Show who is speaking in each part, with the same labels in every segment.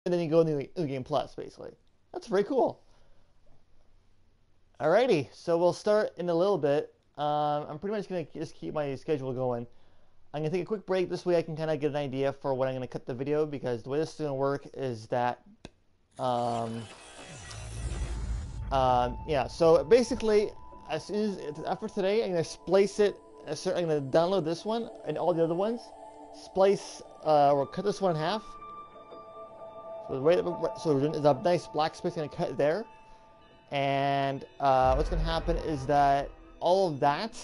Speaker 1: and then you go in the game plus, basically. That's very cool. Alrighty, so we'll start in a little bit. I'm pretty much gonna just keep my schedule going. I'm gonna take a quick break. This way I can kind of get an idea for when I'm gonna cut the video, because the way this is gonna work is that, um, yeah. So basically, as soon as after today, I'm gonna splice it. I'm gonna download this one and all the other ones, splice or cut this one in half. So there's a nice black space gonna cut there, and what's gonna happen is that all of that,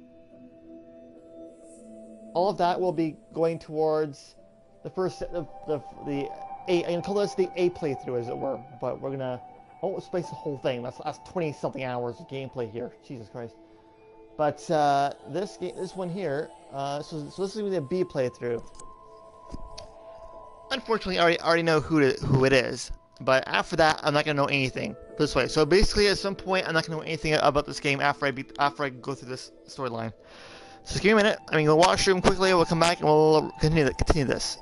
Speaker 1: all of that will be going towards the first the A. I'm gonna call this the A playthrough, as it were. But we're gonna space the whole thing. That's 20 something hours of gameplay here. Jesus Christ. But this one here, so this is gonna be the B playthrough. Unfortunately, I already know who it is. But after that, I'm not gonna know anything this way. So basically, at some point, I'm not gonna know anything about this game after I go through this storyline. So just give me a minute. I'm gonna go washroom quickly. We'll come back and we'll continue this.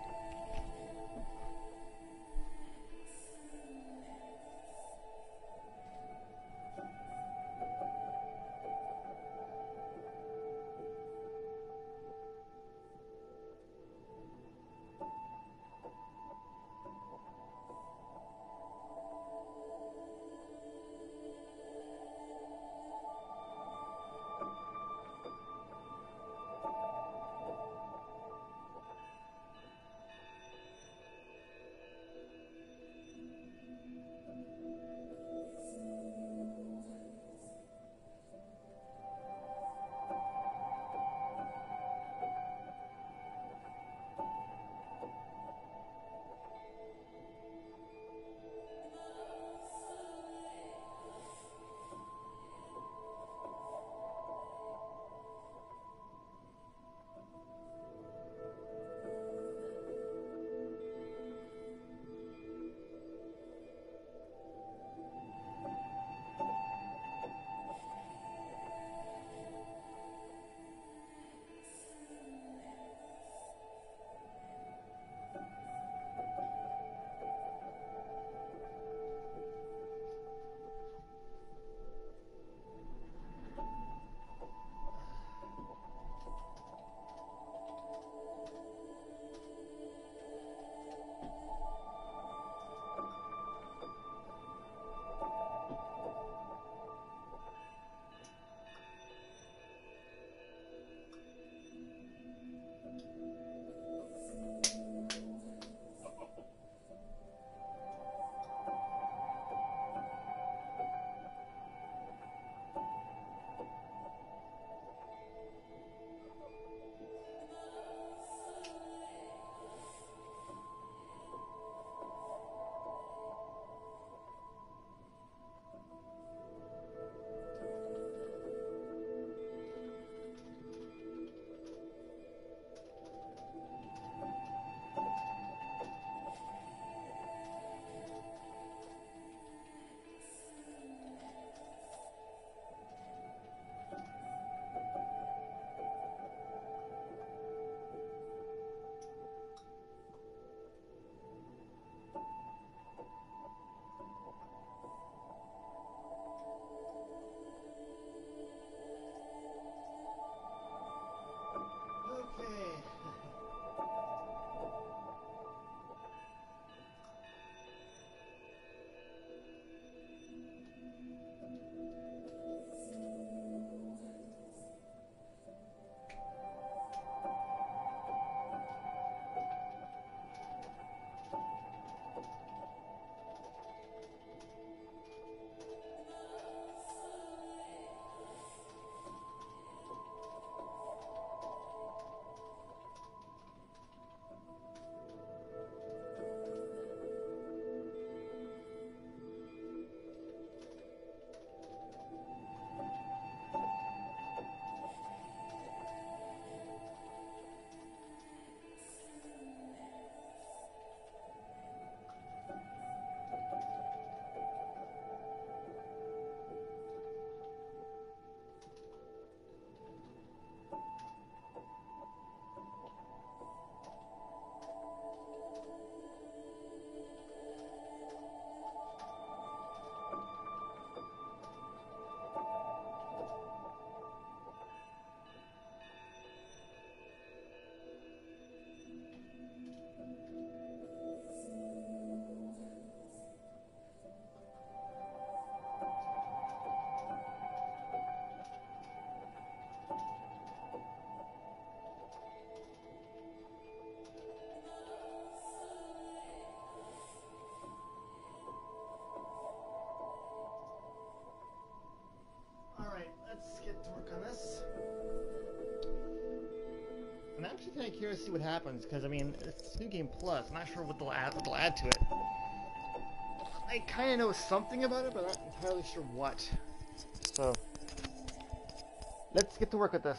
Speaker 1: of curious to see what happens, because I mean, it's New Game Plus. I'm not sure what they'll add to it. I kind of know something about it, but I'm not entirely sure what. So, let's get to work with this.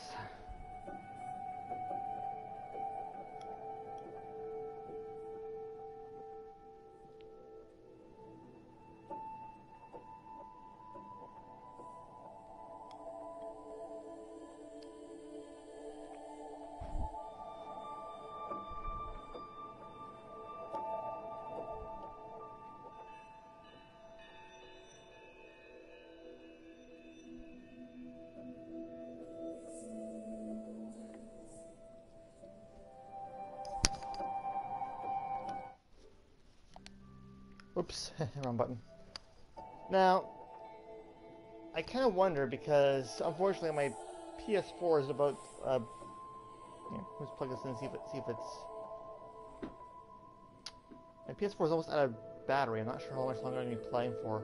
Speaker 1: Oops, wrong button. Now, I kind of wonder because unfortunately my PS4 is about. Let's plug this in and see if it's. My PS4 is almost out of battery. I'm not sure how much longer I'm going to be playing for.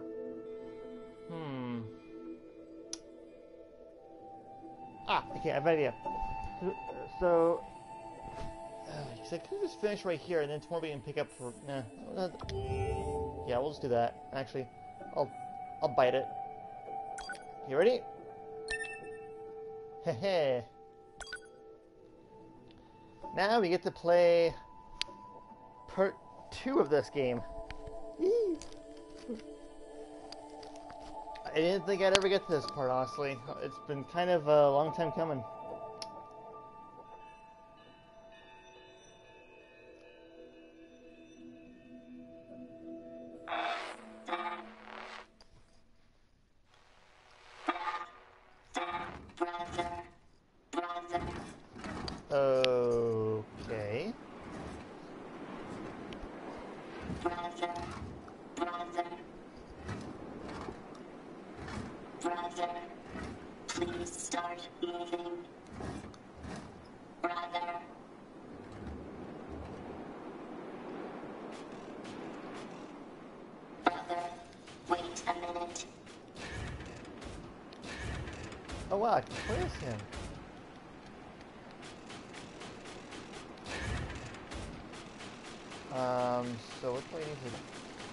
Speaker 1: Okay, I have an idea. So, I could just finish right here, and then tomorrow we can pick up for. Yeah, we'll just do that. Actually, I'll bite it. You ready? Heh. Now we get to play part 2 of this game. Yee. I didn't think I'd ever get to this part, honestly. It's been kind of a long time coming. Okay.
Speaker 2: Brother, please start moving. Brother. Brother, wait a minute.
Speaker 1: Oh wow, I can play as him. So what do I need to do?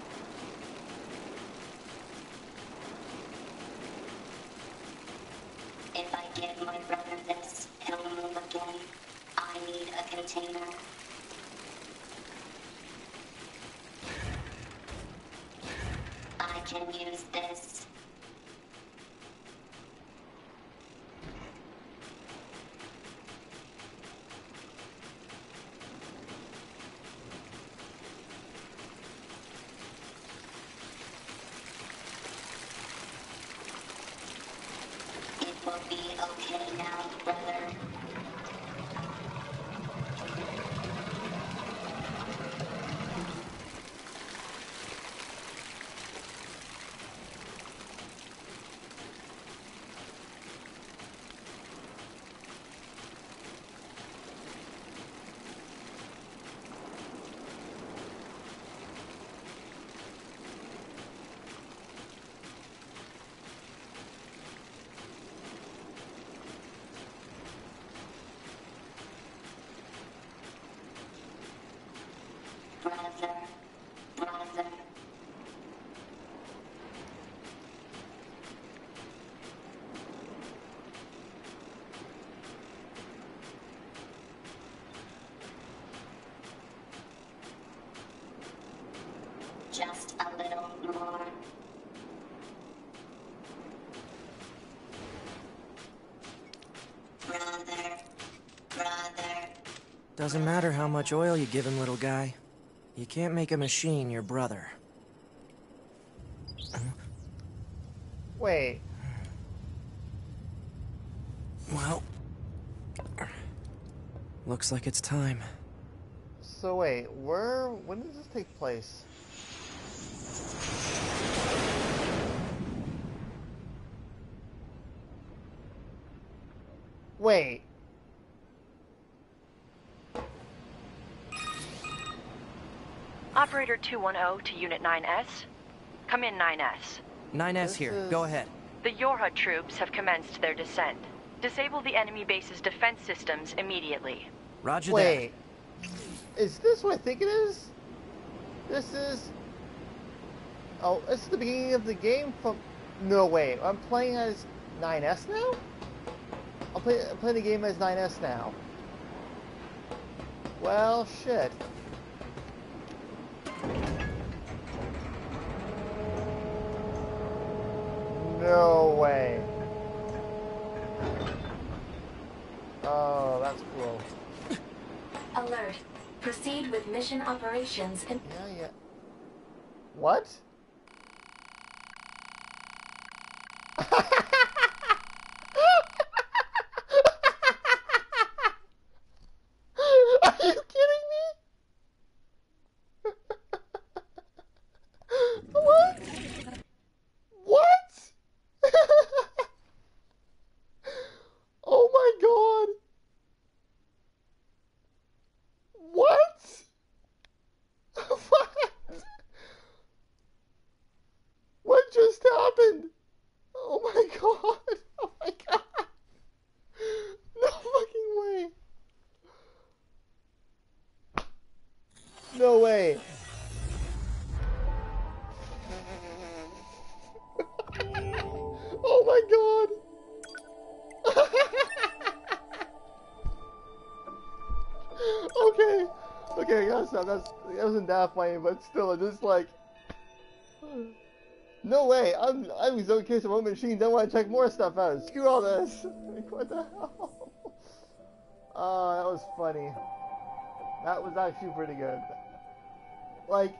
Speaker 2: If I give my brother this, he'll move again. I need a container. I can use this. It will be okay now, brother. Brother. Just a little more. Brother.
Speaker 3: Doesn't matter how much oil you give him, little guy. You can't make a machine your brother.
Speaker 1: Wait.
Speaker 3: Well, looks like it's time.
Speaker 1: So wait, when does this take place? Wait.
Speaker 4: Operator 210 to Unit 9S. Come in, 9S.
Speaker 3: 9S here. Go ahead.
Speaker 4: The Yorha troops have commenced their descent. Disable the enemy base's defense systems immediately.
Speaker 3: Roger
Speaker 1: Wait. Is this what I think it is? This is... Oh, this is the beginning of the game from... No, wait. I'm playing as 9S now? I'm playing the game as 9S now. Well, shit. No way. Oh, that's cool.
Speaker 5: Alert. Proceed with mission operations in...
Speaker 1: Yeah. What? Are you kidding me? What? What? Oh my god. What? What? What just happened? Oh my god. Oh my god. No fucking way. No way. Oh my god. Okay. Okay, I gotta stop. That wasn't that funny, but still, it's just like... No way. I'm so curious about machines. I want to check more stuff out. Screw all this. Like, what the hell? Oh, that was funny. That was actually pretty good. Like...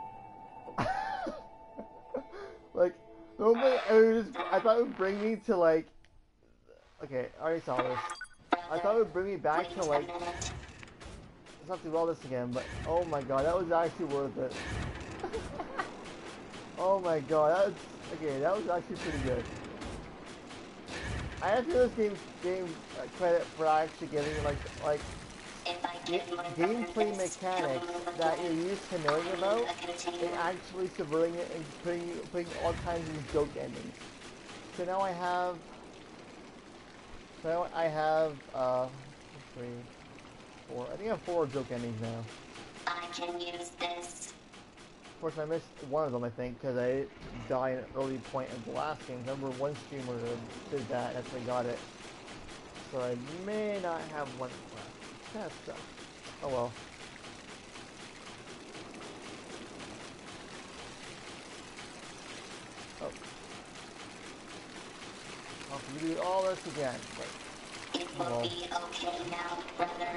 Speaker 1: like, normally I thought it would bring me to like... Okay, I already saw this. I thought it would bring me back to like... Let's not do all this again, but oh my god, that was actually worth it. Oh my god, that was actually pretty good. I have to give this game credit for actually giving like gameplay mechanics that you're used to knowing about, and actually subverting it and putting all kinds of joke endings. So now I have 3, 4. I think I have 4 joke endings now.
Speaker 2: I can use this.
Speaker 1: Of course, I missed one of them, I think, because I died at an early point of the last game. Remember, one streamer did that, that's when I got it. So I may not have one left. That sucks. Oh well. Oh. I'll have to do all this again. But,
Speaker 2: It will be okay now, brother.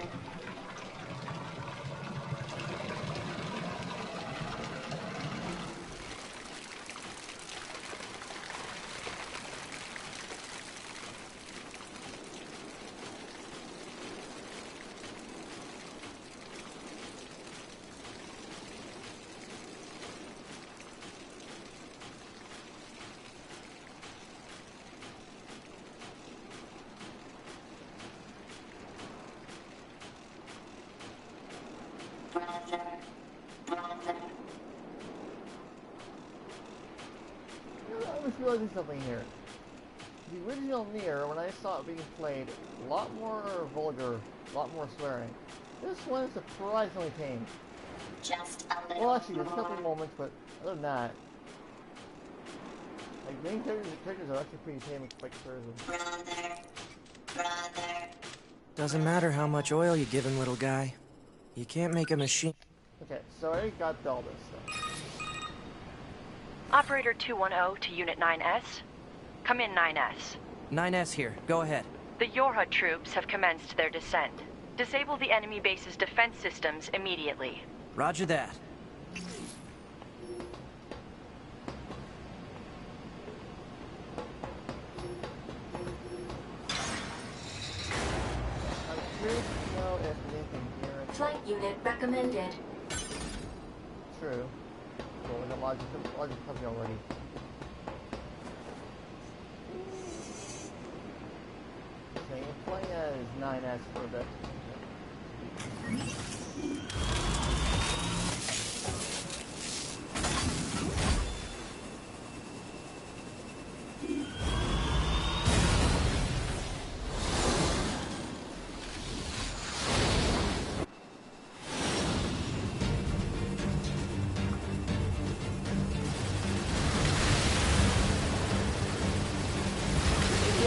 Speaker 1: I was realizing something here. The original Nier, when I saw it being played, a lot more vulgar, a lot more swearing. This one is surprisingly tame.
Speaker 2: Just a little
Speaker 1: Well, actually, there's a
Speaker 2: more.
Speaker 1: couple moments, but other than that, like main characters are actually pretty tame and quick person.
Speaker 2: Brother.
Speaker 3: Doesn't matter how much oil you give him, little guy. You can't make a machine.
Speaker 1: Okay, so I already got all this stuff.
Speaker 4: Operator 210 to Unit 9S. Come in, 9S.
Speaker 3: 9S here. Go ahead.
Speaker 4: The Yorha troops have commenced their descent. Disable the enemy base's defense systems immediately.
Speaker 3: Roger that.
Speaker 1: I'm curious to know if there's anything here.
Speaker 5: Flight unit recommended.
Speaker 1: True. Well, we got logic company already. Okay, you're playing as 9S for a bit.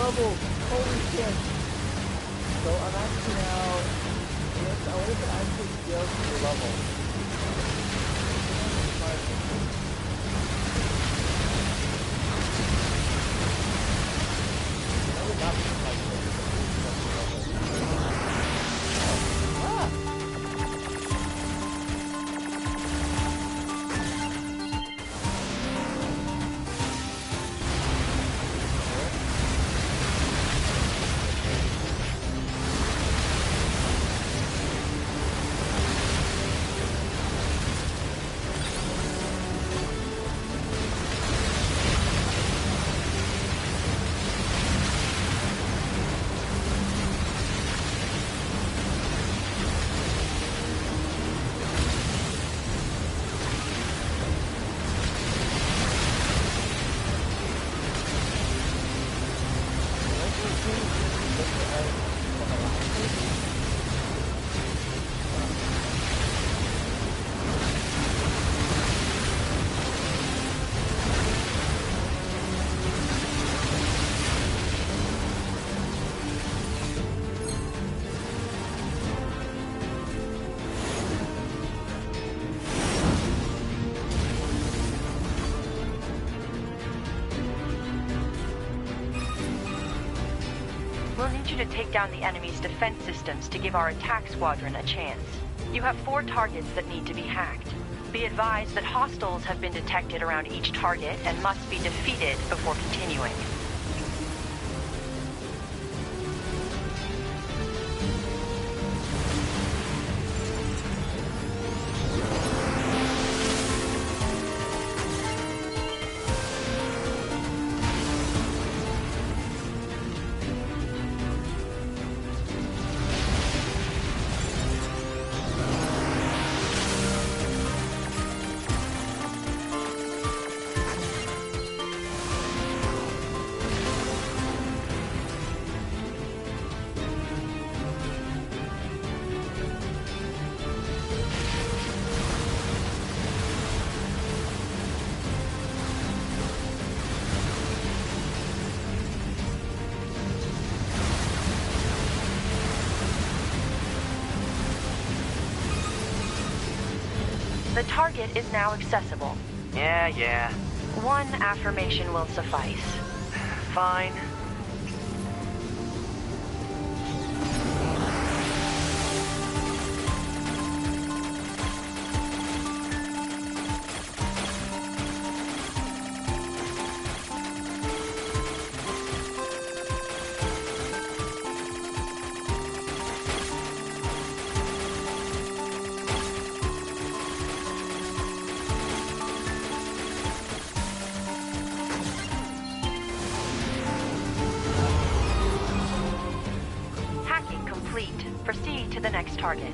Speaker 1: level. Holy shit. So I'm actually now, yes, I wonder if it actually scales to the level. I would not be surprised if it scales to the level. Ah!
Speaker 4: We'll need you to take down the enemy's defense systems to give our attack squadron a chance. You have 4 targets that need to be hacked. Be advised that hostiles have been detected around each target and must be defeated before continuing. The target is now accessible.
Speaker 3: Yeah.
Speaker 4: One affirmation will suffice.
Speaker 3: Fine.
Speaker 4: Hacking complete. Proceed to the next target.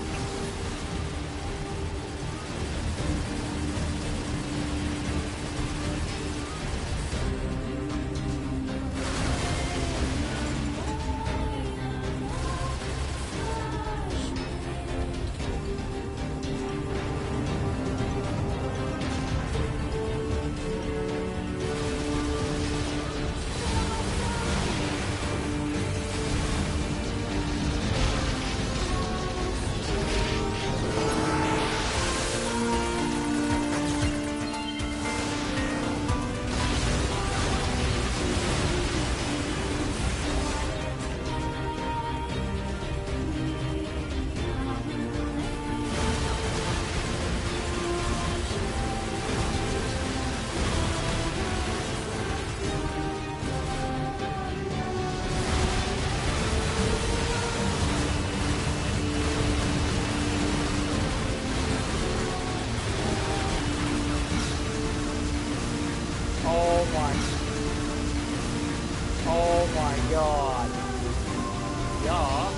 Speaker 1: Oh my god. Yeah.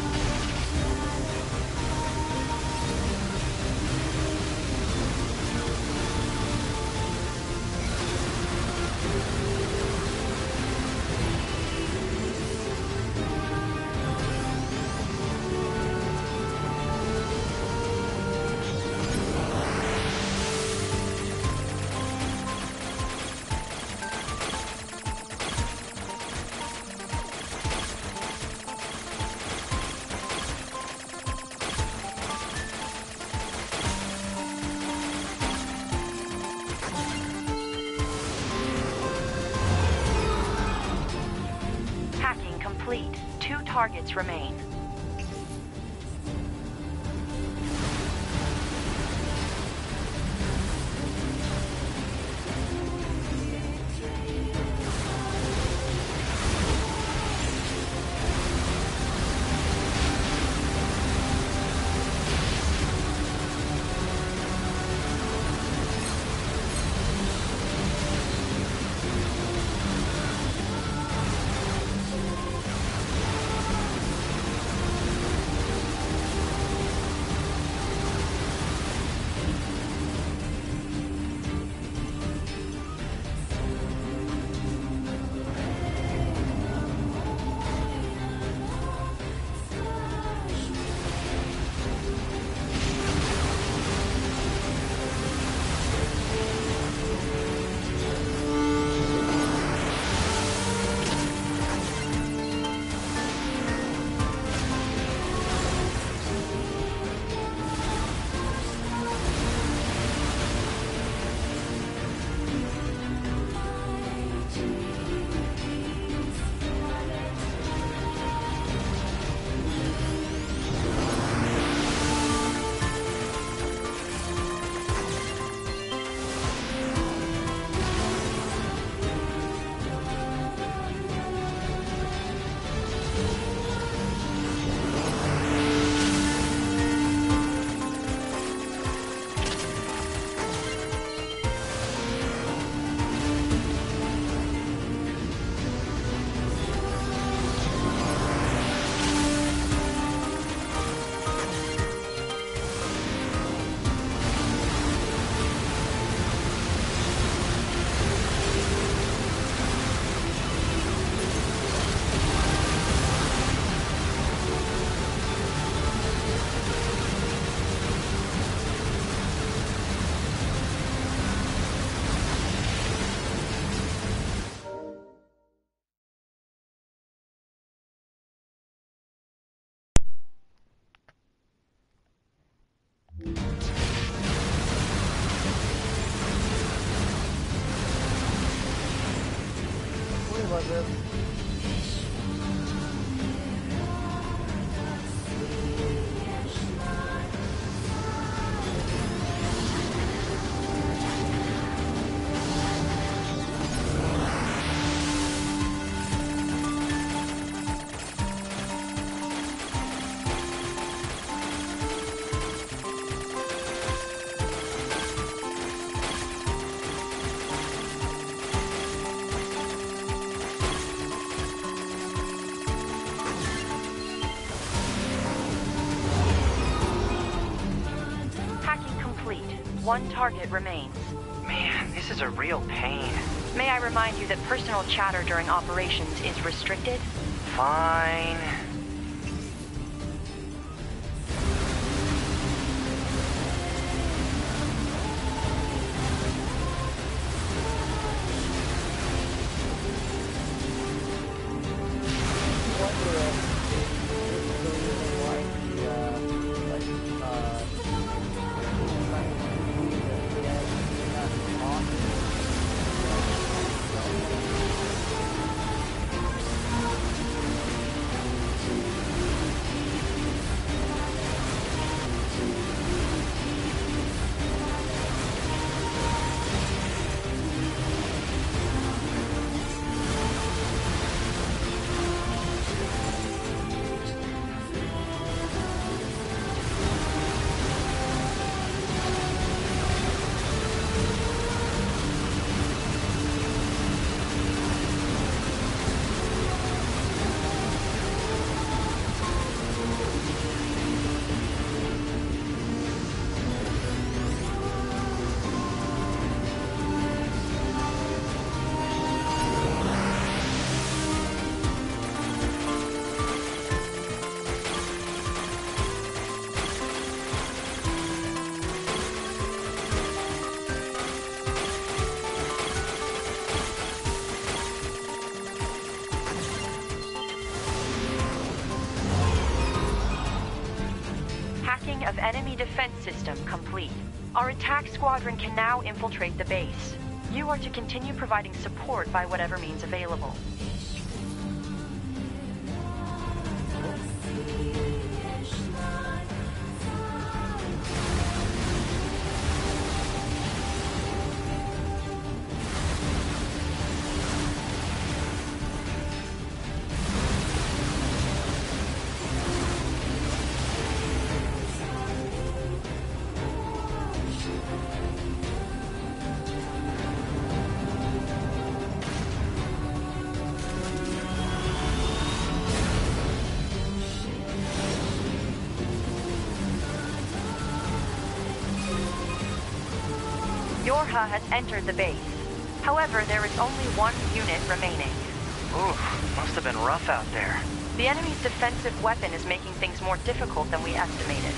Speaker 4: complete. 2 targets remain.
Speaker 1: Sorry about this.
Speaker 4: Hacking complete. 1 target remains.
Speaker 3: Man, this is a real pain.
Speaker 4: May I remind you that personal chatter during operations is restricted?
Speaker 3: Fine.
Speaker 4: Hacking of enemy defense system complete. Our attack squadron can now infiltrate the base. You are to continue providing support by whatever means available. Yorha has entered the base. However, there is only one unit remaining.
Speaker 3: Ooh, must have been rough out there.
Speaker 4: The enemy's defensive weapon is making things more difficult than we estimated.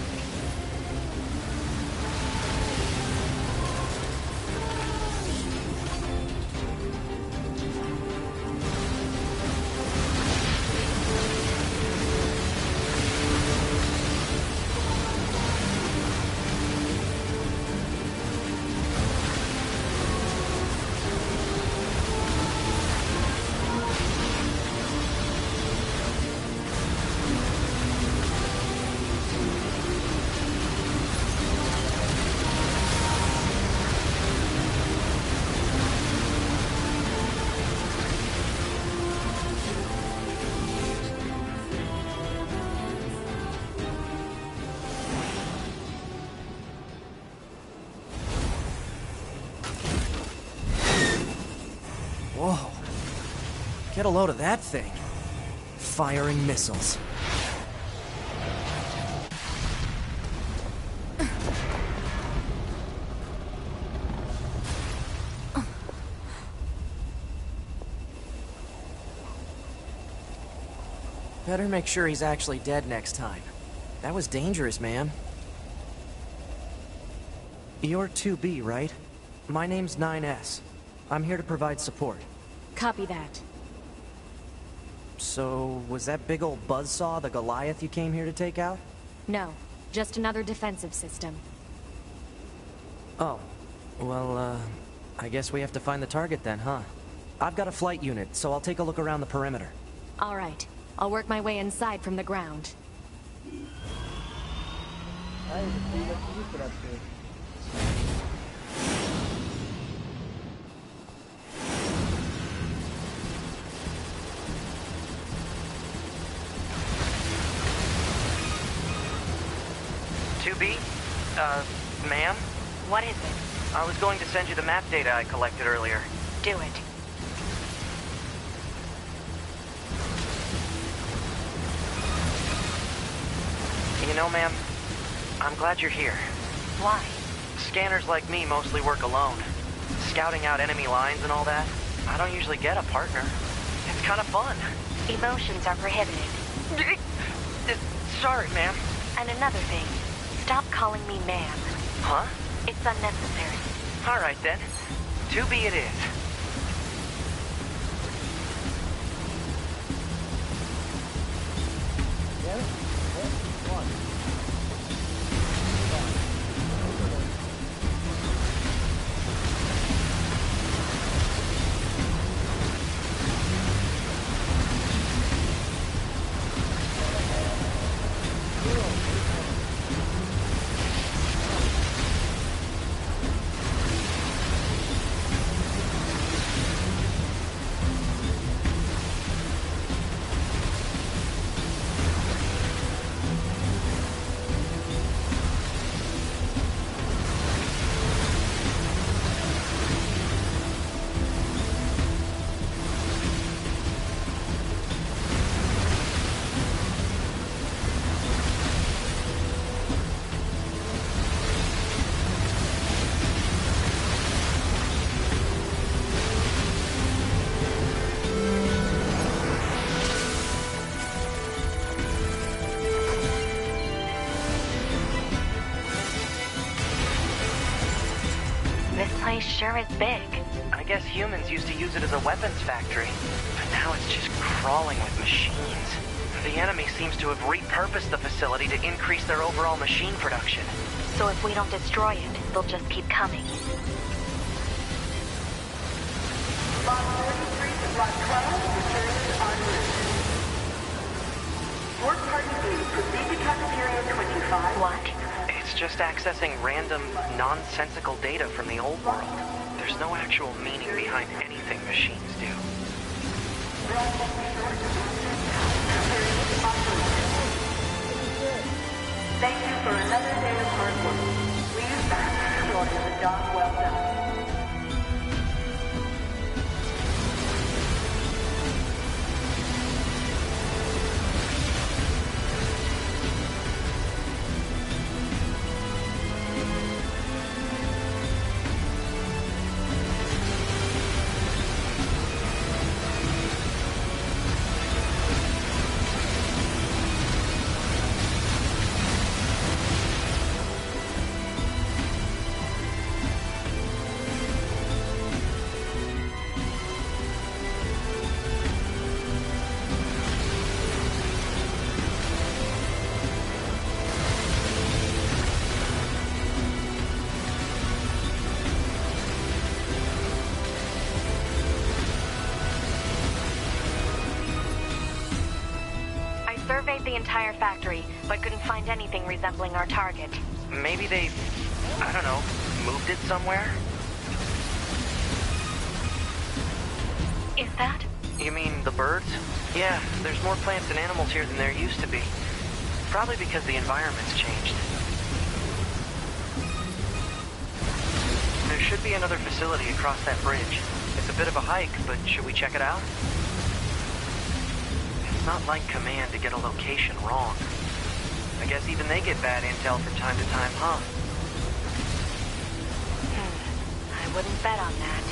Speaker 3: Whoa. Get a load of that thing. Firing missiles. Better make sure he's actually dead next time. That was dangerous, man. You're 2B, right? My name's 9S. I'm here to provide support.
Speaker 6: Copy that.
Speaker 3: So, was that big old buzzsaw the Goliath you came here to take out?
Speaker 6: No, just another defensive system.
Speaker 3: Oh. Well, I guess we have to find the target then, huh? I've got a flight unit, so I'll take a look around the perimeter.
Speaker 6: All right. I'll work my way inside from the ground.
Speaker 3: Ma'am?
Speaker 4: What is it?
Speaker 3: I was going to send you the map data I collected earlier.
Speaker 4: Do it.
Speaker 3: You know, ma'am, I'm glad you're here.
Speaker 4: Why?
Speaker 3: Scanners like me mostly work alone. Scouting out enemy lines and all that, I don't usually get a partner. It's kind of fun.
Speaker 4: Emotions are prohibited.
Speaker 3: Sorry, ma'am.
Speaker 4: And another thing, stop calling me ma'am.
Speaker 3: Huh?
Speaker 4: It's unnecessary.
Speaker 3: All right, then. 2B it is.
Speaker 4: Place sure is big.
Speaker 3: I guess humans used to use it as a weapons factory, but now it's just crawling with machines. The enemy seems to have repurposed the facility to increase their overall machine production.
Speaker 4: So if we don't destroy it, they'll just keep coming.
Speaker 7: Lot 33 to Lot 12 returns en route. Work Party B, proceed to cafeteria 25.
Speaker 4: What?
Speaker 3: It's just accessing random, nonsensical data from the old world. There's no actual meaning behind anything machines do.
Speaker 7: Thank you for another day of hard work. Please back to the job well done.
Speaker 4: Surveyed the entire factory, but couldn't find anything resembling our target.
Speaker 3: Maybe they, I don't know, moved it somewhere?
Speaker 4: Is that?
Speaker 3: You mean the birds? Yeah, there's more plants and animals here than there used to be. Probably because the environment's changed. There should be another facility across that bridge. It's a bit of a hike, but should we check it out? It's not like Command to get a location wrong. I guess even they get bad intel from time to time, huh?
Speaker 4: I wouldn't bet on that.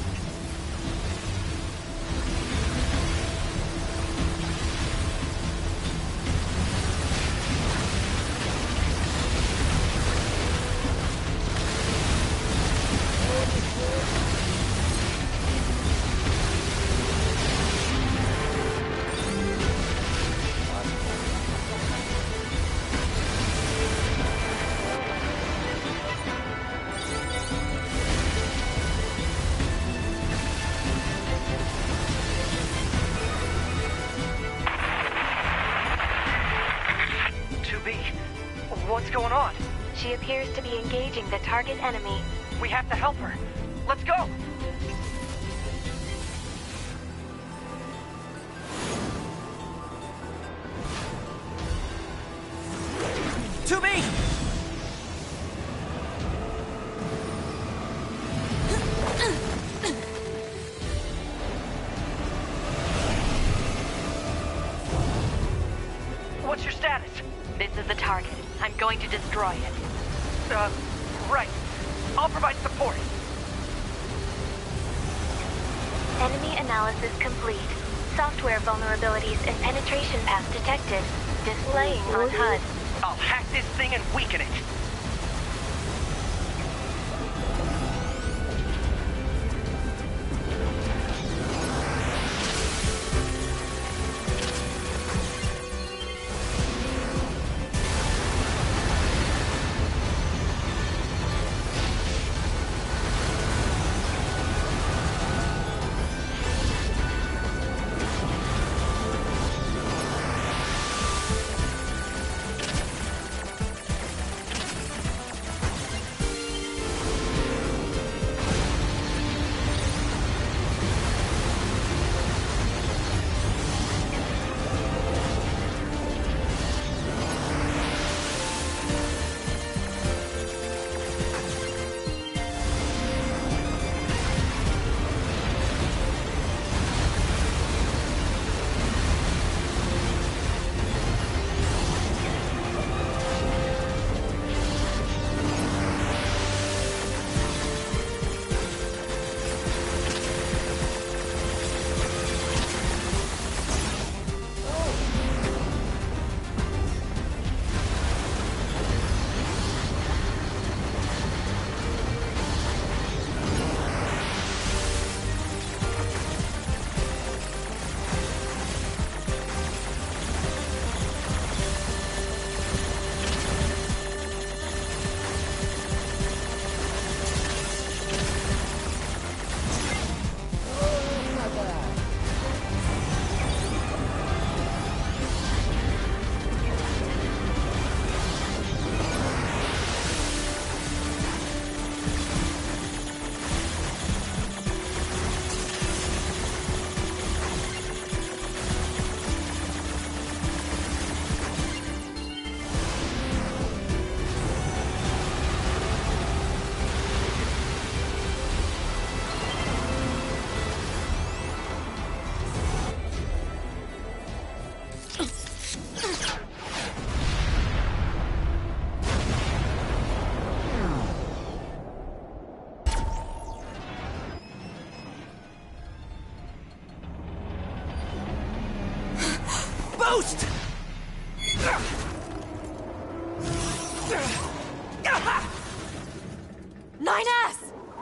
Speaker 3: What's going on?
Speaker 4: She appears to be engaging the target enemy.
Speaker 3: We have to help her. Let's go! To me! What's your status?
Speaker 4: This is the target. I'm going to destroy it.
Speaker 3: Right. I'll provide support.
Speaker 4: Enemy analysis complete. Software vulnerabilities and penetration paths detected. Displaying on HUD.
Speaker 3: I'll hack this thing and weaken it.
Speaker 8: boost!
Speaker 6: 9S!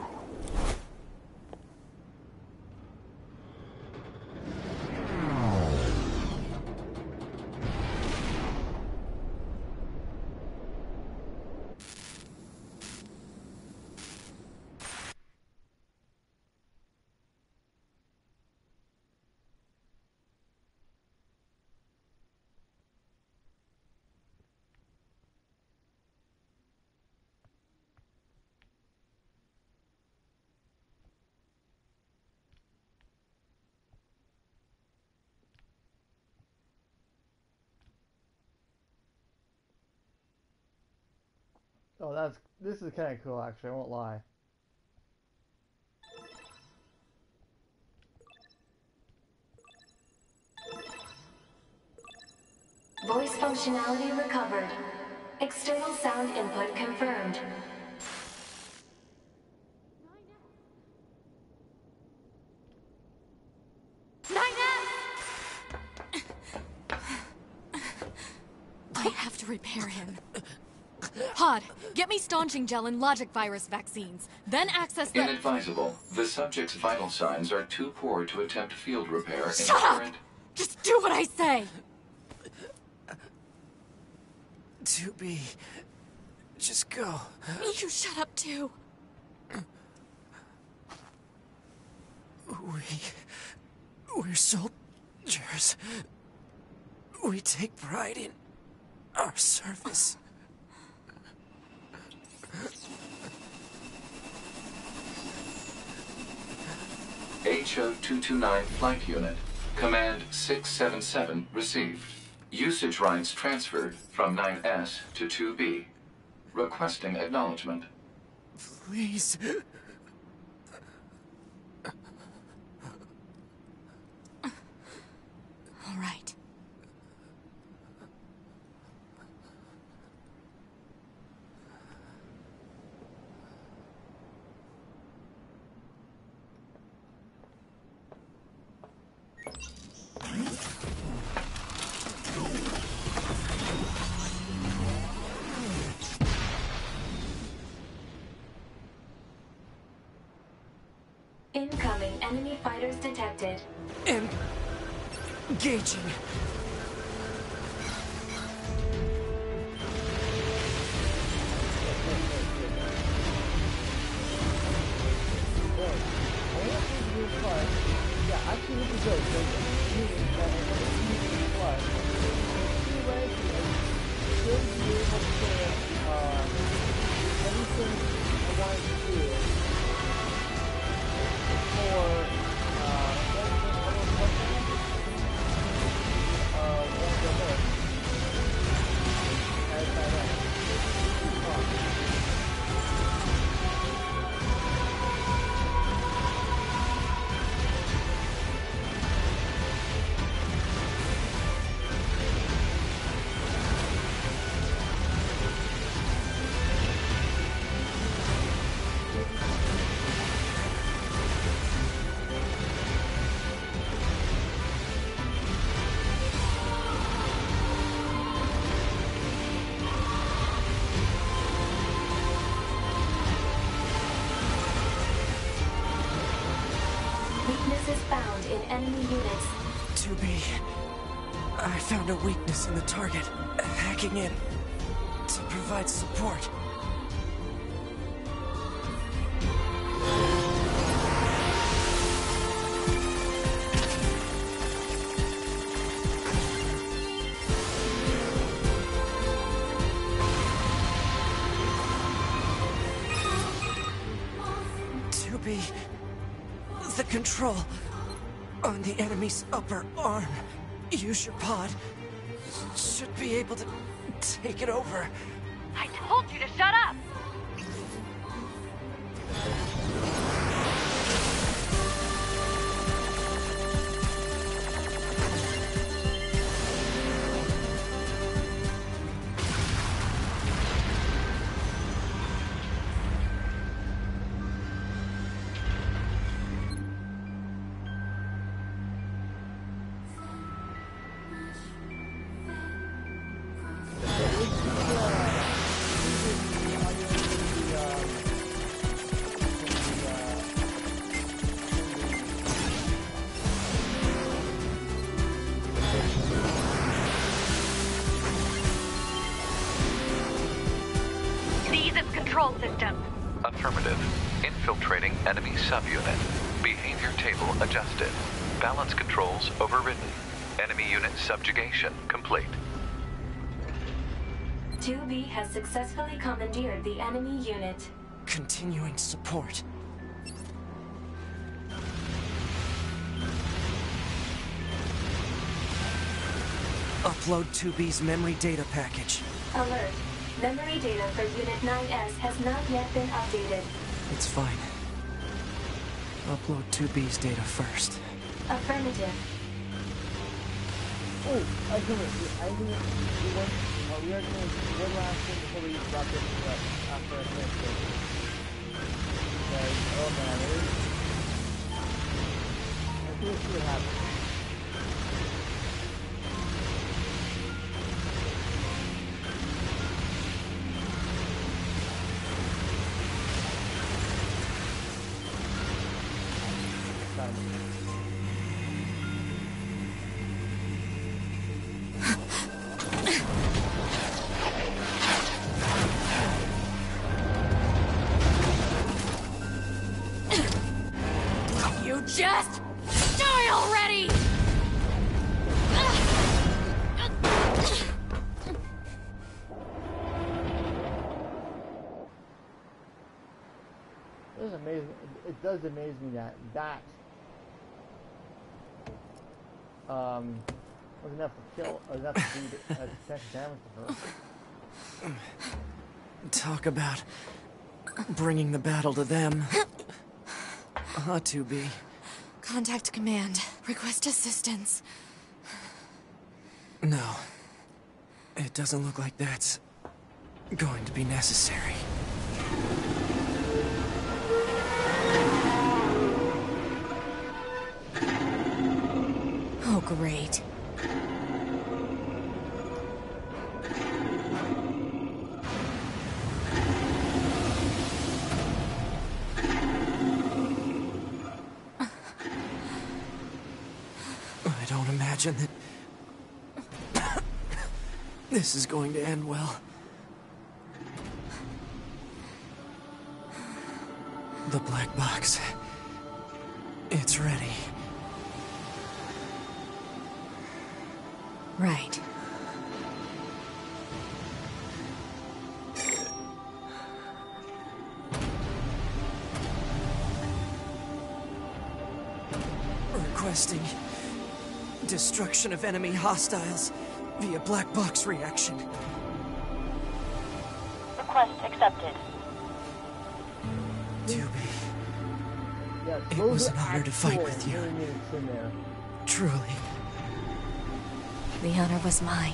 Speaker 1: Oh, this is kind of cool, actually. I won't lie.
Speaker 5: Voice functionality recovered. External sound input confirmed.
Speaker 6: I have to repair him. Pod, get me staunching gel and logic virus vaccines. Then access the...
Speaker 9: Inadvisable. The subject's vital signs are too poor to attempt field repair in
Speaker 6: Shut up!
Speaker 9: current...
Speaker 6: Just do what I say!
Speaker 8: 2B. Just go.
Speaker 6: You shut up too.
Speaker 8: We're soldiers. We take pride in our service.
Speaker 9: HO-229 Flight Unit. Command 677 received. Usage rights transferred from 9S to 2B. Requesting acknowledgement.
Speaker 8: Please.
Speaker 6: All right.
Speaker 5: Incoming enemy fighters detected.
Speaker 8: Engaging.
Speaker 1: Yeah, actually, this is good. Should be able to anything I wanted to do for
Speaker 5: Weaknesses found in enemy units.
Speaker 8: 2B. I found a weakness in the target. Hacking in to provide support. The control on the enemy's upper arm. Use your pod. Should be able to take it over.
Speaker 4: I told you to shut up! system.
Speaker 10: Affirmative. Infiltrating enemy subunit. Behavior table adjusted. Balance controls overridden. Enemy unit subjugation complete.
Speaker 5: 2B has successfully commandeered the enemy unit.
Speaker 8: Continuing support. Upload 2B's memory data package.
Speaker 5: Alert. Memory data for Unit 9S has not yet been updated.
Speaker 8: It's fine. Upload 2B's data first.
Speaker 5: Affirmative.
Speaker 1: Oh, I can do one. We are doing one last thing before we drop this after I finish this. Okay, oh man, let's see what happens.
Speaker 6: You just die already!
Speaker 1: It is amazing. It does amaze me that was enough to kill, enough to do potential damage to her.
Speaker 8: Talk about bringing the battle to them. 2B.
Speaker 6: Contact command. Request assistance.
Speaker 8: No. It doesn't look like that's going to be necessary.
Speaker 6: Oh, great.
Speaker 8: I don't imagine that this is going to end well. The black box. It's ready.
Speaker 6: Right.
Speaker 8: Requesting destruction of enemy hostiles via black box reaction.
Speaker 4: Request accepted.
Speaker 8: 2B.
Speaker 1: Yes,
Speaker 8: It
Speaker 1: those
Speaker 8: was
Speaker 1: are
Speaker 8: an honor to fight
Speaker 1: actual
Speaker 8: with you.
Speaker 1: units in there.
Speaker 8: Truly.
Speaker 6: The honor was mine.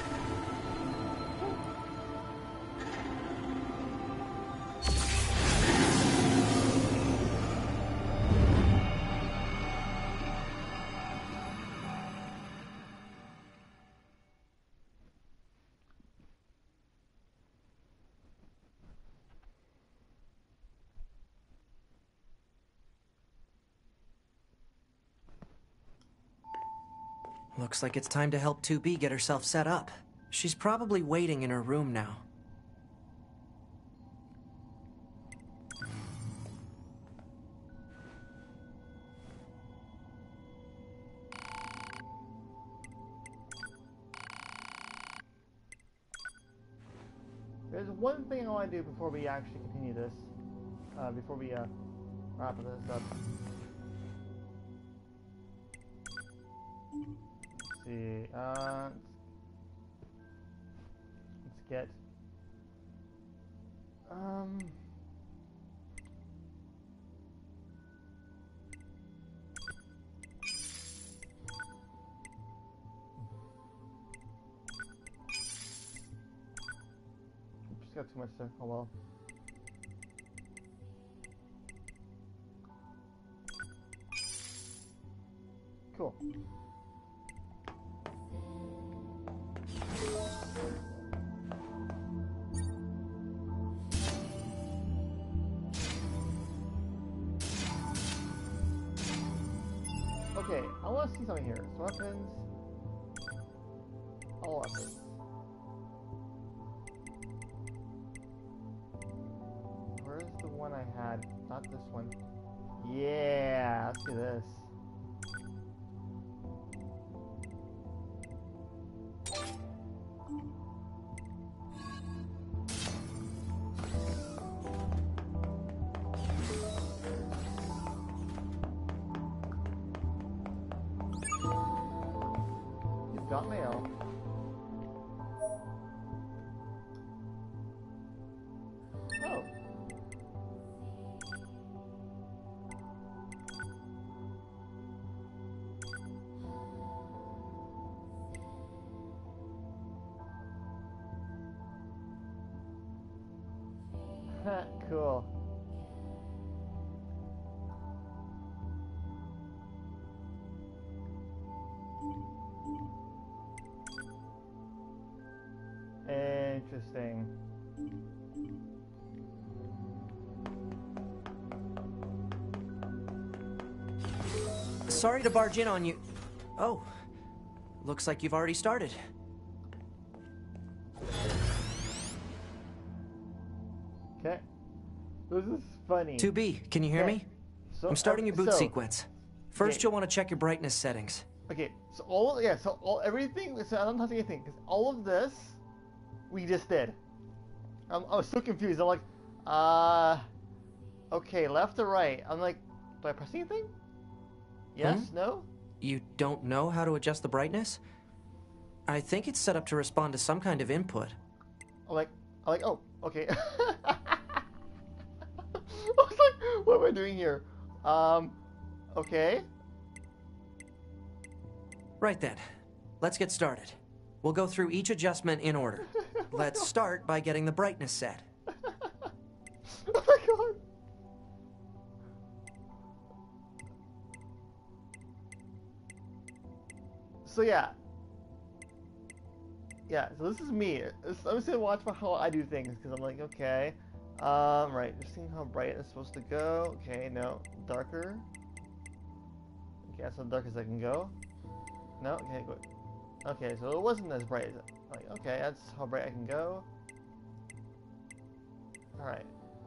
Speaker 8: Looks like it's time to help 2B get herself set up. She's probably waiting in her room now.
Speaker 1: There's one thing I want to do before we actually continue this. Before we wrap this up. Let's see. Let's get. Oops, got too much there. Oh well. Cool. Okay, I want to see something here. So weapons. All weapons. one I had? Not this one. Yeah, let's do this. You've got mail. Oh. Cool. Interesting.
Speaker 8: Sorry to barge in on you. Oh, looks like you've already started.
Speaker 1: Okay. This is funny.
Speaker 8: 2B, can you hear me?
Speaker 1: So,
Speaker 8: I'm starting your boot
Speaker 1: so,
Speaker 8: sequence. First,
Speaker 1: okay.
Speaker 8: you'll want to check your brightness settings.
Speaker 1: Okay, so everything, so I don't have to do anything, because all of this, we just did. I was so confused, I'm like, okay, left or right? I'm like, do I press anything? Yes, no?
Speaker 8: You don't know how to adjust the brightness? I think it's set up to respond to some kind of input.
Speaker 1: I'm like, oh, okay. I was like, what am I doing here? Okay.
Speaker 8: Right then. Let's get started. We'll go through each adjustment in order. Let's start by getting the brightness set.
Speaker 1: Oh my god. So yeah. Yeah, so this is me. I'm just gonna watch how I do things, because I'm like, okay. Right, just seeing how bright it's supposed to go. Okay, no. Darker. Okay, that's how dark as I can go. No, okay, good. Okay, so it wasn't as bright as it. Like, okay, that's how bright I can go. Alright.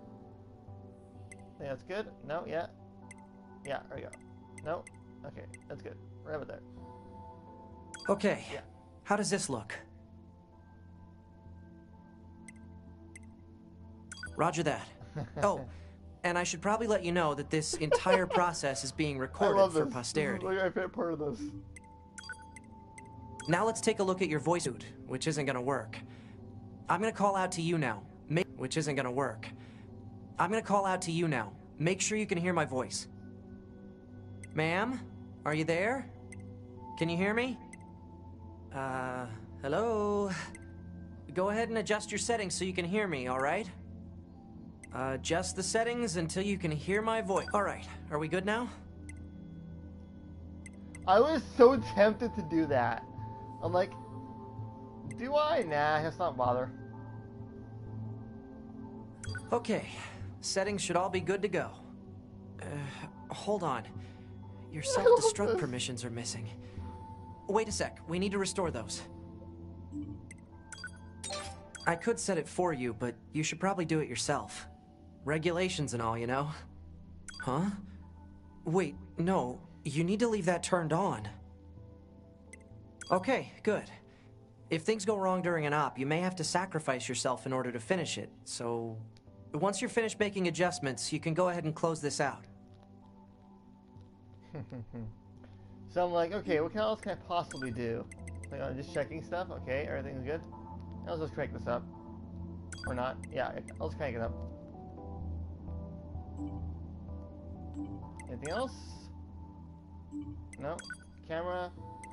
Speaker 1: Think that's good? No, yeah. Yeah, there we go. No? Okay, that's good. Right about there.
Speaker 8: Okay,
Speaker 1: Yeah.
Speaker 8: how does this look? Roger that. Oh, and I should probably let you know that this entire process is being recorded for posterity.
Speaker 1: This is my favorite part of this.
Speaker 8: Now let's take a look at your voice suit, which isn't gonna work. I'm gonna call out to you now, which isn't gonna work. I'm gonna call out to you now. Make sure you can hear my voice. Ma'am, are you there? Can you hear me? Hello? Go ahead and adjust your settings so you can hear me, alright? Adjust the settings until you can hear my voice. Alright, are we good now?
Speaker 1: I was so tempted to do that. I'm like, do I? Nah, let's not bother.
Speaker 8: Okay, settings should all be good to go. Hold on. Your self-destruct permissions are missing. Wait a sec, we need to restore those. I could set it for you, but you should probably do it yourself. Regulations and all, you know? Huh? Wait, no, you need to leave that turned on. Okay, good. If things go wrong during an op, you may have to sacrifice yourself in order to finish it, so... Once you're finished making adjustments, you can go ahead and close this out.
Speaker 1: So I'm like, okay, what else can I possibly do? Like, just checking stuff? Okay, everything's good. I'll just crank this up. Or not. Yeah, I'll just crank it up. Anything else? No? Camera?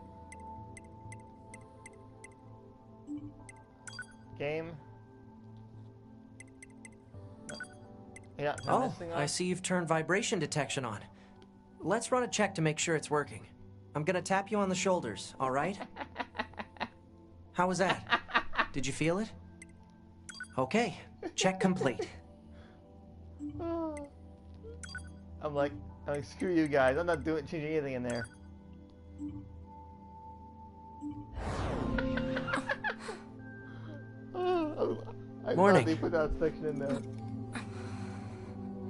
Speaker 1: Game? No. Yeah, turn
Speaker 8: Oh,
Speaker 1: this thing on.
Speaker 8: I see you've turned vibration detection on. Let's run a check to make sure it's working. I'm gonna tap you on the shoulders, alright? How was that? Did you feel it? Okay, check complete.
Speaker 1: I'm like, screw you guys. I'm not changing anything in there. I'm
Speaker 8: Morning.
Speaker 1: glad they put that section in there.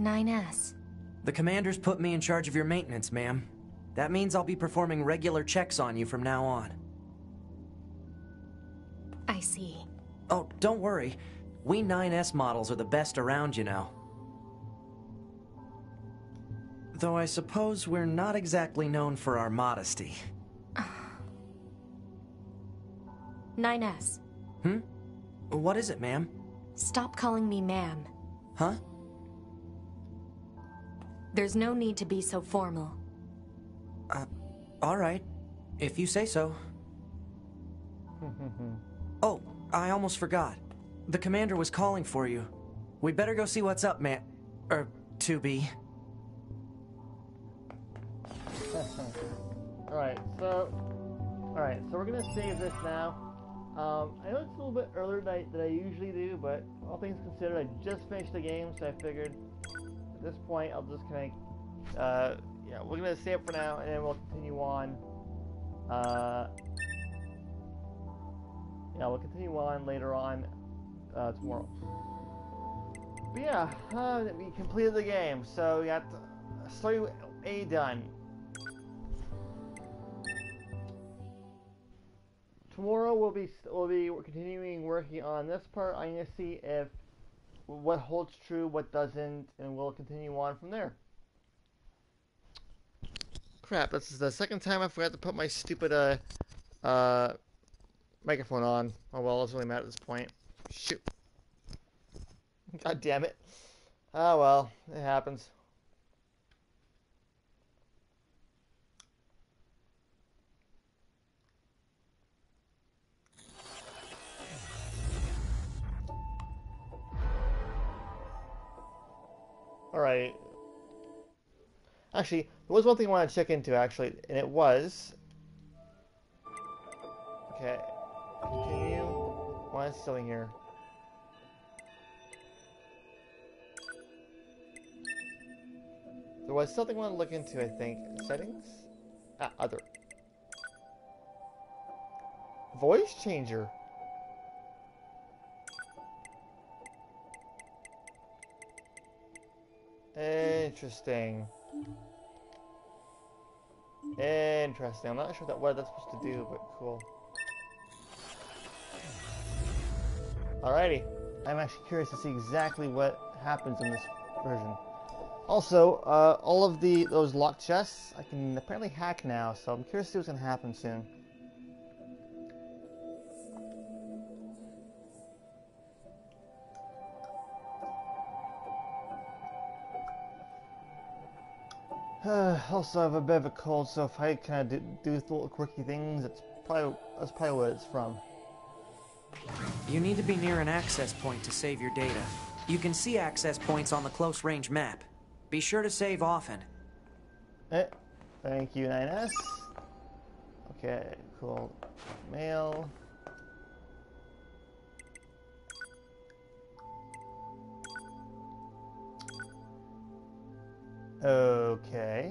Speaker 4: 9S.
Speaker 8: The commander's put me in charge of your maintenance, ma'am. That means I'll be performing regular checks on you from now on.
Speaker 4: I see.
Speaker 8: Oh, don't worry. We 9S models are the best around, you know. Though I suppose we're not exactly known for our modesty.
Speaker 4: 9S.
Speaker 8: What is it, ma'am?
Speaker 4: Stop calling me ma'am.
Speaker 8: Huh?
Speaker 4: There's no need to be so formal.
Speaker 8: All right. If you say so. Oh, I almost forgot. The commander was calling for you. We better go see what's up, man. 2B.
Speaker 1: Alright, so we're gonna save this now. I know it's a little bit earlier than I usually do, but all things considered, I just finished the game, so I figured at this point I'll just kind of, yeah, we're gonna save it for now, and then we'll continue on. Yeah, we'll continue on later on tomorrow. But yeah, we completed the game, so we got story A done. Tomorrow we're continuing working on this part. I'm gonna see if what holds true, what doesn't, and we'll continue on from there. Crap! This is the second time I forgot to put my stupid microphone on. Oh well, it doesn't really matter at this point. Shoot! God damn it! Oh well, it happens. Alright. Actually, there was one thing I wanted to check into, actually, and it was... Okay. Continue. Why is it still in here? There was something I wanted to look into, I think. Settings? Ah, other. Voice changer. Interesting. Interesting. I'm not sure what that's supposed to do, but cool. Alrighty. I'm actually curious to see exactly what happens in this version. Also, all of those locked chests I can apparently hack now, so I'm curious to see what's gonna happen soon. Also, I have a bit of a cold, so if I kind of do little quirky things, that's probably what it's from.
Speaker 8: You need to be near an access point to save your data. You can see access points on the close-range map. Be sure to save often.
Speaker 1: Thank you, 9S. Okay, cool. Mail. Okay.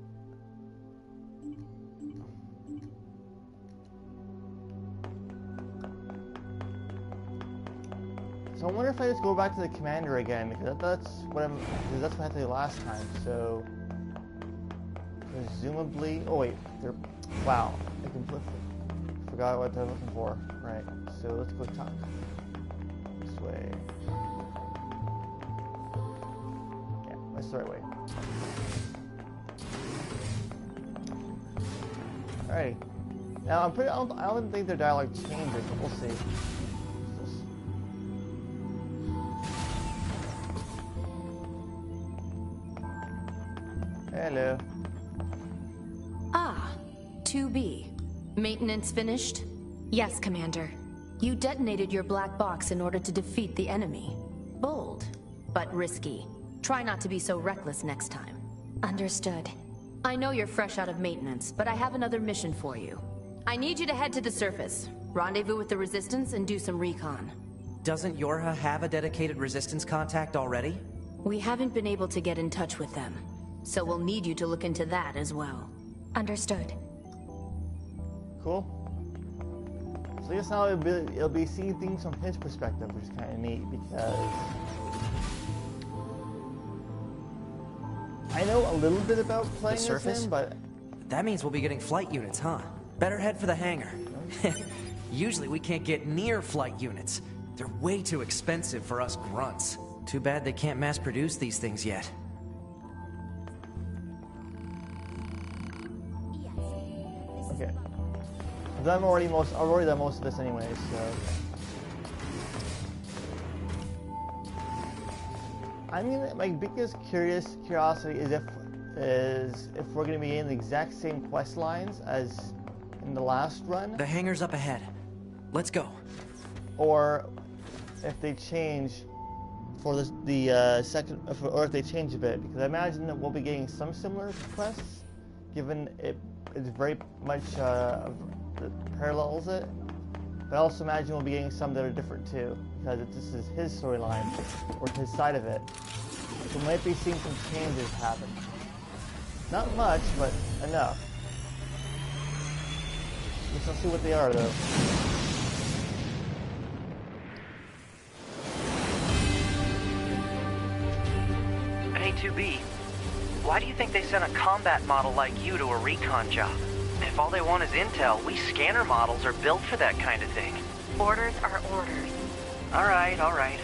Speaker 1: So I wonder if I just go back to the commander again, because that's what I had to do last time. So presumably, oh wait, wow, I completely forgot what they're looking for. Right. So let's go talk this way. Yeah, that's the right way. Alright. Now I don't think their dialogue changes, but we'll see. Hello.
Speaker 11: Ah, 2B. Maintenance finished?
Speaker 4: Yes, Commander.
Speaker 11: You detonated your black box in order to defeat the enemy. Bold, but risky. Try not to be so reckless next time.
Speaker 4: Understood.
Speaker 11: I know you're fresh out of maintenance, but I have another mission for you. I need you to head to the surface, rendezvous with the Resistance, and do some recon.
Speaker 8: Doesn't Yorha have a dedicated Resistance contact already?
Speaker 11: We haven't been able to get in touch with them, so we'll need you to look into that as well.
Speaker 4: Understood.
Speaker 1: Cool. So I guess now it'll be seeing things from his perspective, which is kind of neat because I know a little bit about playing
Speaker 8: The
Speaker 1: this
Speaker 8: surface?
Speaker 1: game, but
Speaker 8: That means we'll be getting flight units, huh? Better head for the hangar. Usually we can't get near flight units. They're way too expensive for us grunts. Too bad they can't mass produce these things yet.
Speaker 1: okay. I've already done most of this anyway, so. I mean, my biggest curiosity is if we're going to be getting the exact same quest lines as in the last run.
Speaker 8: The hangar's up ahead. Let's go.
Speaker 1: Or if they change for the second, or if they change a bit, because I imagine that we'll be getting some similar quests, given it's very much parallels it. But I also imagine we'll be getting some that are different too, because this is his storyline or his side of it. So we might be seeing some changes happen. Not much, but enough. We shall see what they are, though.
Speaker 3: Hey, 2B, why do you think they sent a combat model like you to a recon job? If all they want is intel, we scanner models are built for that kind of thing.
Speaker 4: Orders are orders.
Speaker 3: All right, all right.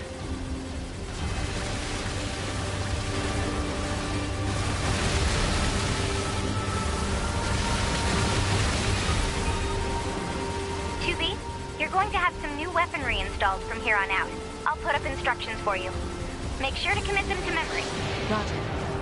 Speaker 2: You're going to have some new weaponry installed from here on out. I'll put up instructions for you. Make sure to commit them to memory.
Speaker 11: Roger.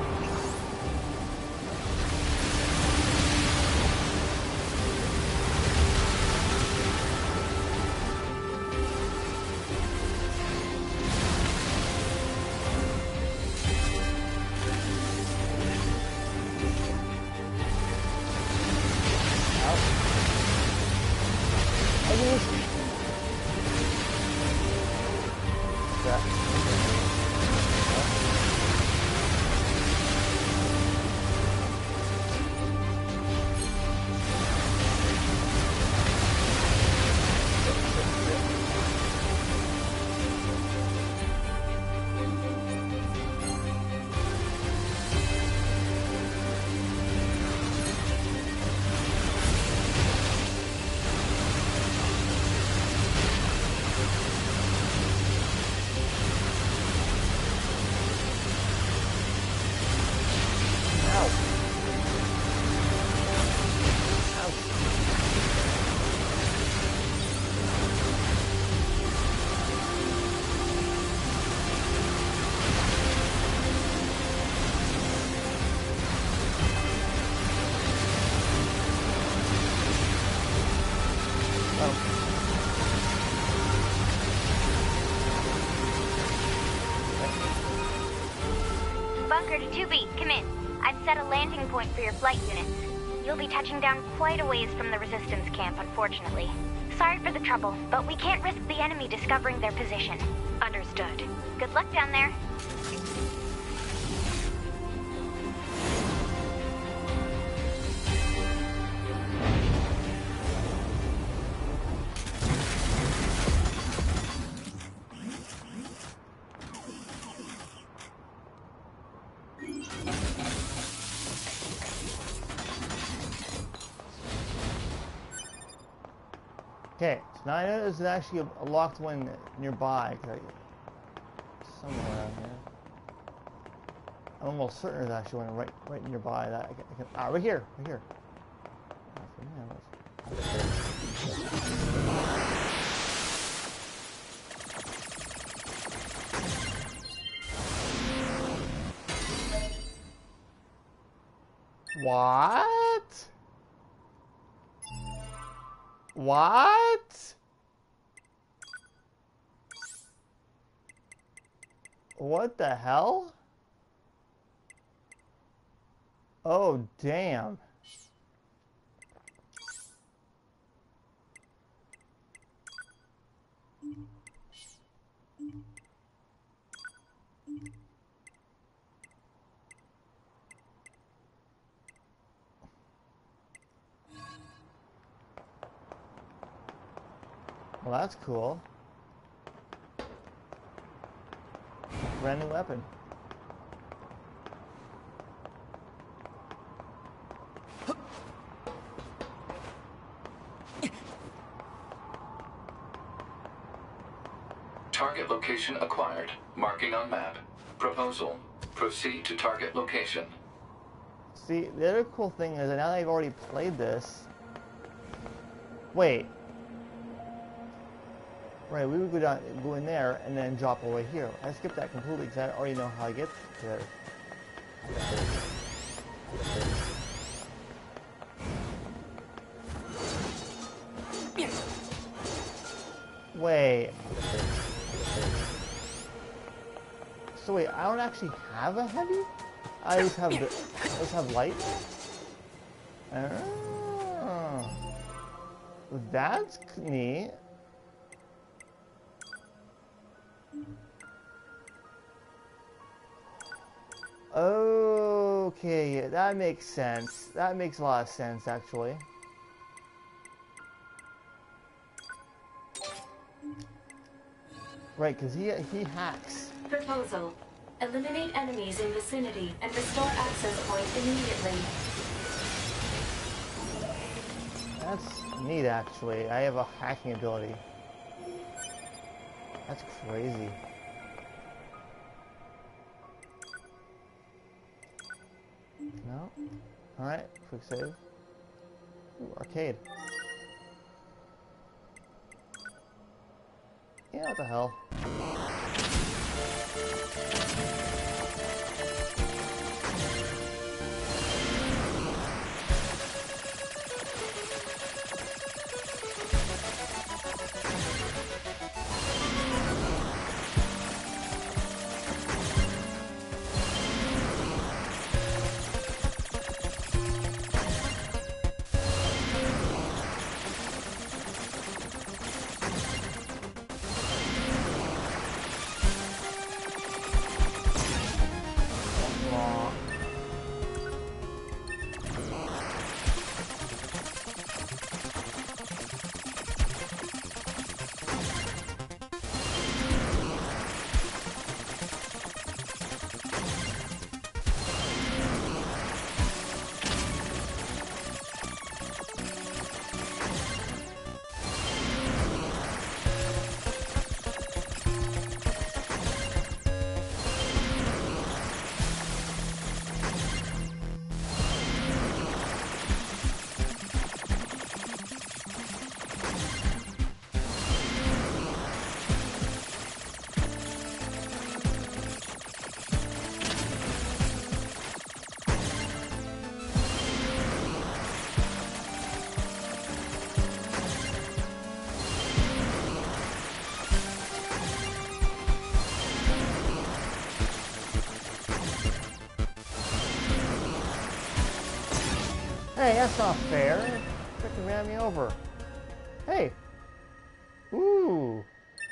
Speaker 2: Bunker to 2B, come in. I've set a landing point for your flight units. You'll be touching down quite a ways from the Resistance camp, unfortunately. Sorry for the trouble, but we can't risk the enemy discovering their position.
Speaker 4: Understood.
Speaker 2: Good luck down there.
Speaker 1: Okay, so now I know there's actually a locked one nearby. Somewhere around here. I'm almost certain there's actually one right nearby that I can right here, right here. What? What? What the hell? Oh, damn. Well, that's cool. Brand new weapon.
Speaker 9: Target location acquired. Marking on map. Proposal. Proceed to target location.
Speaker 1: See, the other cool thing is that now that I've already played this... Wait. Right, we would go in there and then drop away here. I skipped that completely because I already know how I get there. Wait. So wait, I don't actually have a heavy? I just have light? Oh. That's neat. Okay, that makes sense. That makes a lot of sense, actually. Right, because he hacks.
Speaker 5: Proposal. Eliminate enemies in vicinity and restore access point immediately.
Speaker 1: That's neat, actually. I have a hacking ability. That's crazy. No? Alright, quick save. Ooh, arcade. Yeah, what the hell? Hey, that's not fair. Freaking ran me over. Hey. Ooh.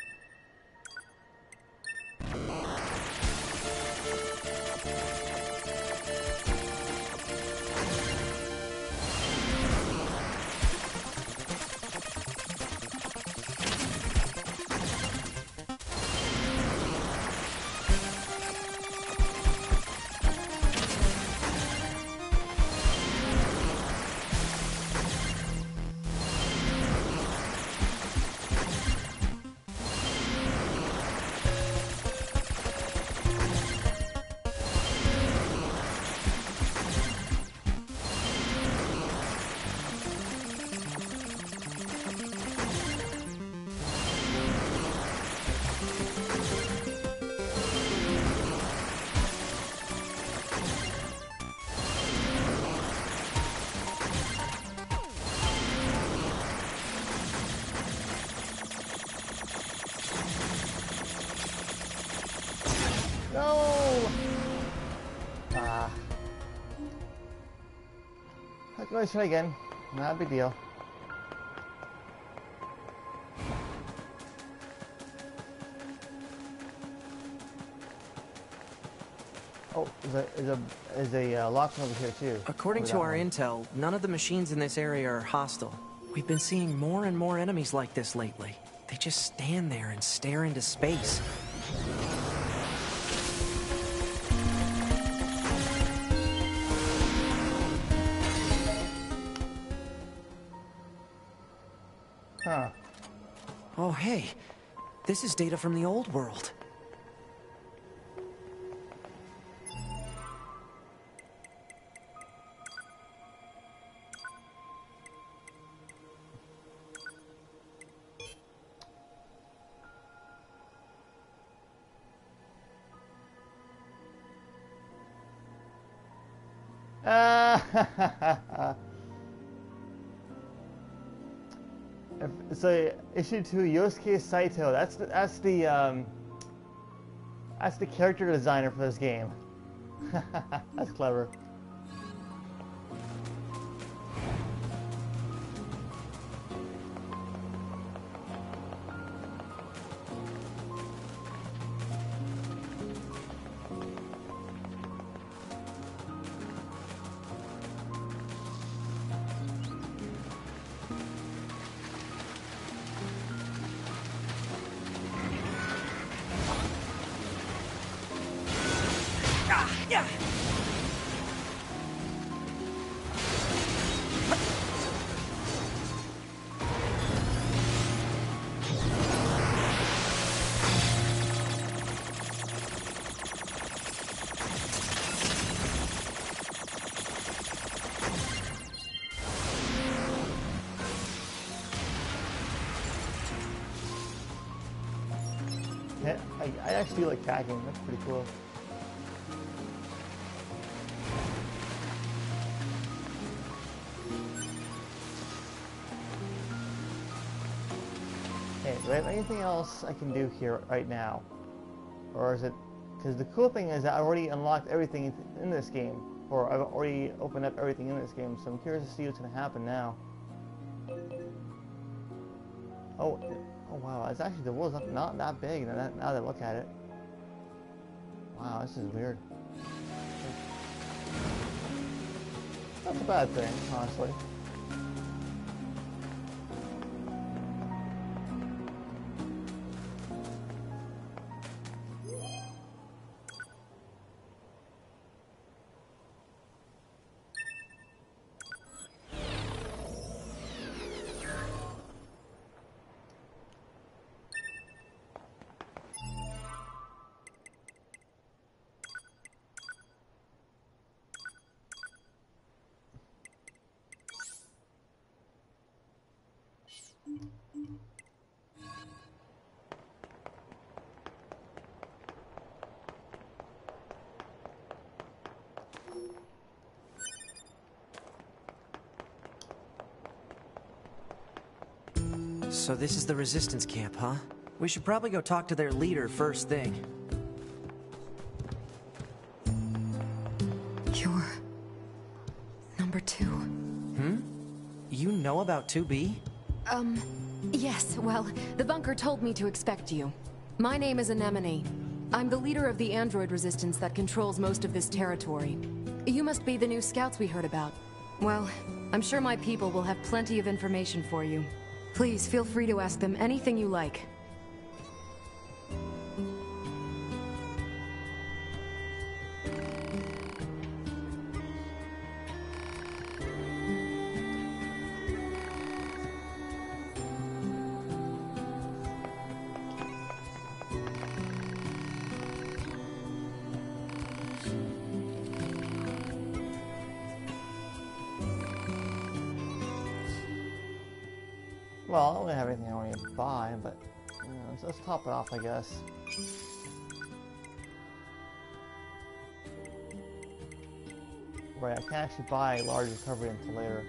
Speaker 1: No! Ah. I can always try again. Not a big deal. Oh, there's a lock over here too.
Speaker 8: According to our intel, none of the machines in this area are hostile. We've been seeing more and more enemies like this lately. They just stand there and stare into space.
Speaker 1: Huh.
Speaker 8: Oh, hey. This is data from the old world.
Speaker 1: So issue 2, Yosuke Saito. That's the character designer for this game. That's clever. Yeah, I actually like hacking. That's pretty cool. Okay, do I have anything else I can do here right now? Or is it... Because the cool thing is that I already unlocked everything in this game. Or I've already opened up everything in this game, so I'm curious to see what's going to happen now. Oh wow, it's actually, the world's not that big now that I look at it. Wow, this is weird. That's a bad thing, honestly.
Speaker 8: So this is the resistance camp, huh? We should probably go talk to their leader first thing.
Speaker 6: You're... number 2.
Speaker 8: You know about 2B?
Speaker 6: Yes, well, the bunker told me to expect you. My name is Anemone. I'm the leader of the android resistance that controls most of this territory. You must be the new scouts we heard about. Well, I'm sure my people will have plenty of information for you. Please feel free to ask them anything you like.
Speaker 1: Well, I don't have anything I want to buy, but you know, let's top it off, I guess. Right, I can't actually buy a large recovery until later.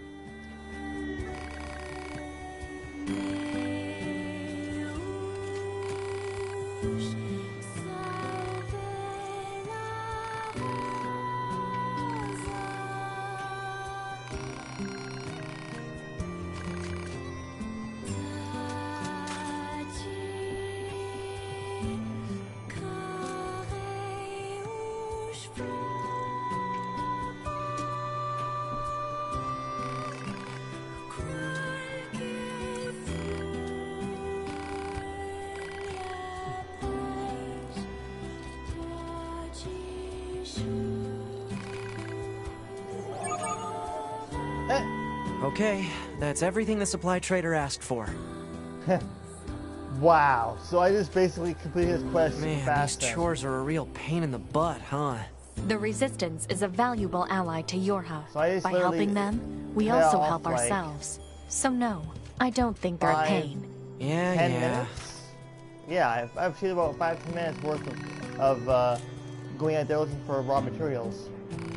Speaker 8: Okay, that's everything the supply trader asked for.
Speaker 1: Wow. So I just basically completed this quest
Speaker 8: Man,
Speaker 1: fast.
Speaker 8: these chores are a real pain in the butt, huh?
Speaker 12: The Resistance is a valuable ally to Yorha.
Speaker 1: So I just
Speaker 12: By
Speaker 1: literally
Speaker 12: helping them, we
Speaker 1: cut
Speaker 12: also
Speaker 1: off,
Speaker 12: help
Speaker 1: like,
Speaker 12: ourselves. So no, I don't think they're a pain.
Speaker 8: Yeah,
Speaker 1: 10
Speaker 8: yeah.
Speaker 1: minutes? Yeah, I've seen about 5-10 minutes worth of going out there looking for raw materials.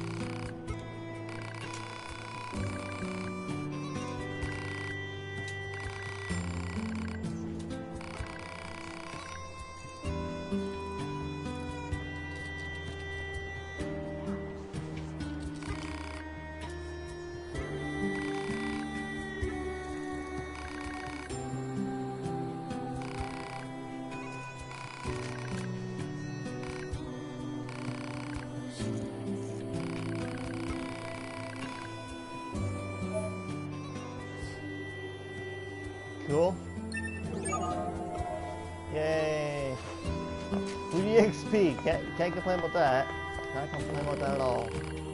Speaker 1: Cool. Yay. We need XP. Can't complain about that. Not complain about that at all.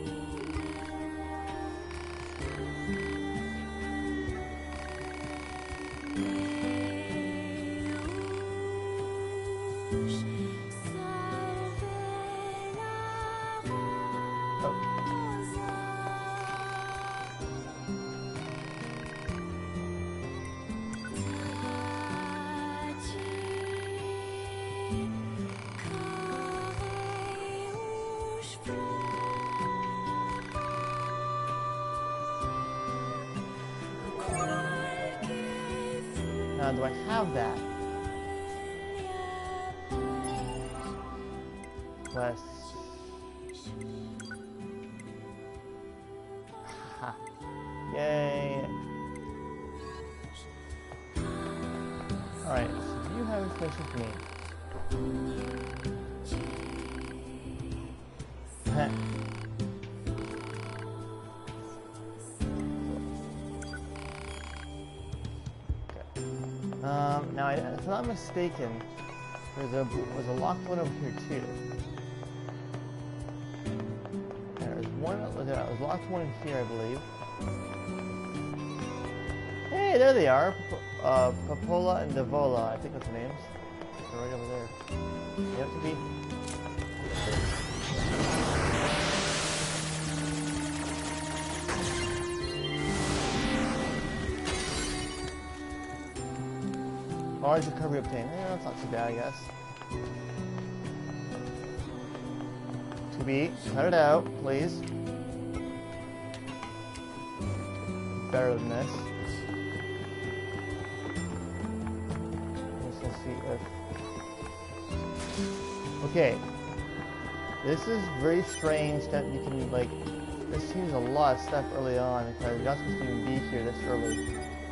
Speaker 1: Now, do I have that? Quest. Ha. Yay. Alright, so do you have information for me? Heh. Now, if I'm not mistaken, was a locked one over here too. There's one. There's locked one in here, I believe. Hey, there they are. Popola and Devola. I think that's the names. They're right over there. They have to be. Large recovery obtained. Yeah, that's not too bad, I guess. To be, cut it out, please. Better than this. Let's see if. Okay. This is very strange that you can, like. This seems a lot of stuff early on because you're not supposed to even be here this early.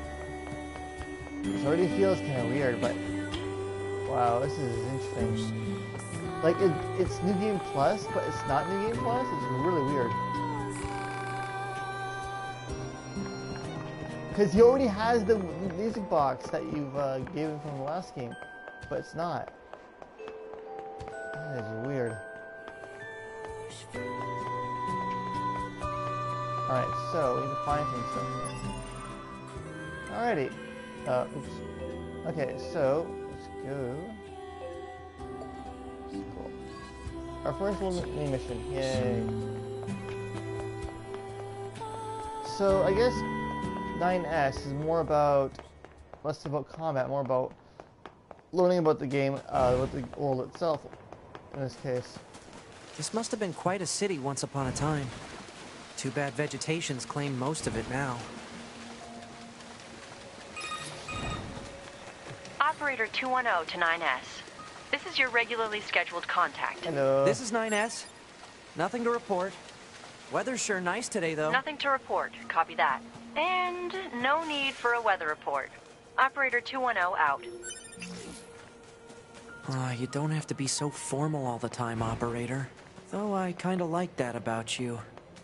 Speaker 1: It already feels kind of weird, but wow, this is interesting. Like, it's New Game Plus, but it's not New Game Plus. It's really weird. Because he already has the music box that you've given from the last game, but it's not. That is weird. Alright, so we need to find some stuff. Alrighty. Oops. Okay, so let's go. Cool. Our first mini mission. Yay. So I guess 9S is more about, less about combat, more about learning about the game, about the world itself. In this case.
Speaker 8: This must have been quite a city once upon a time. Too bad vegetation's claimed most of it now.
Speaker 4: Operator 210 to 9S. This is your regularly scheduled contact.
Speaker 1: Hello.
Speaker 8: This is 9S. Nothing to report. Weather's sure nice today, though.
Speaker 4: Nothing to report. Copy that. And no need for a weather report. Operator 210 out.
Speaker 8: You don't have to be so formal all the time, Operator. Though I kinda like that about you.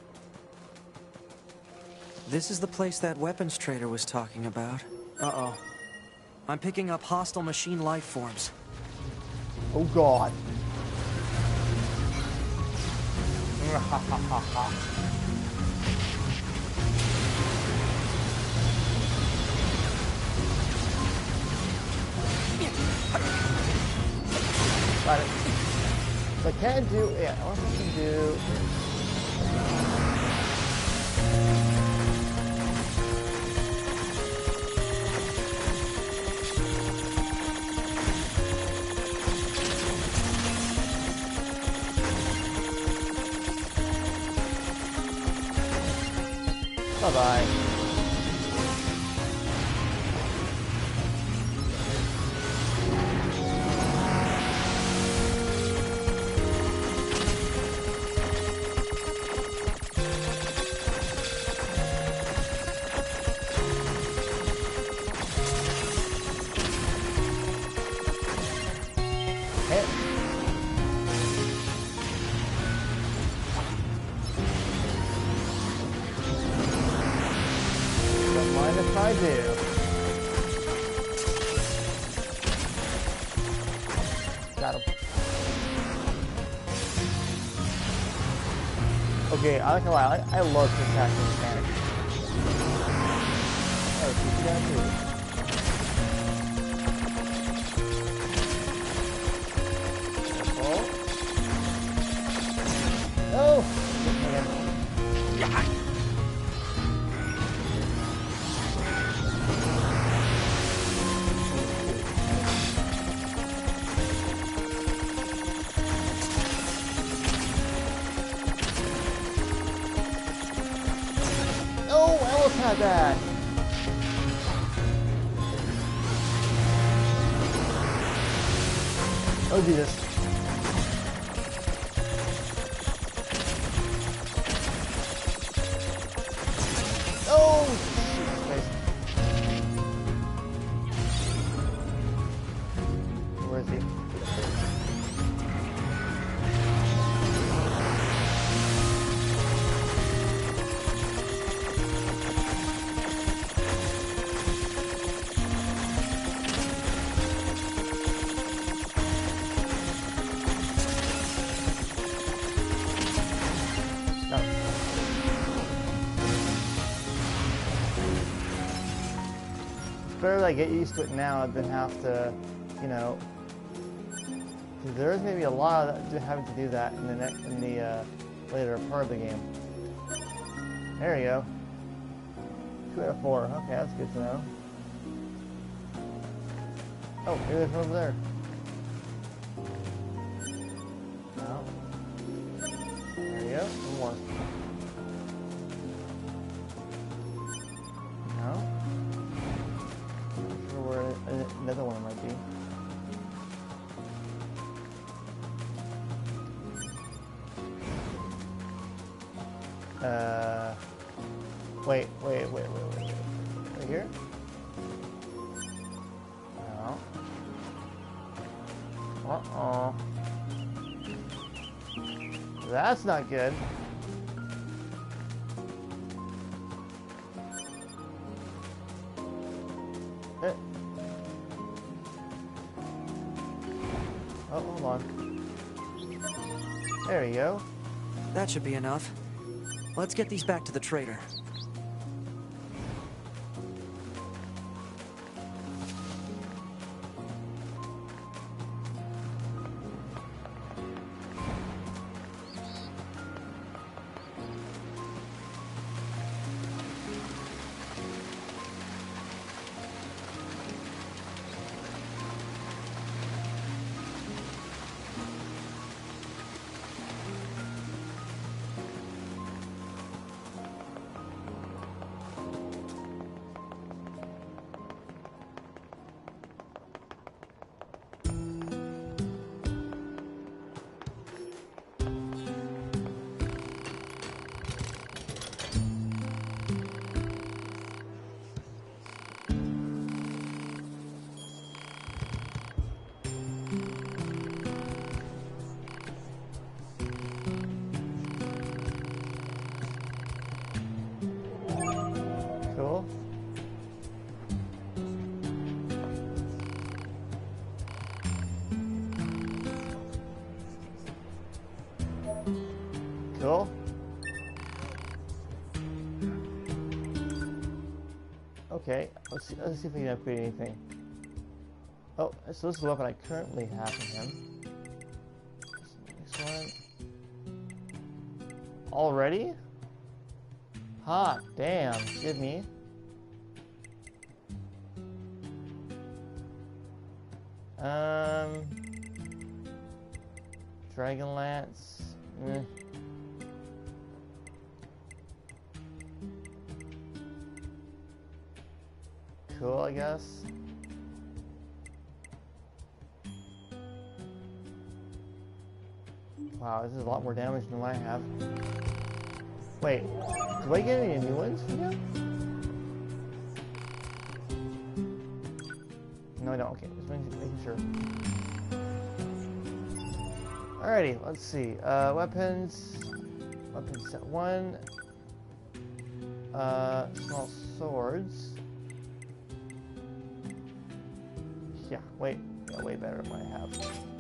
Speaker 8: This is the place that weapons trader was talking about. Uh-oh. I'm picking up hostile machine life forms.
Speaker 1: Oh god. Got it. So I can't do, yeah, what I can do. Bye-bye. Don't mind if I do. Got him. Okay, I like a lot. I love this attacking mechanic. Oh, keep you down too. Oh! Oh, I almost had that. Oh, Jesus. Oh, Jesus Christ. Where is he? Better that I get used to it now than have to, you know, 'cause there is maybe a lot of that, having to do that in the later part of the game. There you go. 2 out of 4. Okay, that's good to know. Oh, maybe there's one over there. No. There you go. One more. No. Not sure where another one might be. Wait. Right here? No. Uh-oh. That's not good. Oh, hold on. There you go.
Speaker 8: That should be enough. Let's get these back to the trader. Cool. Cool. Okay, let's see if we can upgrade anything. Oh, so this is the weapon I currently have from him.
Speaker 1: Excellent. Already? Hot damn. Give me. Dragon Lance. Cool, I guess. Wow, this is a lot more damage than what I have. Wait, do I get any new ones from you? No, I don't. Okay, just making sure. Alrighty, let's see. Weapons. Weapon set 1. Small swords. Yeah, way better than what I have.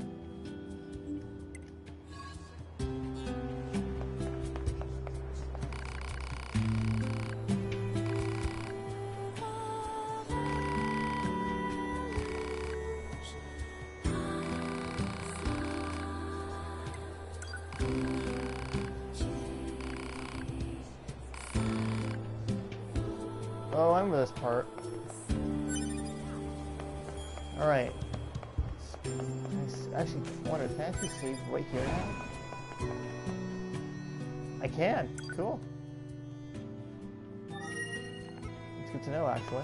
Speaker 1: Oh, I remember this part. Alright. Actually, I wonder, can I actually save right here now? I can. Cool. It's good to know, actually.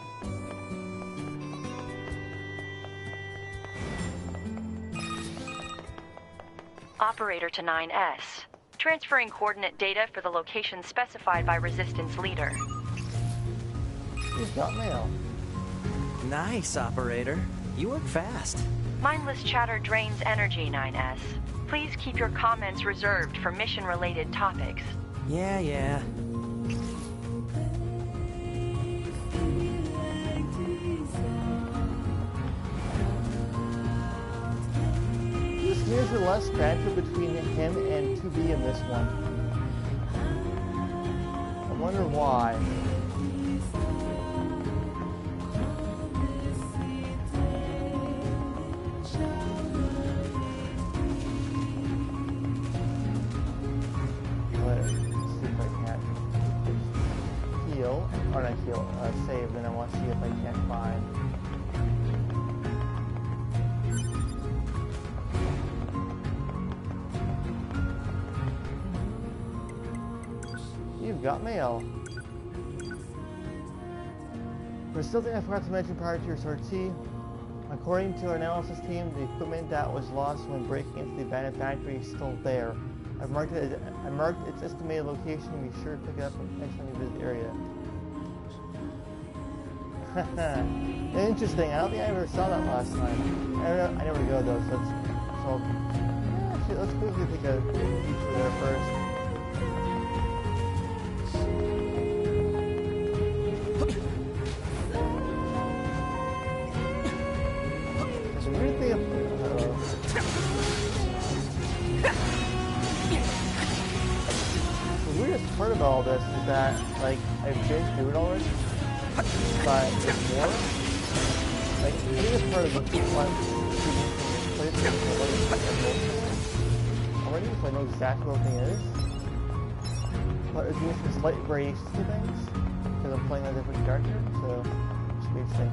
Speaker 4: Operator to 9S. Transferring coordinate data for the location specified by Resistance leader.
Speaker 1: You've got mail.
Speaker 8: Nice, operator. You work fast.
Speaker 4: Mindless chatter drains energy, 9S. Please keep your comments reserved for mission-related topics.
Speaker 8: Yeah.
Speaker 1: This means the less banter between him and 2B in this one. I wonder why. Save, then I want to see if I can't find. You've got mail. There's something I forgot to mention prior to your sortie. According to our analysis team, the equipment that was lost when breaking into the abandoned factory is still there. I marked its estimated location. Be sure to pick it up next time you visit the area. Interesting. I don't think I ever saw that last time. I never go though, so let's quickly take a picture there first. There's a weird thing the weirdest part about all this is that, like, I've been through it already. But there's more. Like, the biggest part of the one place already, so I know exactly what the thing is. But it's doing some slight variations to things because I'm playing a different character, so it should be interesting.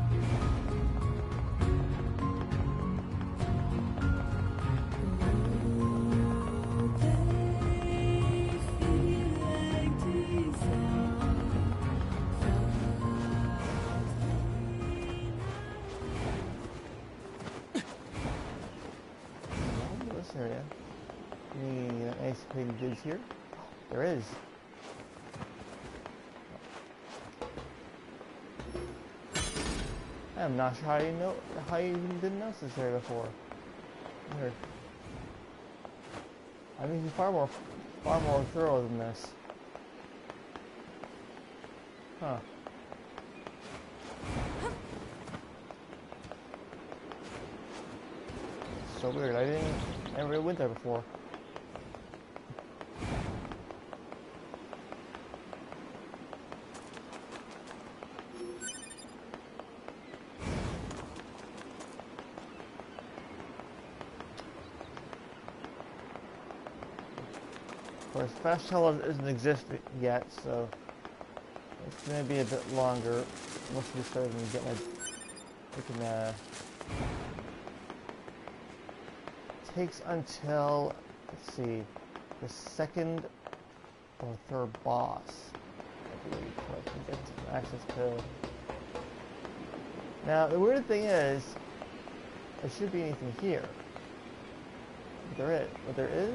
Speaker 1: Area. Any anticipated goods here? There is. I'm not sure how you didn't notice this area before. Weird. I mean, he's far more thorough than this. Huh. So weird. I never really went there before. Of course, fast travel doesn't exist yet, so it's gonna be a bit longer. Once we start and get my freaking takes until, let's see, the second or third boss, I believe, so I can get access to. Now the weird thing is, there should be anything here. But there is.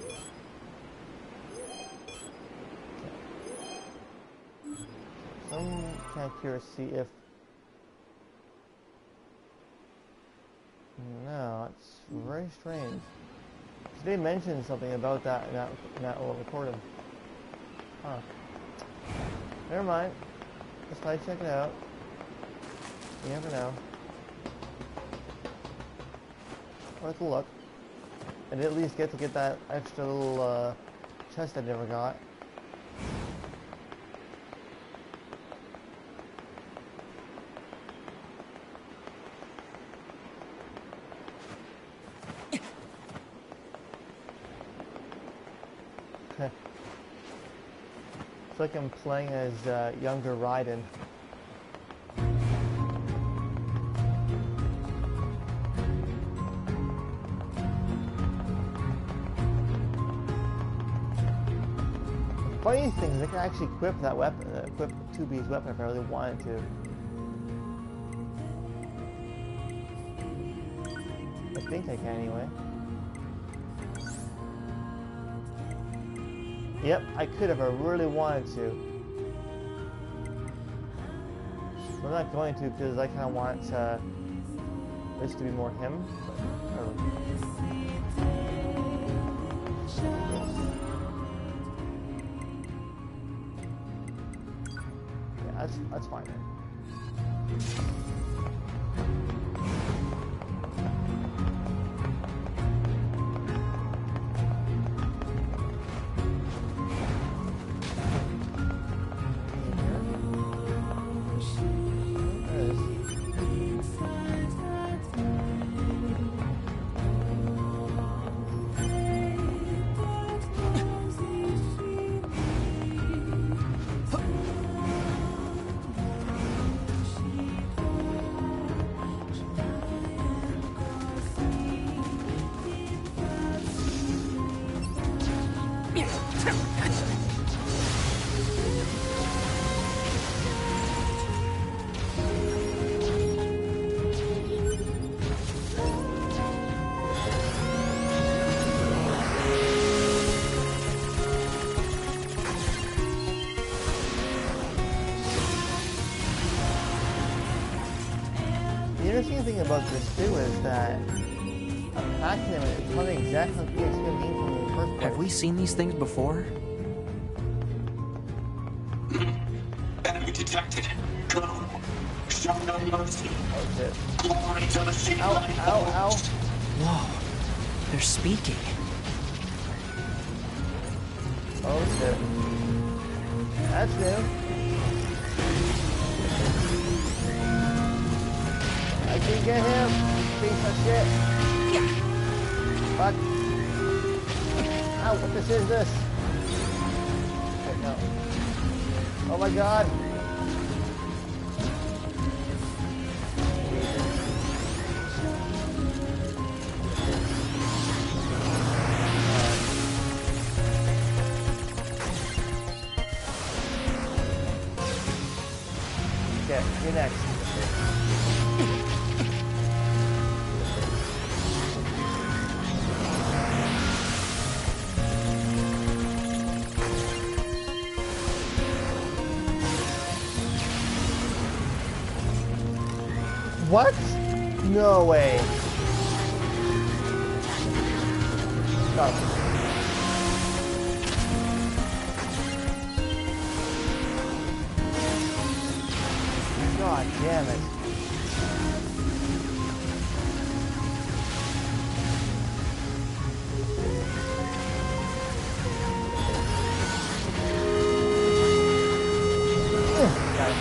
Speaker 1: So I'm kind of curious to see if. No, it's very strange. They mentioned something about that in that little recording. Huh. Never mind. Let's try to check it out. You never know. Worth a look. I did at least get to get that extra little chest I never got. It's like I'm playing as younger Raiden. Funny thing is, I can actually equip that weapon, equip 2B's weapon if I really wanted to. I think I can anyway. Yep, I could if I really wanted to. But I'm not going to because I kind of want this to be more him. Yeah, that's fine. The interesting thing about this too is that attacking him is probably exactly what it's going to mean from the first place.
Speaker 8: Have we seen these things before?
Speaker 13: Enemy detected. Go. Show no mercy.
Speaker 1: Oh shit.
Speaker 13: Glory to the sea.
Speaker 1: Ow, ow, ow.
Speaker 8: Whoa. They're speaking.
Speaker 1: Oh shit. That's new. I can get him. Piece of shit. Fuck. Ow, what this is this? Shit, no. Oh my god. Okay, you're next. What? No way. Stop. God damn it. Got it.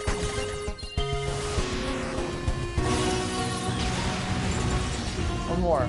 Speaker 1: One more.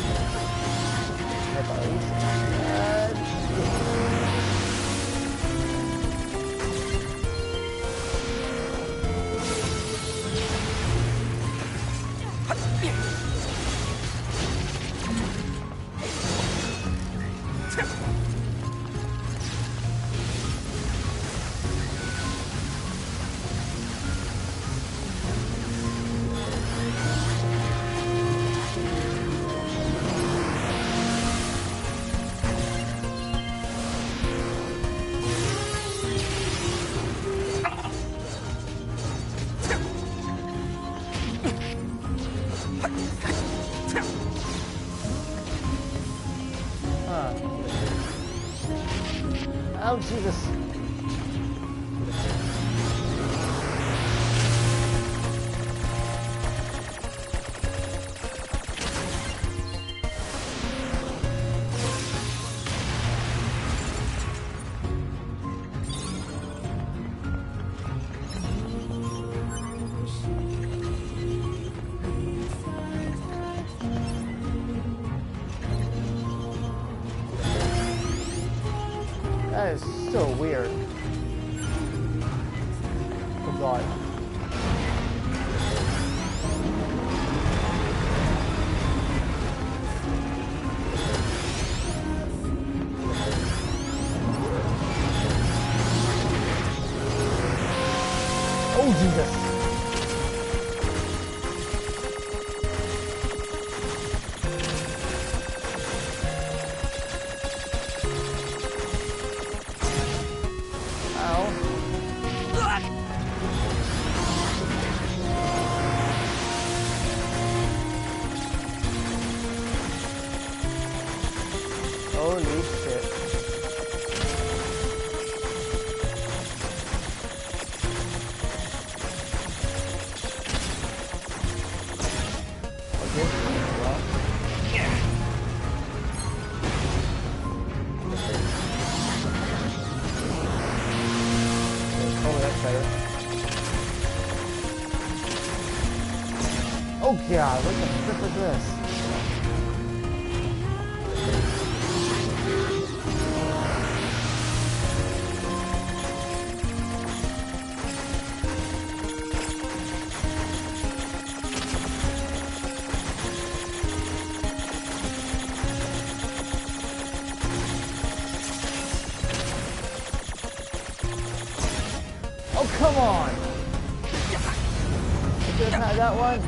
Speaker 1: Oh, Jesus. That is so weird. Oh God. Oh Jesus. Holy shit. Okay, well. Oh, that's better. Oh God, what the frick is this? Oh, come on! I could have had that one.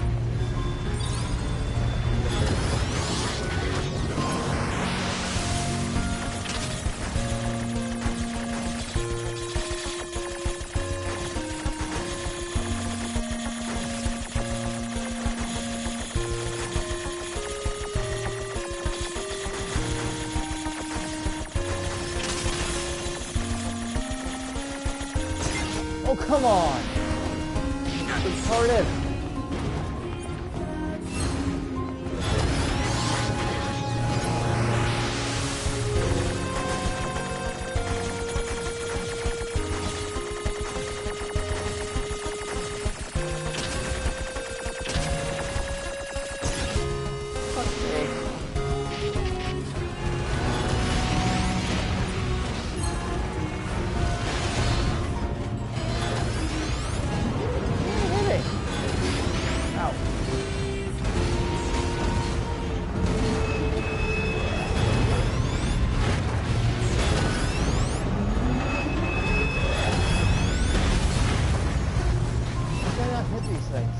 Speaker 1: Oh, come on! Retarded! Fuck's sake. Ow. How can I not hit these things?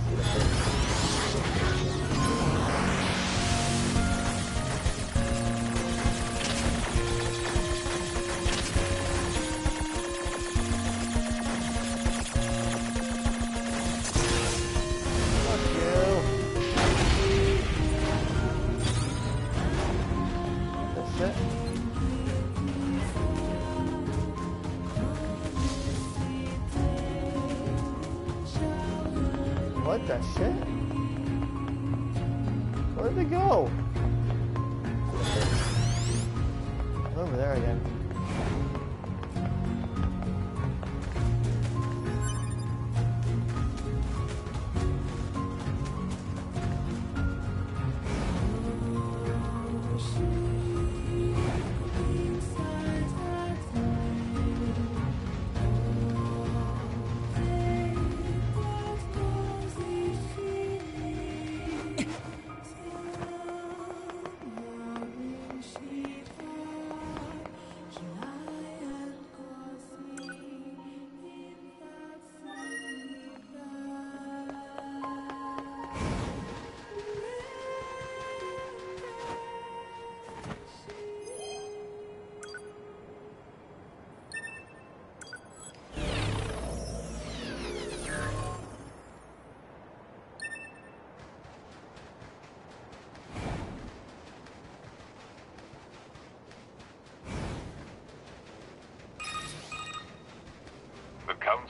Speaker 1: Fuck you. That's it. What the shit? Where'd they go? Over there again.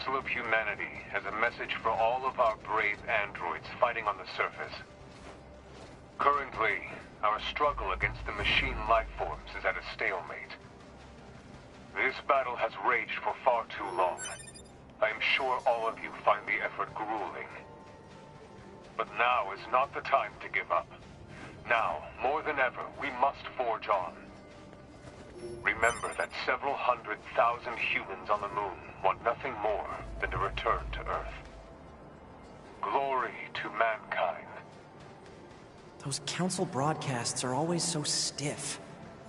Speaker 14: Council of Humanity has a message for all of our brave androids fighting on the surface. Currently, our struggle against the machine lifeforms is at a stalemate. This battle has raged for far too long. I am sure all of you find the effort grueling. But now is not the time to give up. Now, more than ever, we must forge on. Remember that several 100,000 humans on the moon want nothing more than to return to Earth. Glory to mankind.
Speaker 8: Those council broadcasts are always so stiff.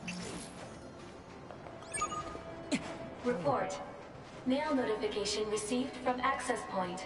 Speaker 5: Report. Mail notification received from access point.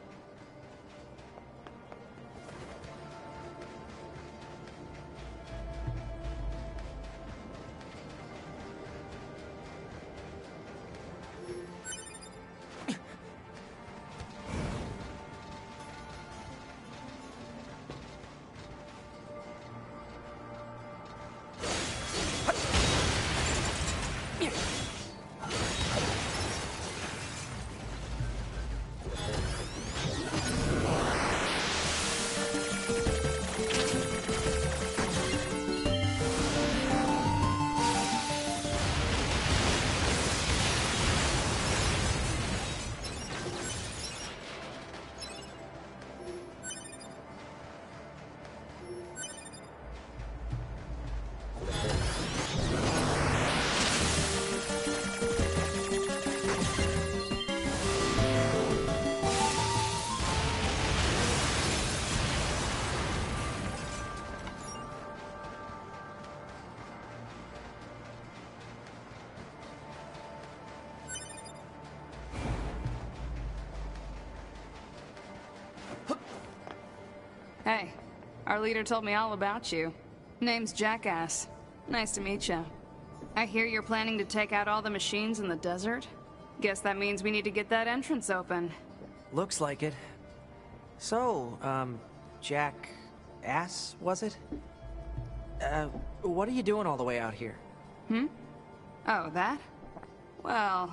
Speaker 15: Hey, our leader told me all about you. Name's Jackass. Nice to meet you. I hear you're planning to take out all the machines in the desert? Guess that means we need to get that entrance open.
Speaker 8: Looks like it. So, Jackass, was it? What are you doing all the way out here?
Speaker 15: Oh, that? Well...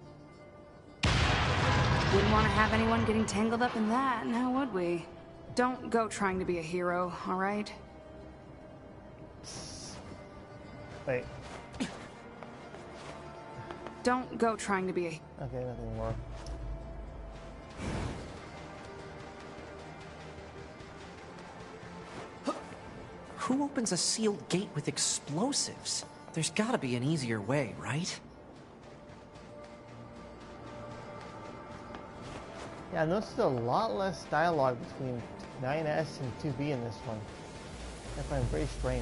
Speaker 15: wouldn't want to have anyone getting tangled up in that, now would we? Don't go trying to be a hero, alright?
Speaker 1: Wait.
Speaker 15: Don't go trying to be a...
Speaker 1: Okay, nothing more.
Speaker 8: Who opens a sealed gate with explosives? There's gotta be an easier way, right?
Speaker 1: Yeah, I noticed a lot less dialogue between 9S and 2B in this one. I find it very strange.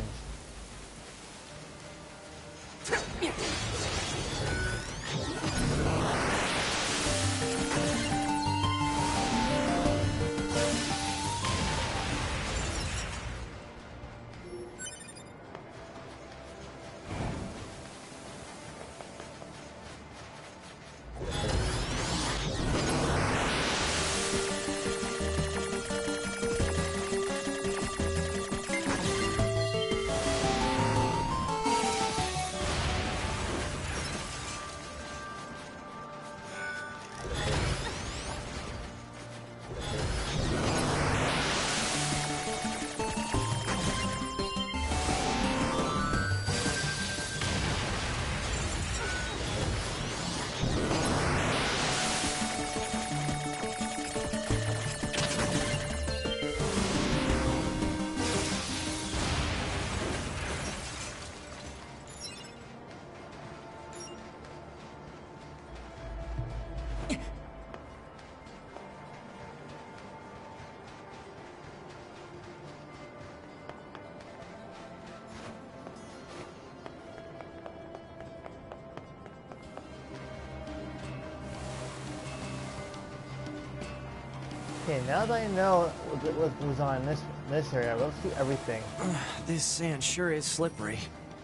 Speaker 1: Okay, now that I know what goes on in this area, let's do everything.
Speaker 8: This sand sure is slippery.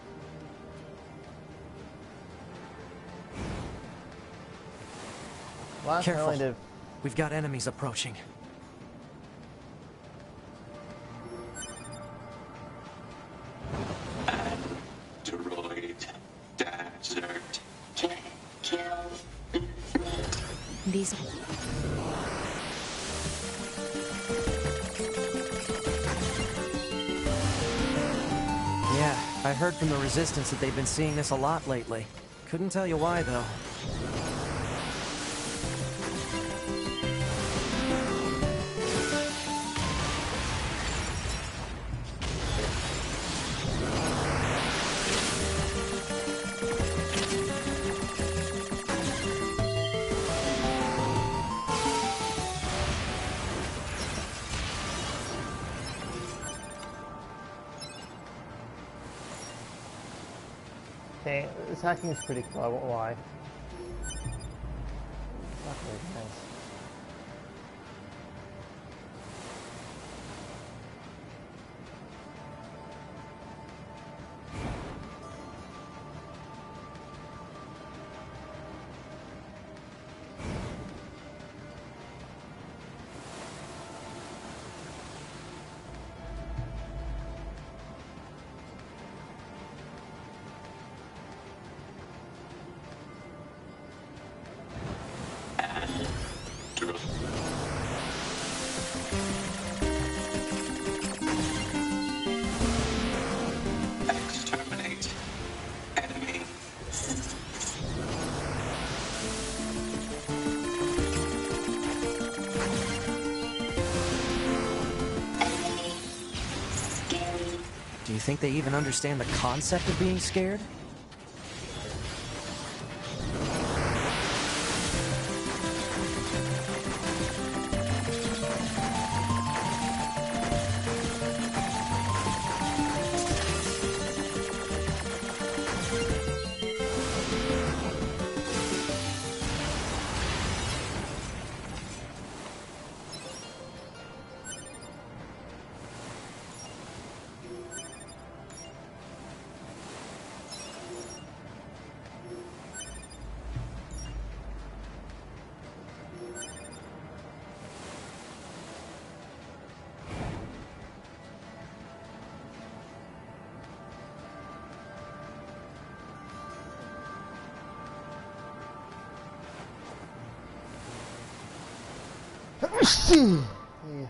Speaker 1: Last
Speaker 8: Careful.
Speaker 1: I only did...
Speaker 8: We've got enemies approaching.
Speaker 13: Android desert.
Speaker 12: These...
Speaker 8: I heard from the Resistance that they've been seeing this a lot lately. Couldn't tell you why, though.
Speaker 1: Okay, this hacking is pretty cool, I won't lie. Not very nice.
Speaker 13: Exterminate enemy.
Speaker 8: Do you think they even understand the concept of being scared? Yeah.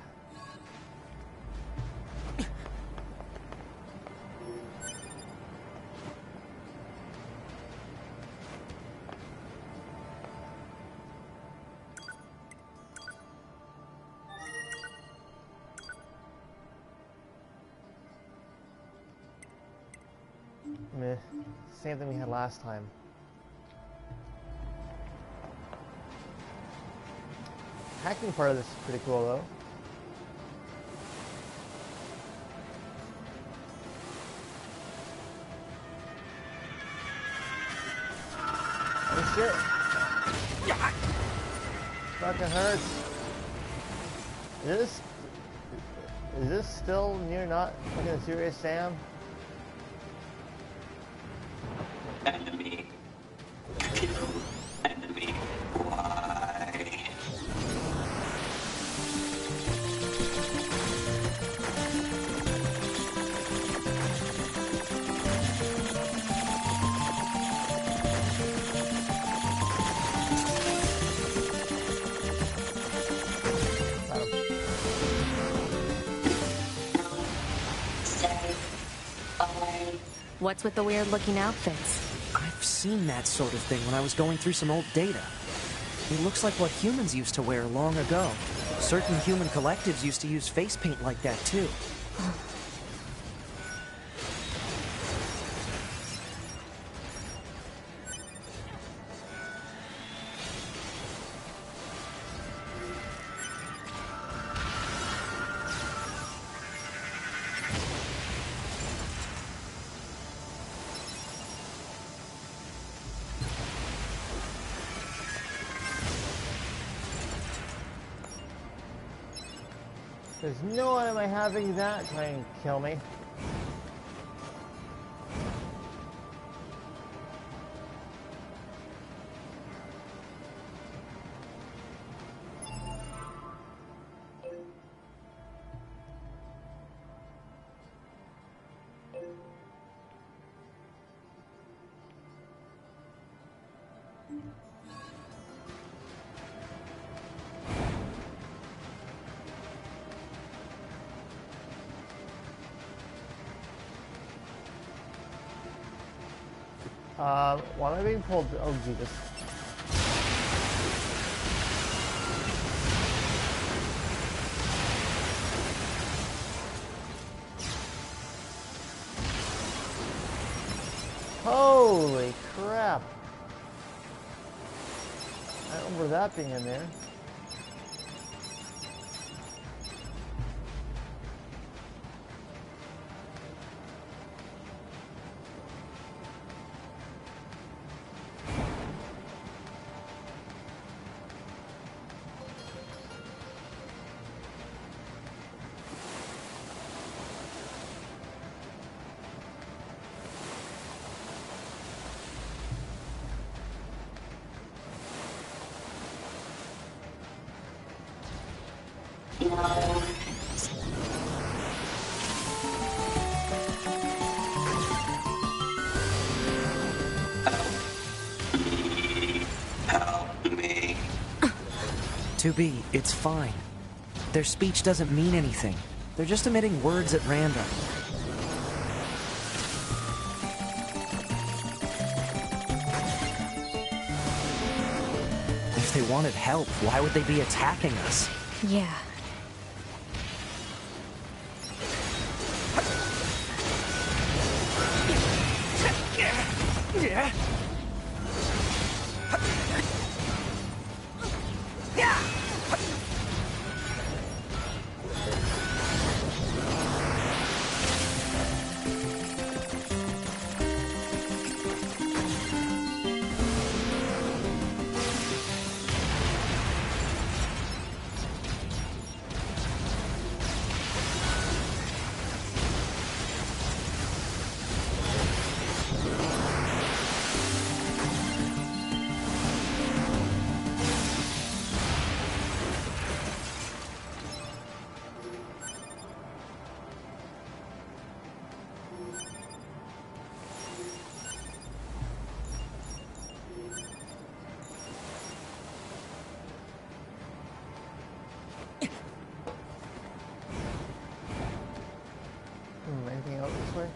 Speaker 8: Meh. Same thing we had last time. Hacking part of this is pretty cool though. Oh shit! Fucking hurts. Is this still Nier not fucking serious, Sam?
Speaker 13: Enemy. Kill. Enemy. Why?
Speaker 12: What's with the weird-looking outfits?
Speaker 8: I've seen that sort of thing when I was going through some old data. It looks like what humans used to wear long ago. Certain human collectives used to use face paint like that, too.
Speaker 1: There's no way am I having that try and kill me. Why am I being pulled? Oh, Jesus. Holy crap. I don't remember that being in there.
Speaker 13: Help me.
Speaker 8: 2B, it's fine. Their speech doesn't mean anything. They're just emitting words at random. If they wanted help, why would they be attacking us?
Speaker 12: Yeah.
Speaker 8: Yeah.
Speaker 1: Anything out this way?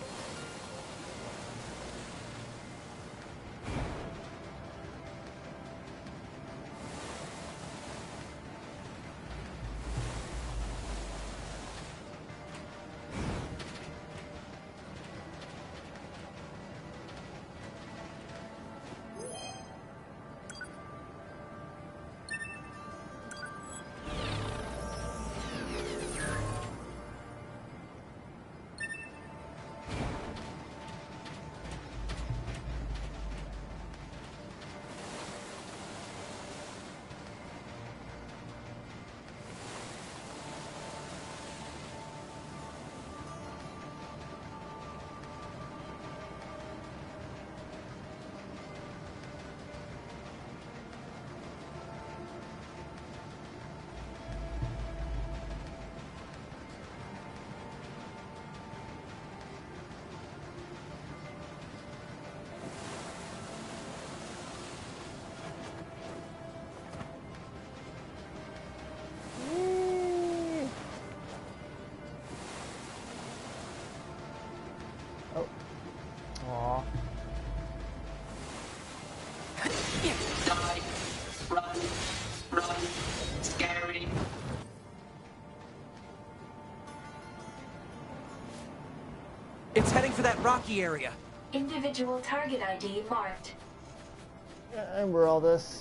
Speaker 1: Oh. Aw.
Speaker 13: Die. Run. Run. Scary.
Speaker 8: It's heading for that rocky area.
Speaker 5: Individual target ID marked.
Speaker 1: I remember all this.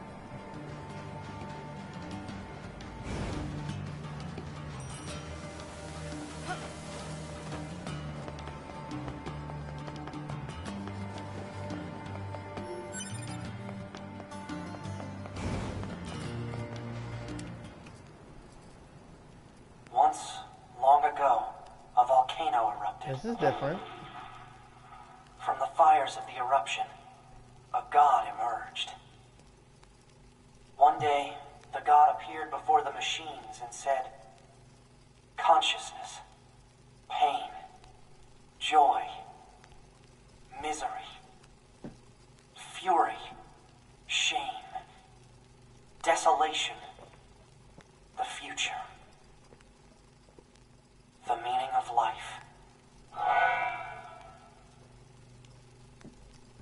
Speaker 3: Once, long ago, a volcano erupted.
Speaker 1: This is different.
Speaker 3: From the fires of the eruption, a god emerged. One day, the god appeared before the machines and said, "Consciousness, pain, joy, misery, fury, shame, desolation, the future, the meaning of life."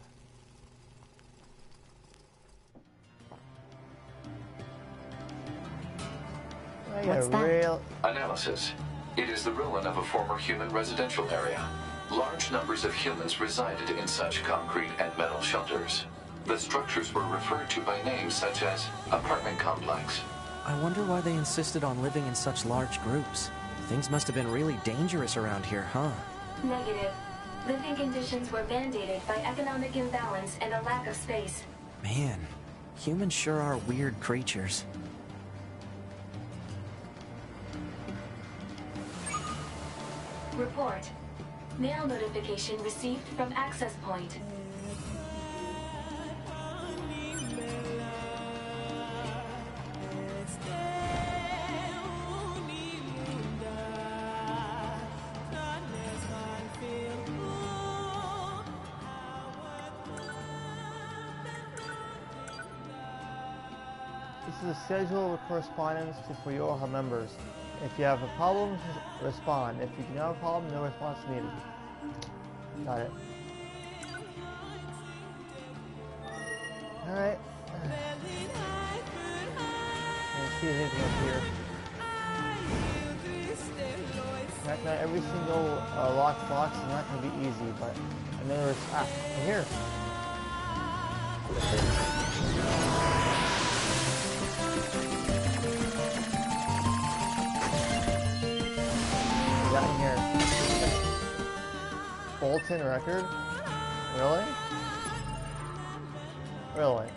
Speaker 12: What's that?
Speaker 1: real...
Speaker 9: Analysis. It is the ruin of a former human residential area. Large numbers of humans resided in such concrete and metal shelters. The structures were referred to by names such as apartment complex.
Speaker 8: I wonder why they insisted on living in such large groups. Things must have been really dangerous around here, huh?
Speaker 5: Negative. Living conditions were mandated by economic imbalance and a lack of space.
Speaker 8: Man, humans sure are weird creatures.
Speaker 5: Report. Mail notification received from access point.
Speaker 1: This is a schedule of correspondence for your members. If you have a problem, respond. If you do not have a problem, no response needed. Got it. Alright. Let's see if there's anything up here. Not every single locked box is not going to be easy, but I know there's... Ah, here. In here. Bolton record? Really? Really?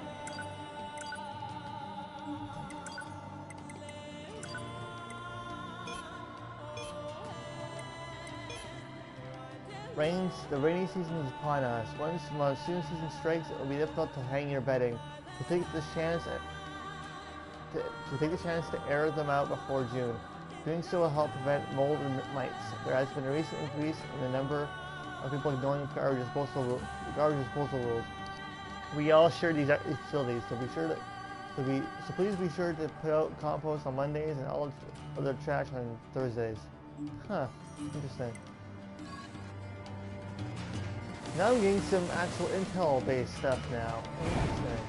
Speaker 1: The rainy season is upon us. Once the monsoon season strikes, it will be difficult to hang your bedding. To take the chance to air them out before June. Doing so will help prevent mold and mites. There has been a recent increase in the number of people ignoring garbage disposal rules. We all share these facilities, so please be sure to put out compost on Mondays and all other trash on Thursdays. Huh, interesting. Now I'm getting some actual intel-based stuff now. Interesting.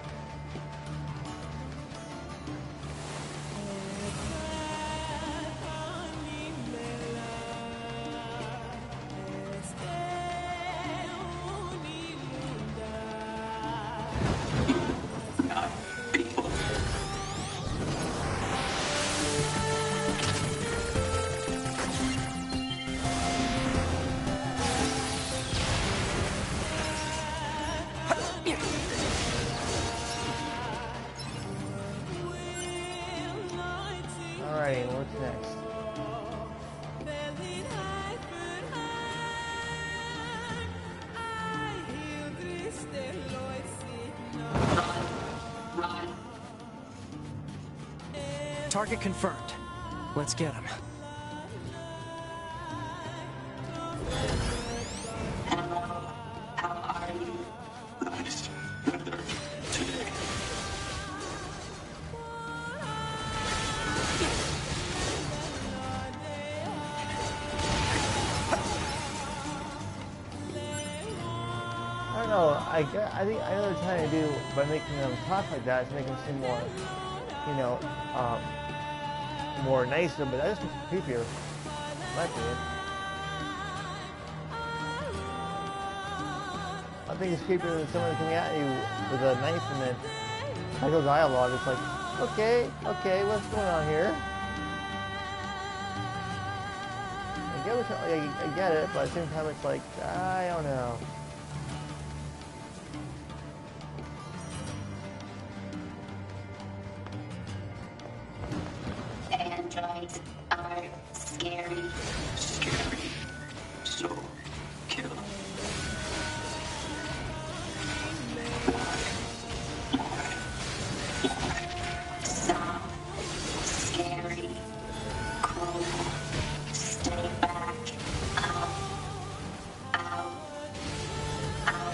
Speaker 1: Alright, what's next?
Speaker 8: Target confirmed. Let's get him.
Speaker 13: How are you? Nice weather today.
Speaker 1: I don't know. I think I know they're trying to do by making them talk like that to make them seem more, you know, more nicer. But that just makes it creepier, in my opinion. I think it's creepier than someone coming at you with a knife and then casual dialogue. It's like, okay, what's going on here? I get it, but at the same time, it's like, I don't know.
Speaker 13: Androids are scary. Scary. So kill. Stop. Scary. Cruel. Stay back. Out. Out. Out.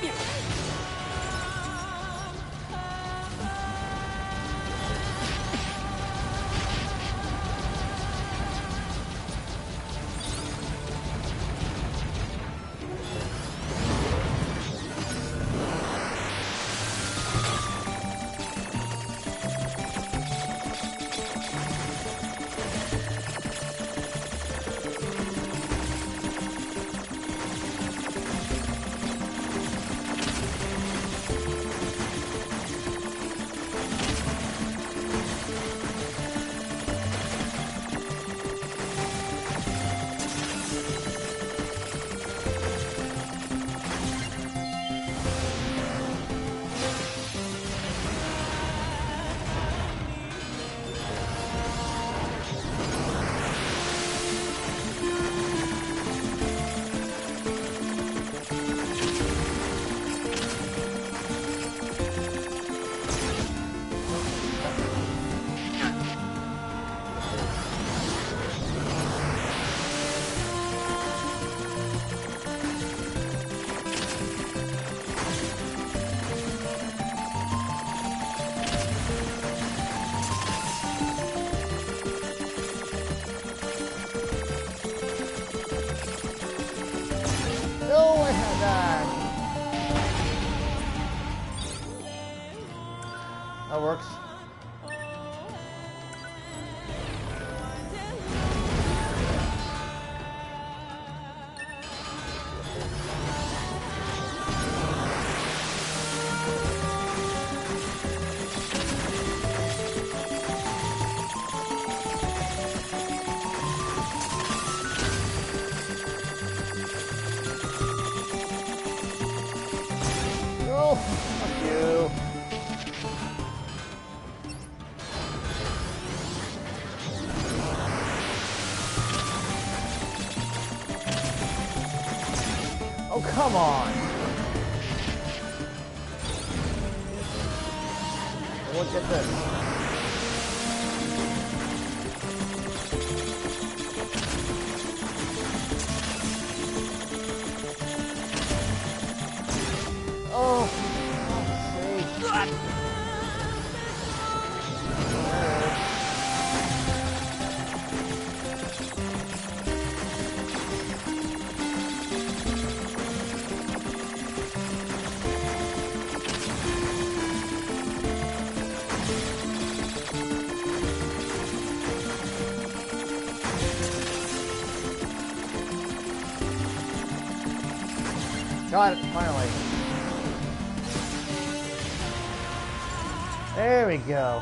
Speaker 1: No, I had that. That works. Oh, fuck you. Oh, come on. Look at this. Oh, for fuck's sake. Got it, finally. There we go.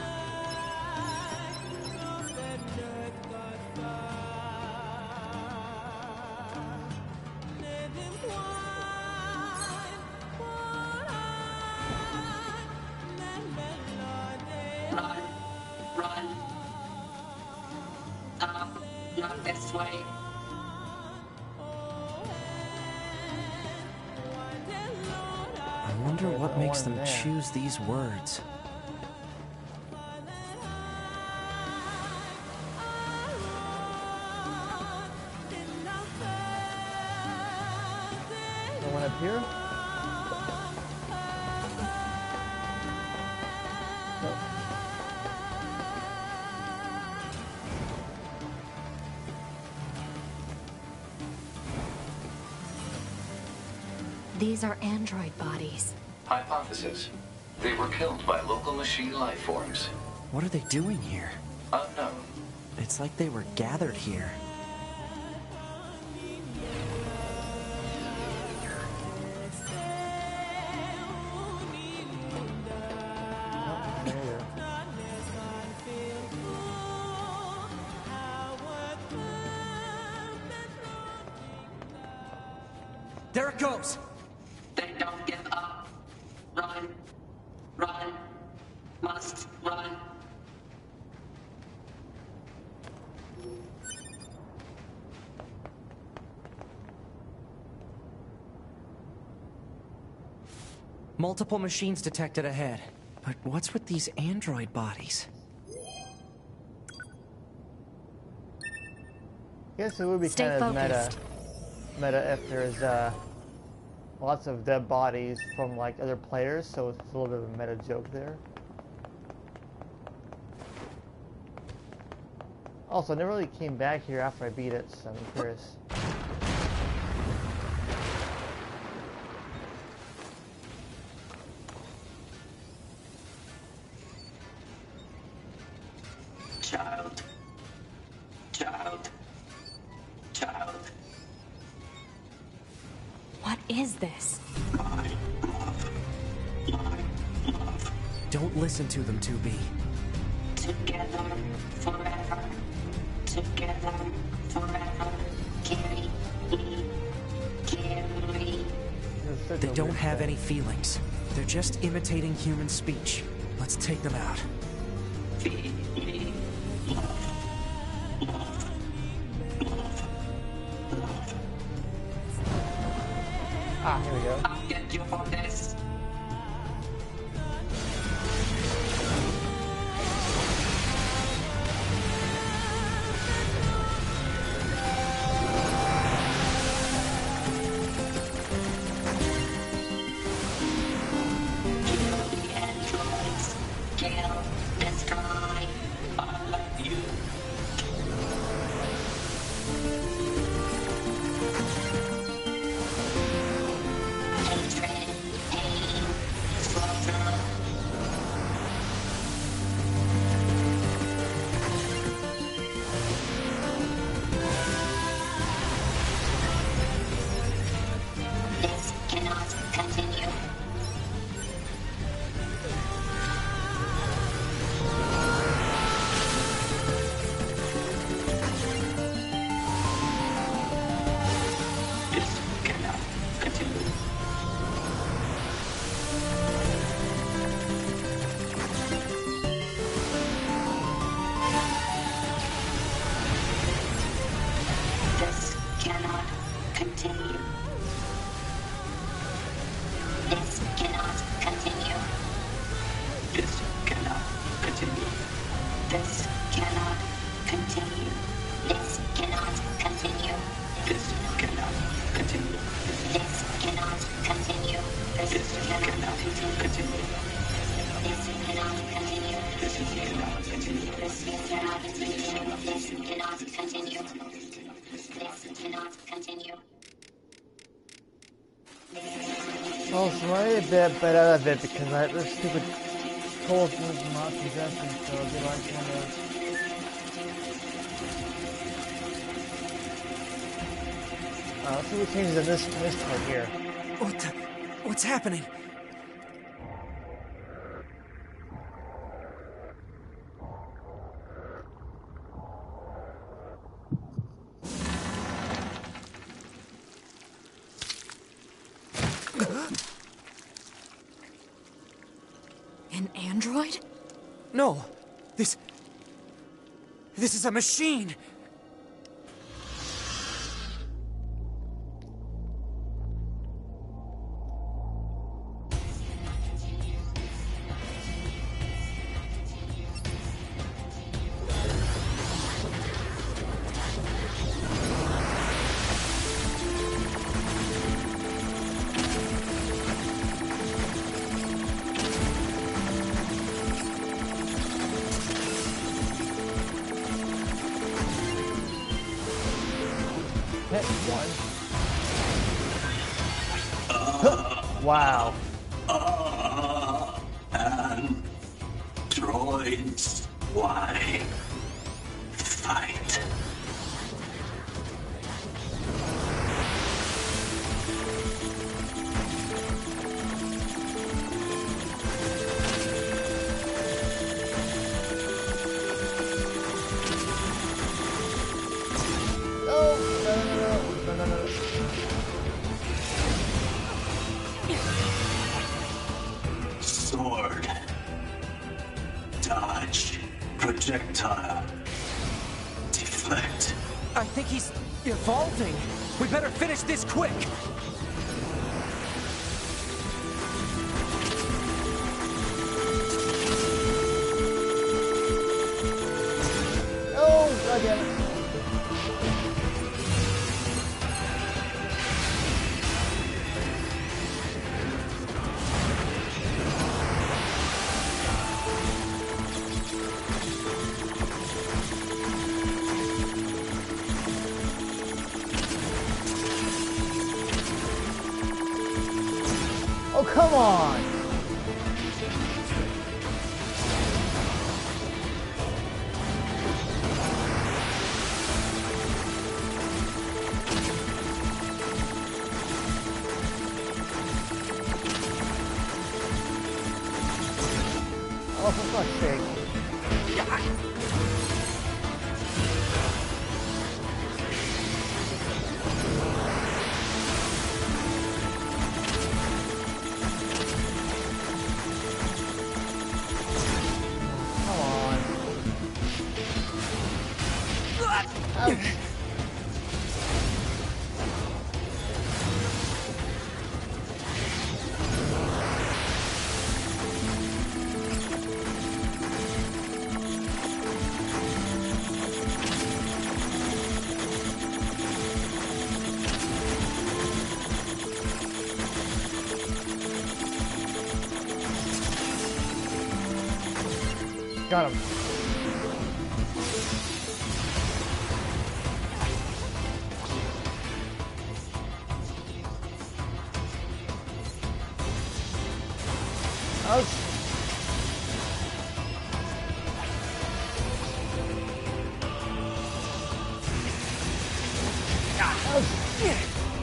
Speaker 13: Run. Run. Not this way.
Speaker 8: I wonder what makes them choose these words.
Speaker 1: The one up here?
Speaker 12: These are android bodies.
Speaker 9: Hypothesis. They were killed by local machine life forms.
Speaker 8: What are they doing here?
Speaker 9: Unknown.
Speaker 8: It's like they were gathered here. There it goes!
Speaker 13: They don't give up. Run. Run. Must run.
Speaker 8: Multiple machines detected ahead. But what's with these android bodies?
Speaker 1: Guess it would be
Speaker 12: Stay
Speaker 1: kind of
Speaker 12: focused.
Speaker 1: meta if there's lots of dead bodies from like other players, so it's a little bit of a meta joke there. Also, I never really came back here after I beat it, so I'm curious.
Speaker 13: Child. Child. Child.
Speaker 12: What is this?
Speaker 8: Don't listen to them, 2B.
Speaker 13: Together forever. Together forever. Carry me. Carry me.
Speaker 8: They don't have any feelings. They're just imitating human speech. Let's take them out.
Speaker 13: Feed me.
Speaker 1: Ah, here we go.
Speaker 13: I'll get you for this.
Speaker 1: Well, it's right a bit, but out of it because this stupid cold is not possessing, so I'll be like kind of. Let's see what changes in this part here.
Speaker 8: What's happening?
Speaker 6: An android?
Speaker 8: No! This is a machine!
Speaker 1: Hit one. Wow.
Speaker 13: And droids, why fight? Sword. Dodge. Projectile. Deflect.
Speaker 8: I think he's evolving. We better finish this quick.
Speaker 1: Oh, again. Oh, come on! Oh, for fuck's sake. Come on. Ouch. Got him. Ouch. Ouch.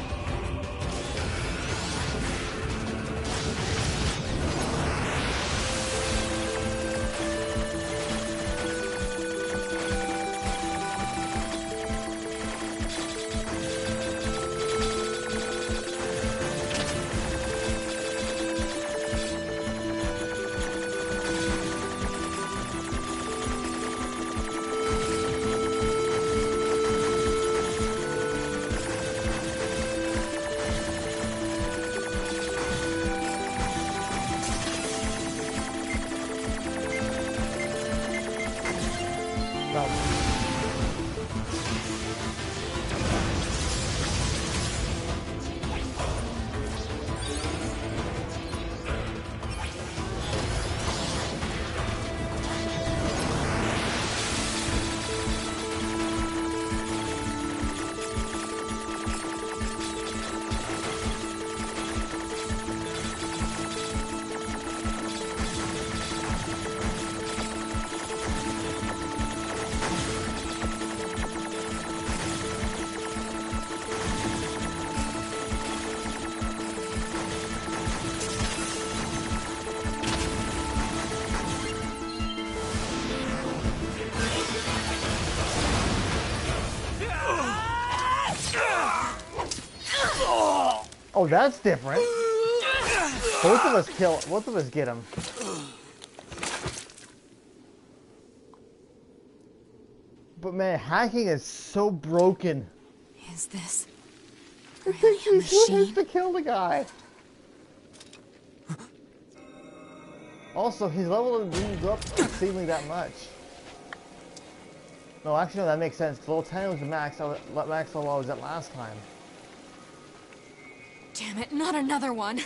Speaker 1: Oh, that's different. Both of us get him. But man, hacking is so broken.
Speaker 6: Is this
Speaker 1: It takes you 2 hits to kill the guy. Also, his level didn't go up seemingly that much. No, actually, no, that makes sense. Level 10 was the max level I was at last time.
Speaker 6: Damn it, not another one.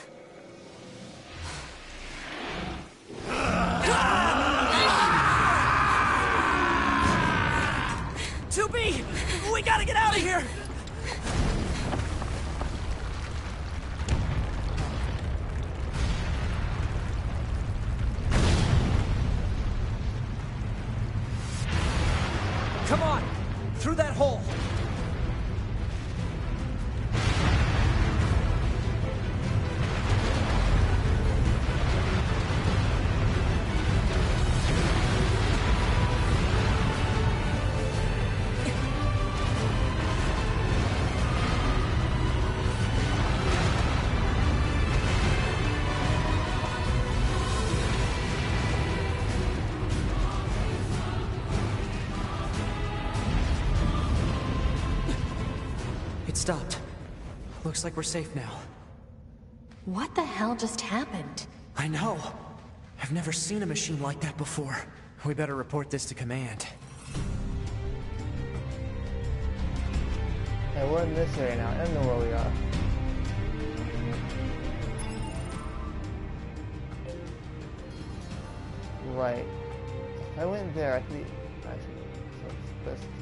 Speaker 8: 2B! We gotta get out of here! Come on! Through that hole! Stopped. Looks like we're safe now.
Speaker 12: What the hell just happened?
Speaker 8: I know. I've never seen a machine like that before. We better report this to command.
Speaker 1: Okay, we're in this area now. I don't know where we are. Right. If I went there, I think... Actually, so it's this.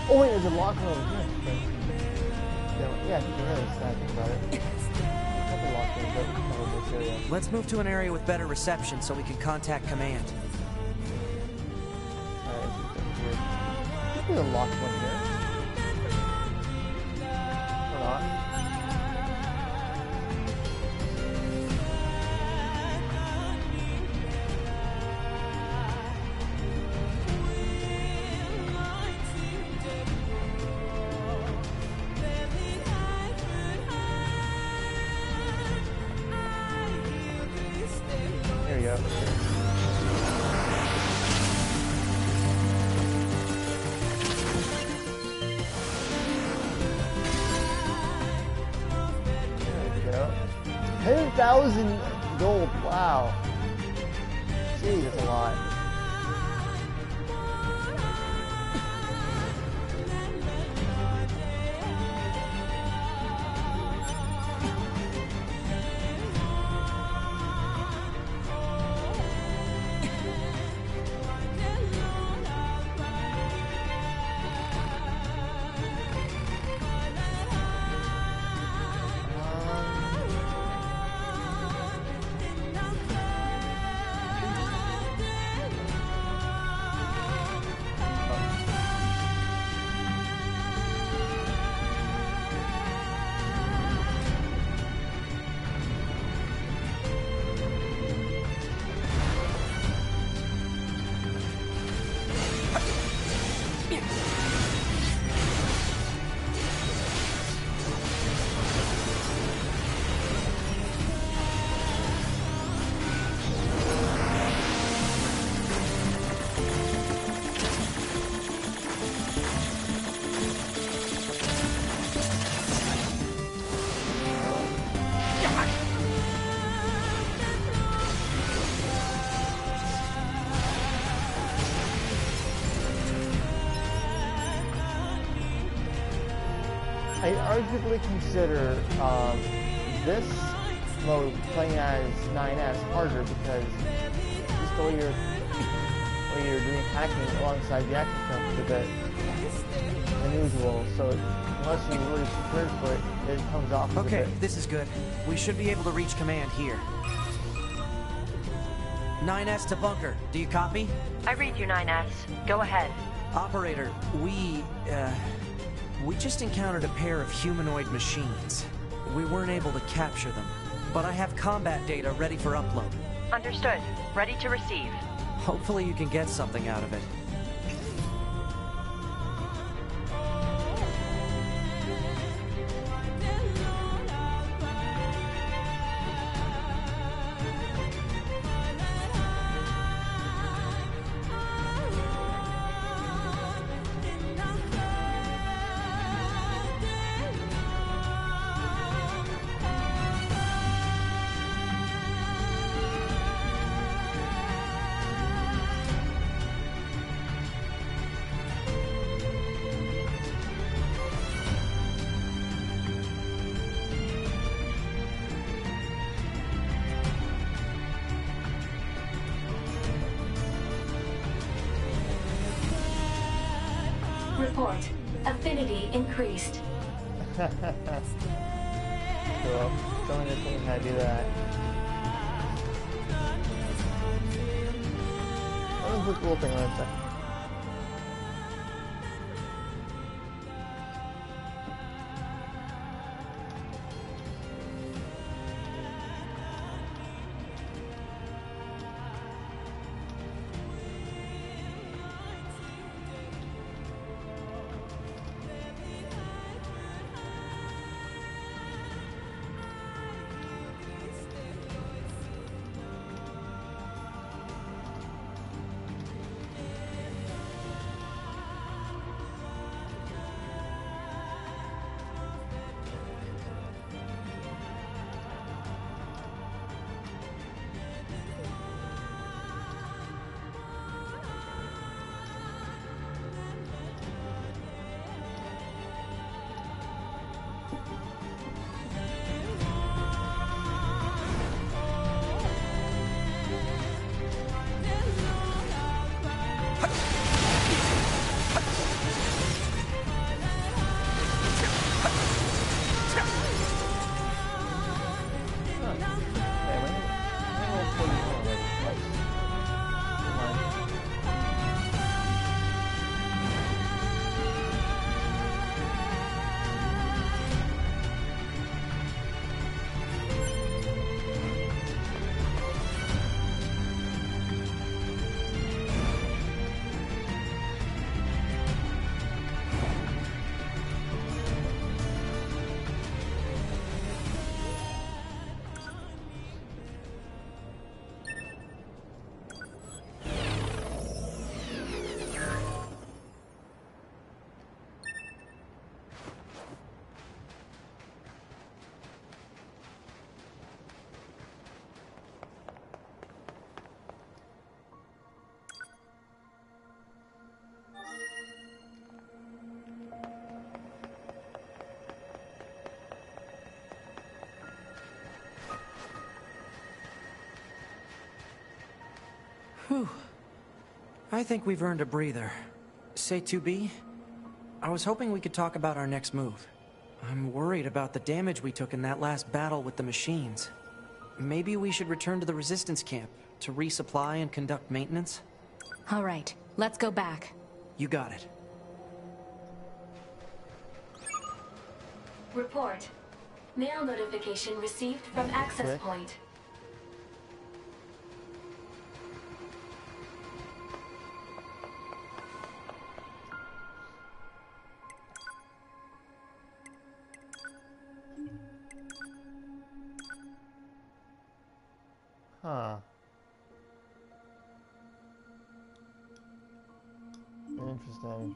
Speaker 1: Oh wait, there's a locker over here. Okay. Yeah, I think there is. Now I think about it. There's a couple locker rooms over this area.
Speaker 8: Let's move to an area with better reception so we can contact command.
Speaker 1: Alright, I think there's a locker room here. Or not. Here we go. There we go. 10,000 gold. Wow. Gee, that's a lot. I arguably consider this mode playing as 9S harder because just the way you're doing hacking alongside the action stuff is a bit unusual. So unless you really prepared for it, it comes off as a
Speaker 8: Okay,
Speaker 1: bit.
Speaker 8: this is good. We should be able to reach command here. 9S to bunker. Do you copy?
Speaker 4: I read you, 9S. Go ahead.
Speaker 8: Operator, we just encountered a pair of humanoid machines. We weren't able to capture them, but I have combat data ready for upload.
Speaker 4: Understood. Ready to receive.
Speaker 8: Hopefully you can get something out of it.
Speaker 5: Report. Affinity increased.
Speaker 1: Cool. Someone just told me how to do that. That was a cool thing on it.
Speaker 8: Whew. I think we've earned a breather. Say 2B, I was hoping we could talk about our next move. I'm worried about the damage we took in that last battle with the machines. Maybe we should return to the Resistance camp to resupply and conduct maintenance?
Speaker 12: All right, let's go back.
Speaker 8: You got it.
Speaker 5: Report. Mail notification received from access point.
Speaker 1: Huh. Interesting.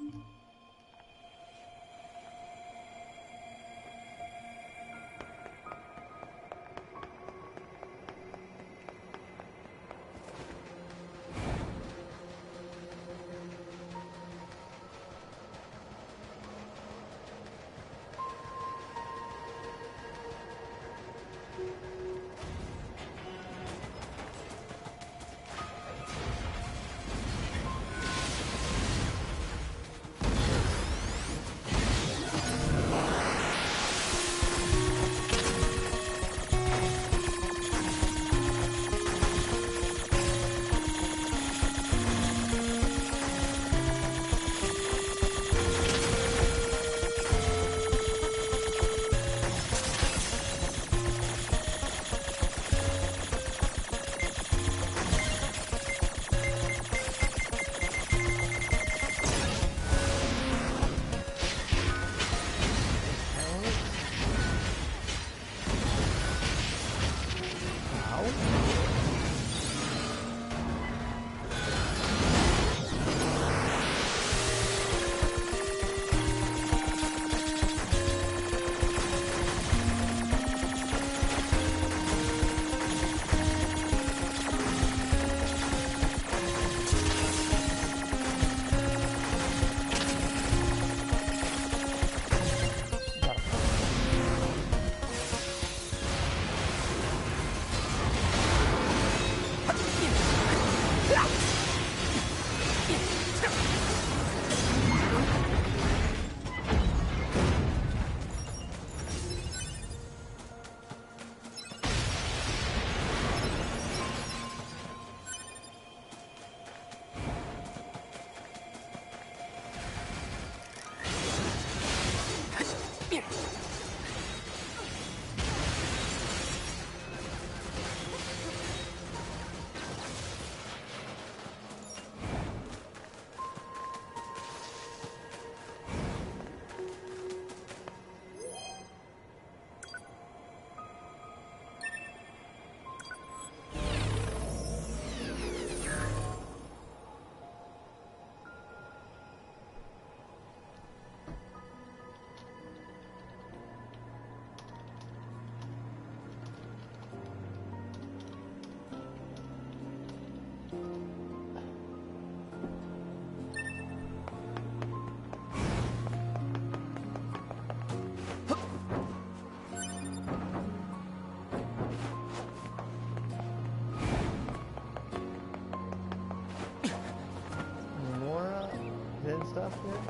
Speaker 1: Stuff here?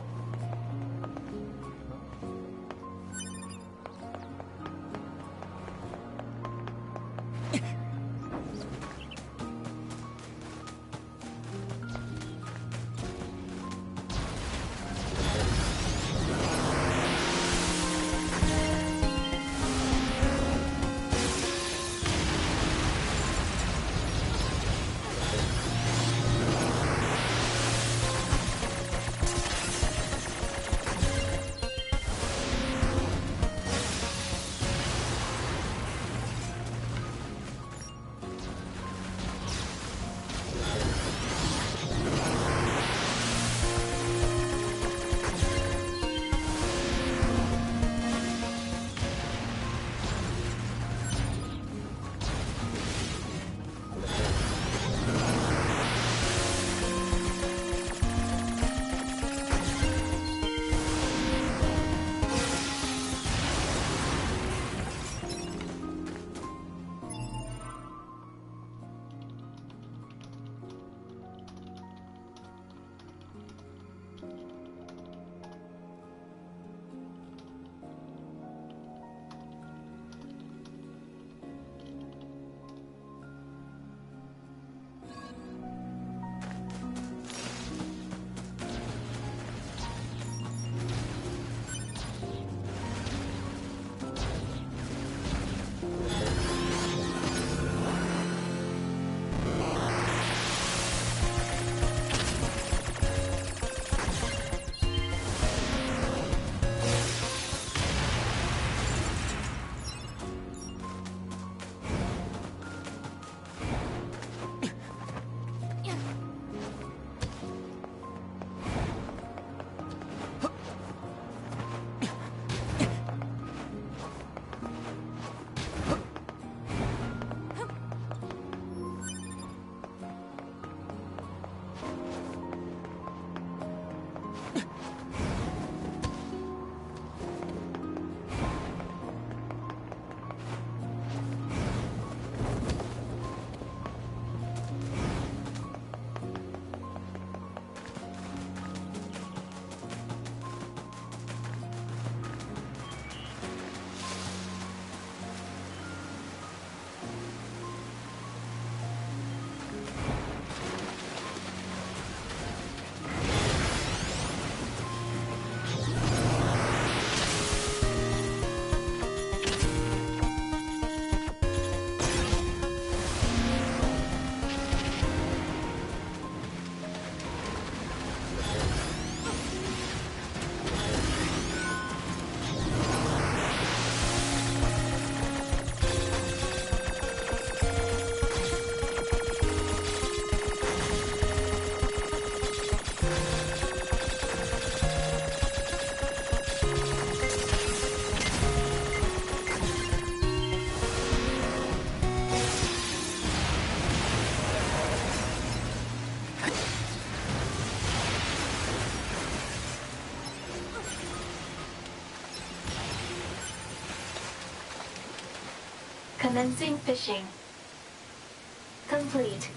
Speaker 5: Commencing fishing. Complete.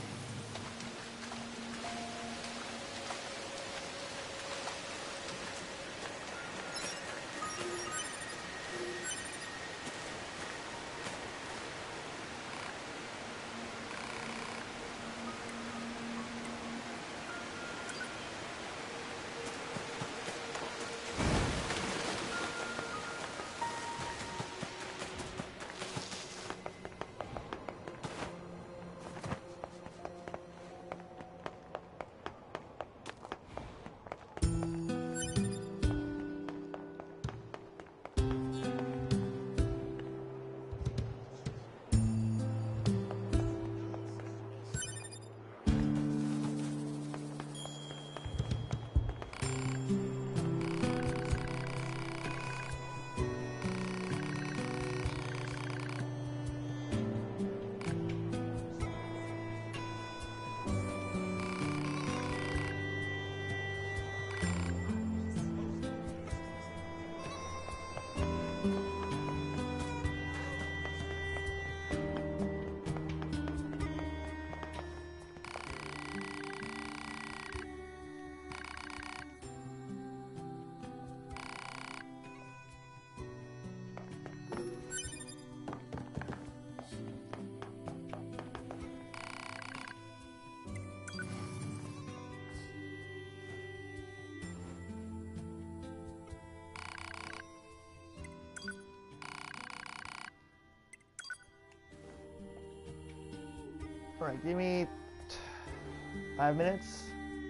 Speaker 1: Alright, give me 5 minutes.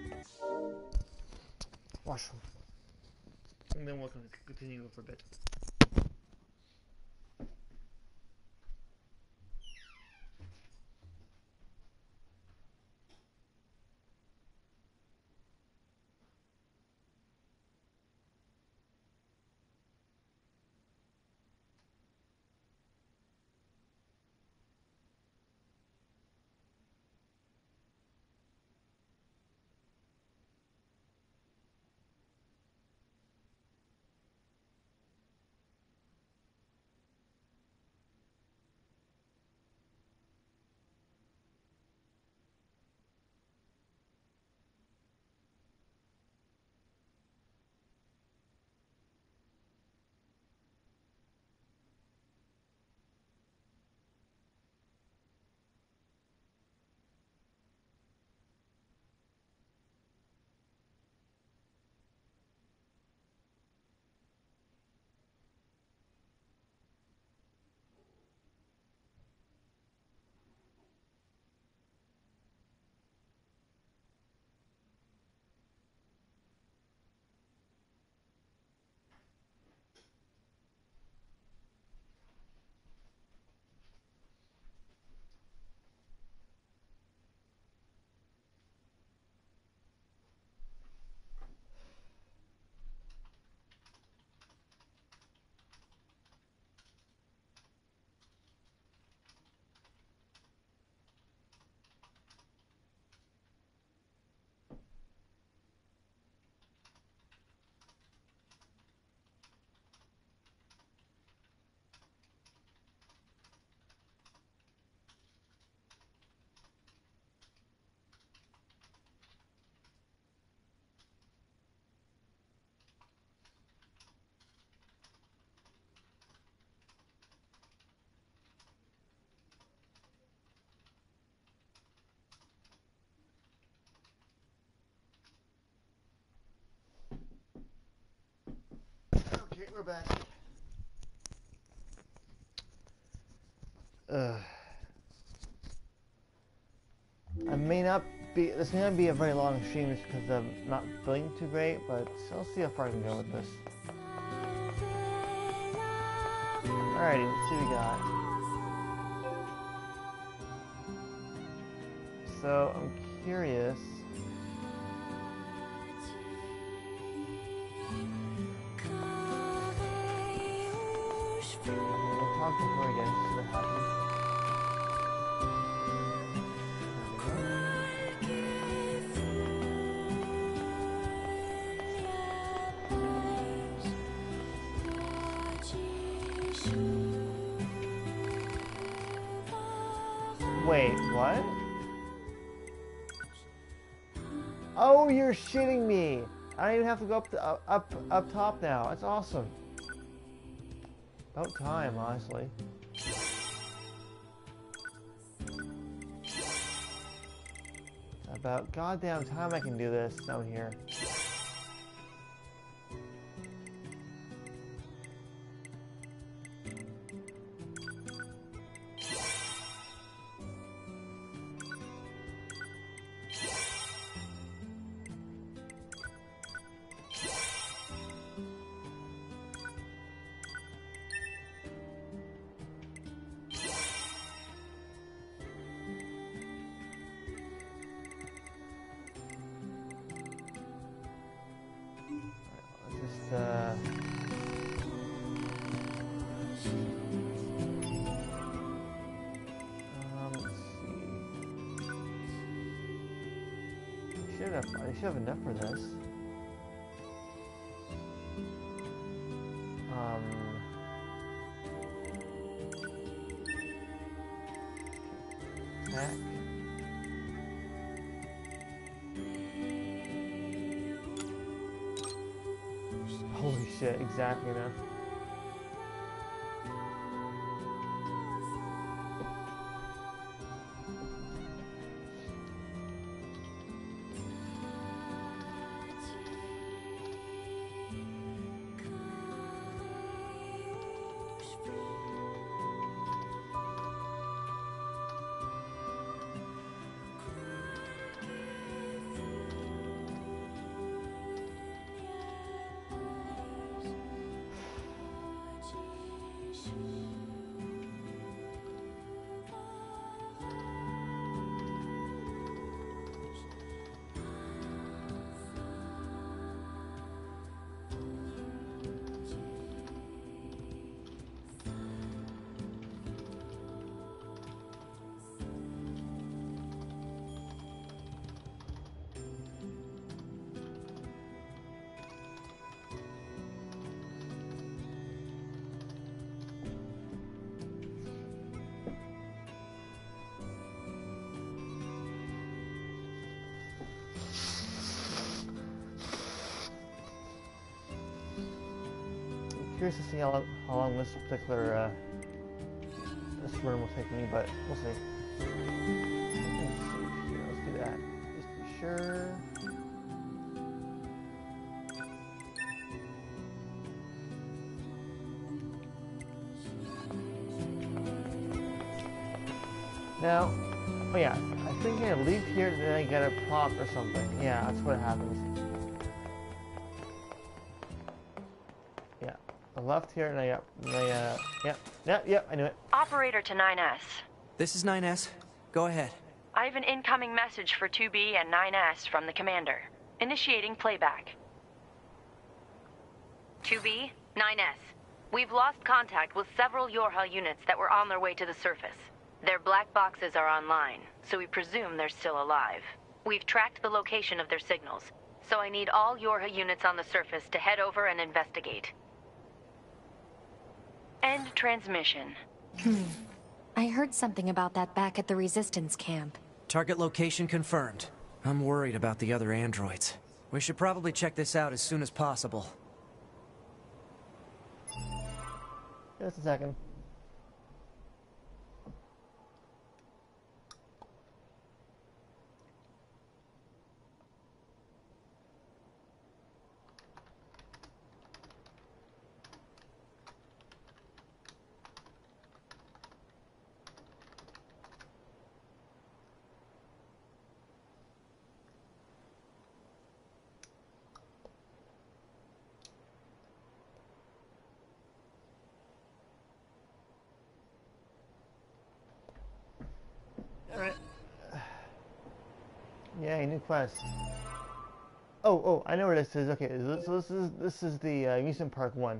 Speaker 1: Washroom. And then we'll continue for a bit. Okay, we're back. This may not be a very long stream just because I'm not feeling too great, but I'll see how far I can go with this. Alrighty, let's see what we got. So, I'm curious. We'll talk to her again, see what happens. Wait, what? Oh, you're shitting me! I don't even have to go up top now. That's awesome. About time, honestly. About goddamn time I can do this down here. I should have enough for this. Attack. Holy shit, exactly enough. Curious to see how long this particular this run will take me, but we'll see. Let's see here. Let's do that. Just to be sure. Now, oh yeah, I think I leave here and then I get a prompt or something. Yeah, that's what happens. Left here and I yep, I knew it.
Speaker 4: Operator to 9S.
Speaker 8: This is 9S. Go ahead.
Speaker 4: I have an incoming message for 2B and 9S from the commander. Initiating playback.
Speaker 2: 2B, 9S. We've lost contact with several Yorha units that were on their way to the surface. Their black boxes are online, so we presume they're still alive. We've tracked the location of their signals, so I need all Yorha units on the surface to head over and investigate.
Speaker 4: End transmission.
Speaker 12: I heard something about that back at the Resistance camp.
Speaker 8: Target location confirmed. I'm worried about the other androids. We should probably check this out as soon as possible.
Speaker 1: Just a second. Alright. Yay, new quest. Oh, I know where this is. Okay, so this is the amusement park one.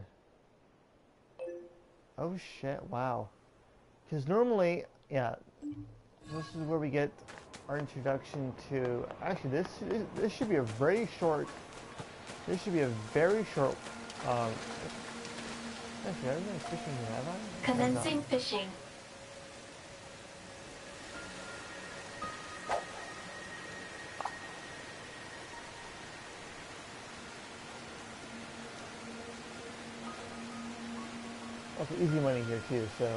Speaker 1: Oh shit! Wow. Because normally, yeah, this is where we get our introduction to. Actually, this should be a very short. This should be a very short. Actually, are there any fishing we have on?
Speaker 5: Commencing fishing.
Speaker 1: Also, easy money here too, so.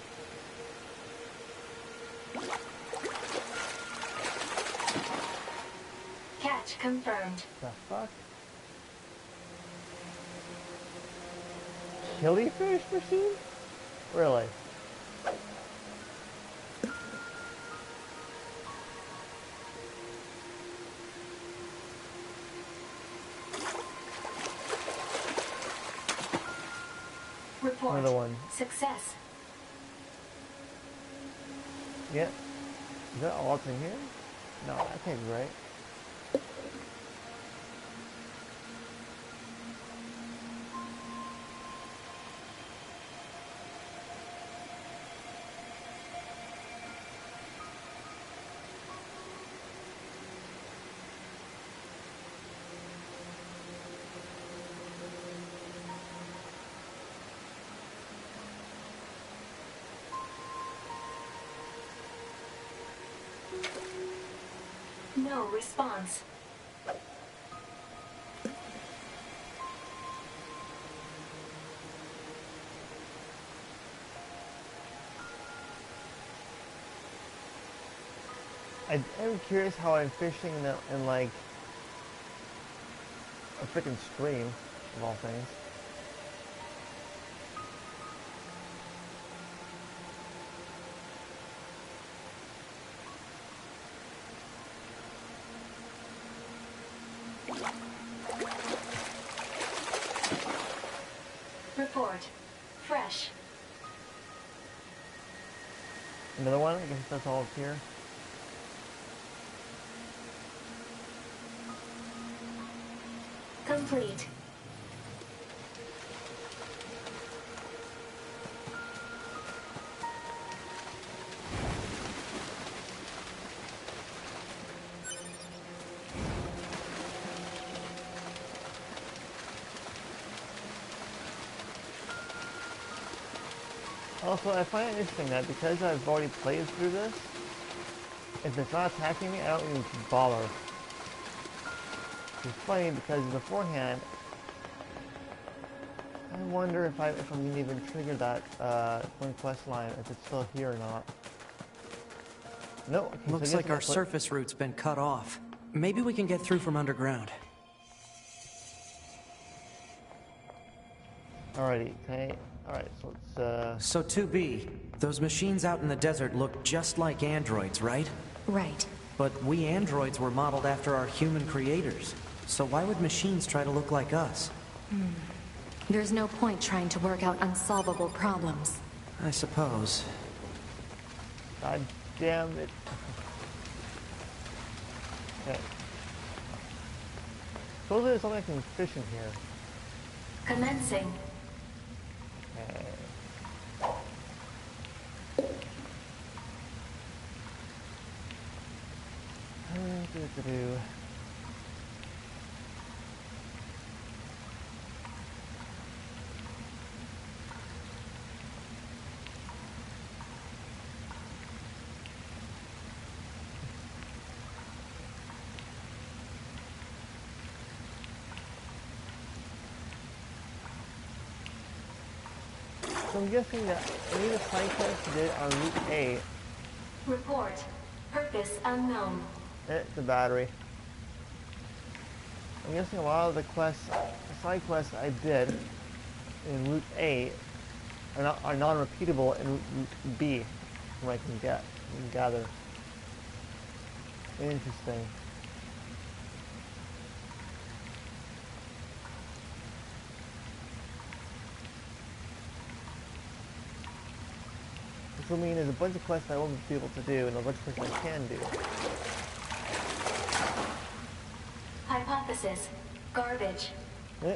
Speaker 5: Catch confirmed.
Speaker 1: The fuck? Killifish machine? Really?
Speaker 5: Report.
Speaker 1: Another one.
Speaker 5: Success.
Speaker 1: Yeah. Is that all that's in here? No, that can't be right.
Speaker 5: No response.
Speaker 1: I'm curious how I'm fishing in like a freaking stream, of all things.
Speaker 5: Report. Fresh.
Speaker 1: Another one? I guess that's all up here.
Speaker 5: Complete.
Speaker 1: Also, I find it interesting that because I've already played through this, if it's not attacking me, I don't even bother. It's funny because beforehand, I wonder if I'm gonna even trigger that one quest line, if it's still here or not. No. Okay,
Speaker 8: Looks
Speaker 1: so
Speaker 8: like our surface route's been cut off. Maybe we can get through from underground.
Speaker 1: Alrighty, okay. Alright, so let's
Speaker 8: So 2B, those machines out in the desert look just like androids, right?
Speaker 12: Right.
Speaker 8: But we androids were modeled after our human creators. So why would machines try to look like us?
Speaker 12: There's no point trying to work out unsolvable problems.
Speaker 8: I suppose.
Speaker 1: God damn it. Okay. Suppose there's something I can fish in here.
Speaker 5: Commencing.
Speaker 1: Okay. Do. So I'm guessing that any of the side quests did on Route 8.
Speaker 5: Report. Purpose unknown.
Speaker 1: The battery. I'm guessing a lot of the quests, the side quests I did in Route 8 are non-repeatable in Route B, from what I can gather. Interesting. Which will mean there's a bunch of quests I won't be able to do and a bunch of quests I can do.
Speaker 5: Hypothesis. Garbage.
Speaker 1: Eh.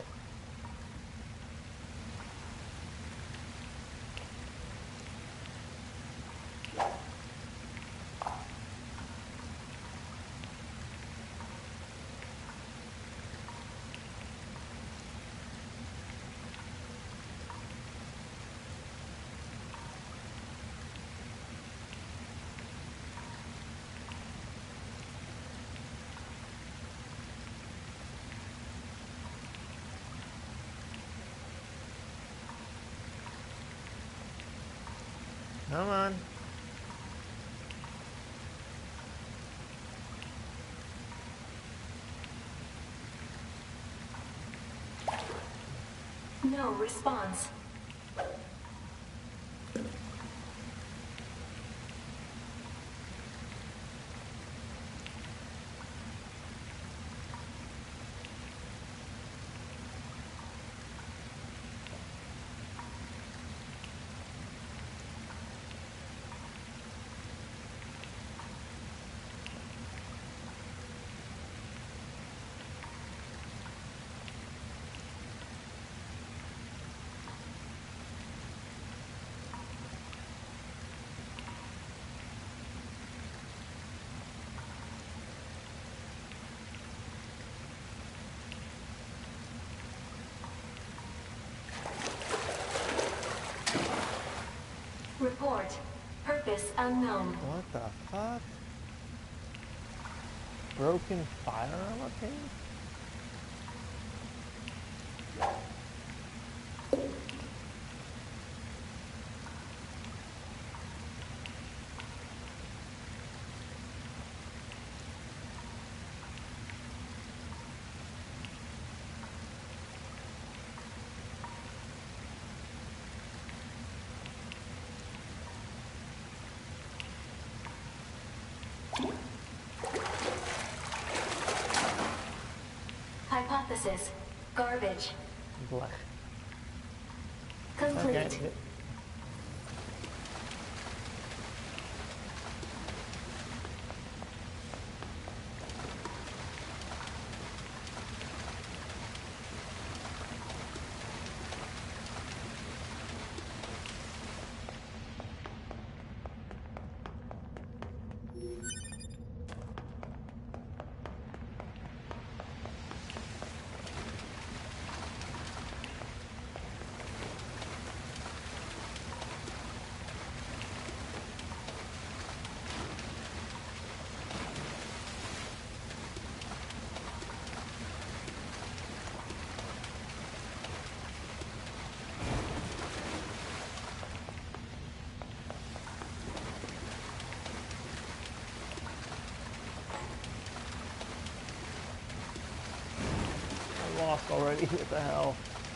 Speaker 1: Come on.
Speaker 5: No response. Report. Purpose unknown.
Speaker 1: What the fuck? Broken firearm up here?
Speaker 5: Hypothesis. Garbage.
Speaker 1: Blech.
Speaker 5: Complete.
Speaker 1: Okay. Lost already. What the hell?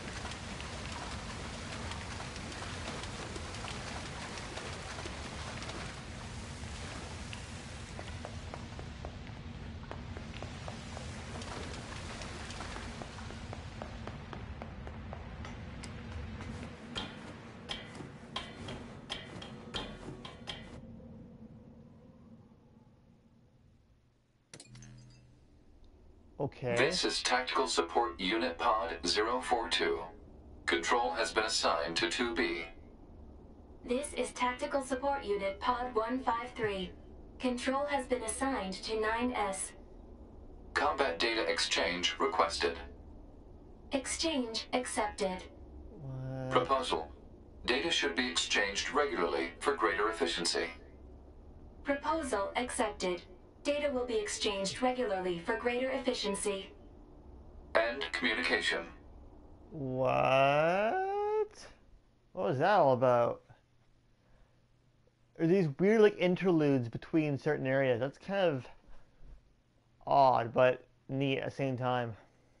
Speaker 1: Okay.
Speaker 9: This is Tactical Support Unit Pod 042. Control has been assigned to 2B.
Speaker 5: This is Tactical Support Unit Pod 153. Control has been assigned to 9S.
Speaker 9: Combat data exchange requested.
Speaker 5: Exchange accepted.
Speaker 9: Proposal. Data should be exchanged regularly for greater efficiency.
Speaker 5: Proposal accepted. Data will be exchanged regularly for greater efficiency.
Speaker 9: End communication.
Speaker 1: What? What was that all about? Are these weird like interludes between certain areas? That's kind of odd, but neat at the same time.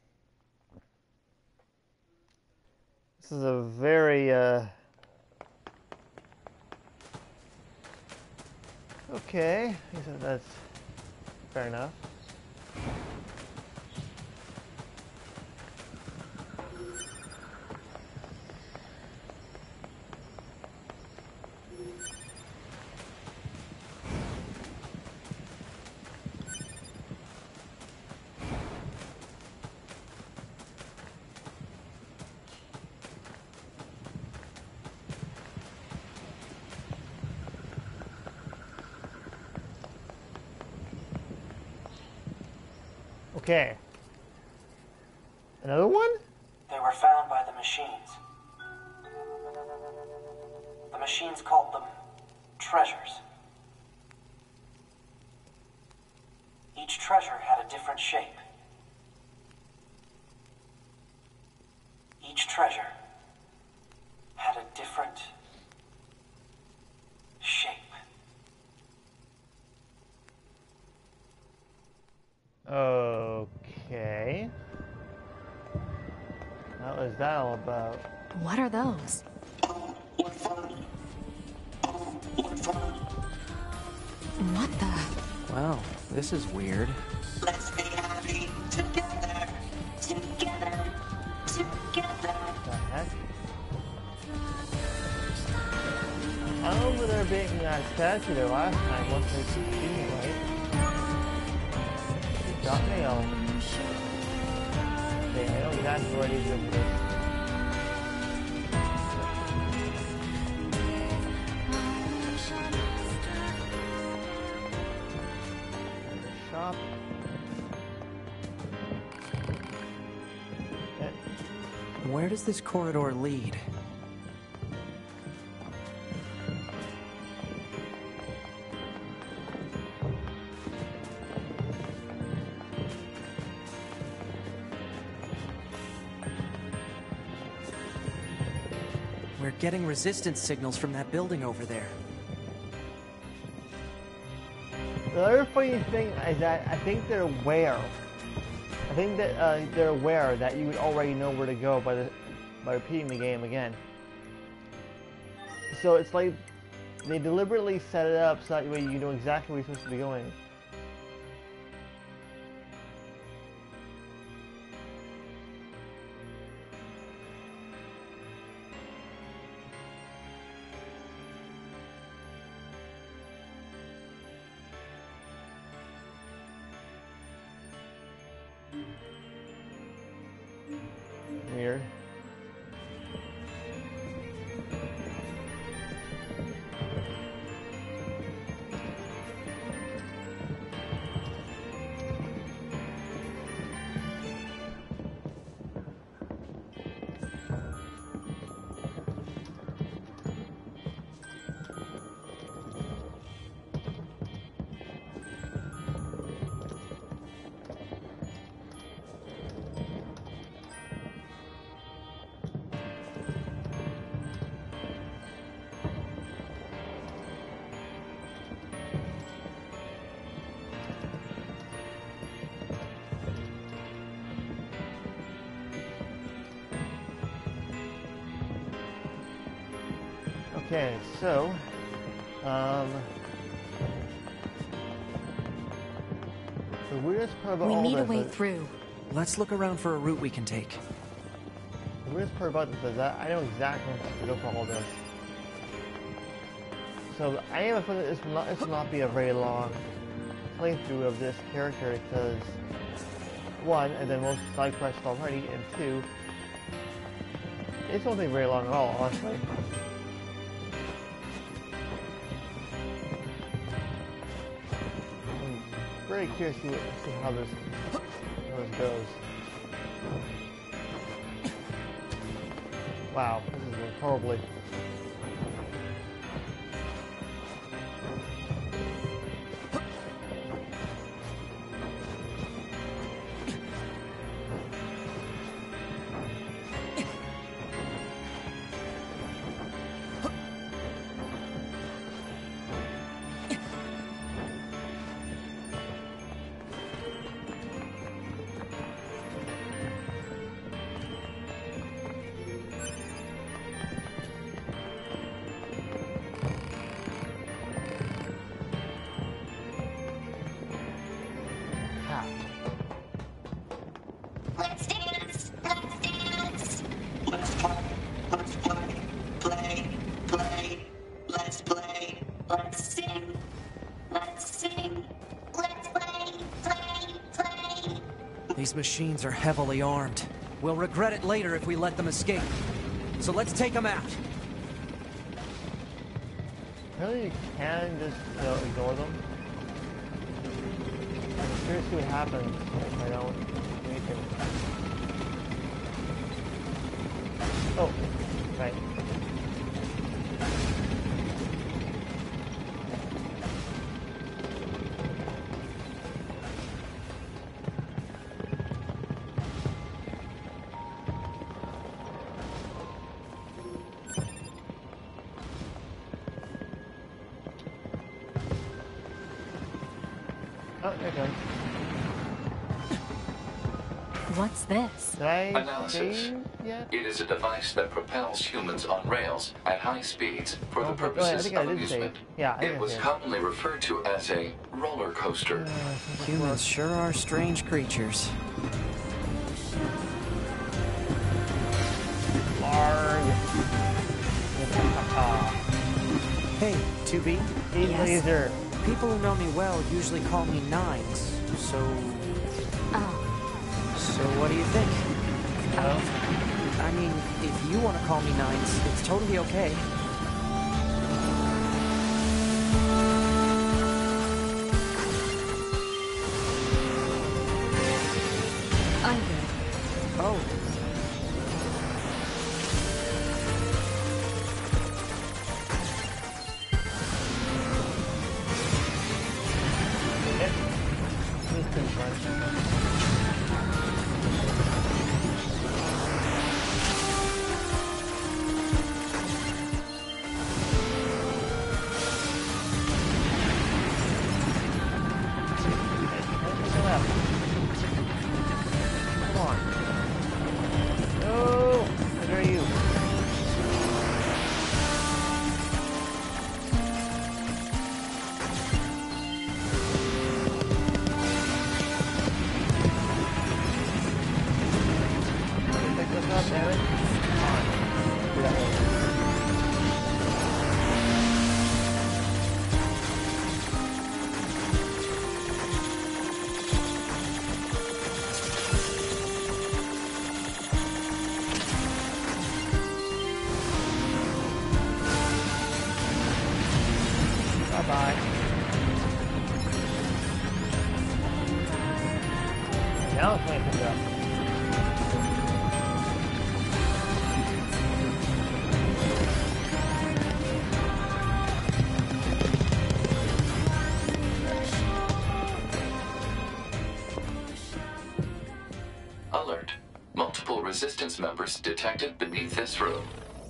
Speaker 1: This is a very okay. That's fair enough. Okay. Another one?
Speaker 16: They were found by the machines. The machines called them treasures. Each treasure had a different shape. Each treasure had a different
Speaker 1: battle about?
Speaker 12: What are those? What the?
Speaker 8: Wow, this is weird.
Speaker 13: Let's be happy together. Together. Together.
Speaker 1: What the heck? I don't remember there being that statue there last time, once they succeeded, right? Got mail. Okay, I know exactly where it is in this. Shop.
Speaker 8: Where does this corridor lead? We're getting resistance signals from that building over there.
Speaker 1: The other funny thing is that I think they're aware. I think that they're aware that you would already know where to go by repeating the game again. So it's like they deliberately set it up so that way you know exactly where you're supposed to be going. Nier. Okay, so, the weirdest part about
Speaker 12: We
Speaker 1: all
Speaker 12: need a
Speaker 1: this
Speaker 12: way
Speaker 1: is,
Speaker 12: through.
Speaker 8: Let's look around for a route we can take.
Speaker 1: the weirdest part about this is that I know exactly how to go for all this. So I have a feeling this will not be a very long playthrough of this character because, one, and then most side quests already, and two, it won't take very long at all, honestly. I'm very curious to see how this goes. Wow, this is going horribly.
Speaker 13: Let's dance. Let's dance. Let's play. Let's play. Play. Play. Let's play. Let's sing. Let's sing. Let's play. Play. Play.
Speaker 8: These machines are heavily armed. We'll regret it later if we let them escape. So let's take them out.
Speaker 1: Really, you can just, ignore them. I'm curious to see what happens if I don't do anything. Oh, right. Oh, there it goes.
Speaker 12: What's this?
Speaker 1: Did I
Speaker 9: Analysis.
Speaker 1: save? yet?
Speaker 9: It is a device that propels humans on rails at high speeds for the purposes of amusement.
Speaker 1: Yeah,
Speaker 9: it was commonly referred to as a roller coaster.
Speaker 8: Humans sure are strange creatures. Hey, 2B?
Speaker 1: Yes. Laser.
Speaker 8: People who know me well usually call me Nines, so...
Speaker 12: Oh.
Speaker 8: So what do you think? I mean, if you want to call me Nines, it's totally okay.
Speaker 12: I'm good.
Speaker 8: Oh.
Speaker 1: Bye-bye. Now it's playing things up.
Speaker 9: Alert. Multiple resistance members detected beneath this room.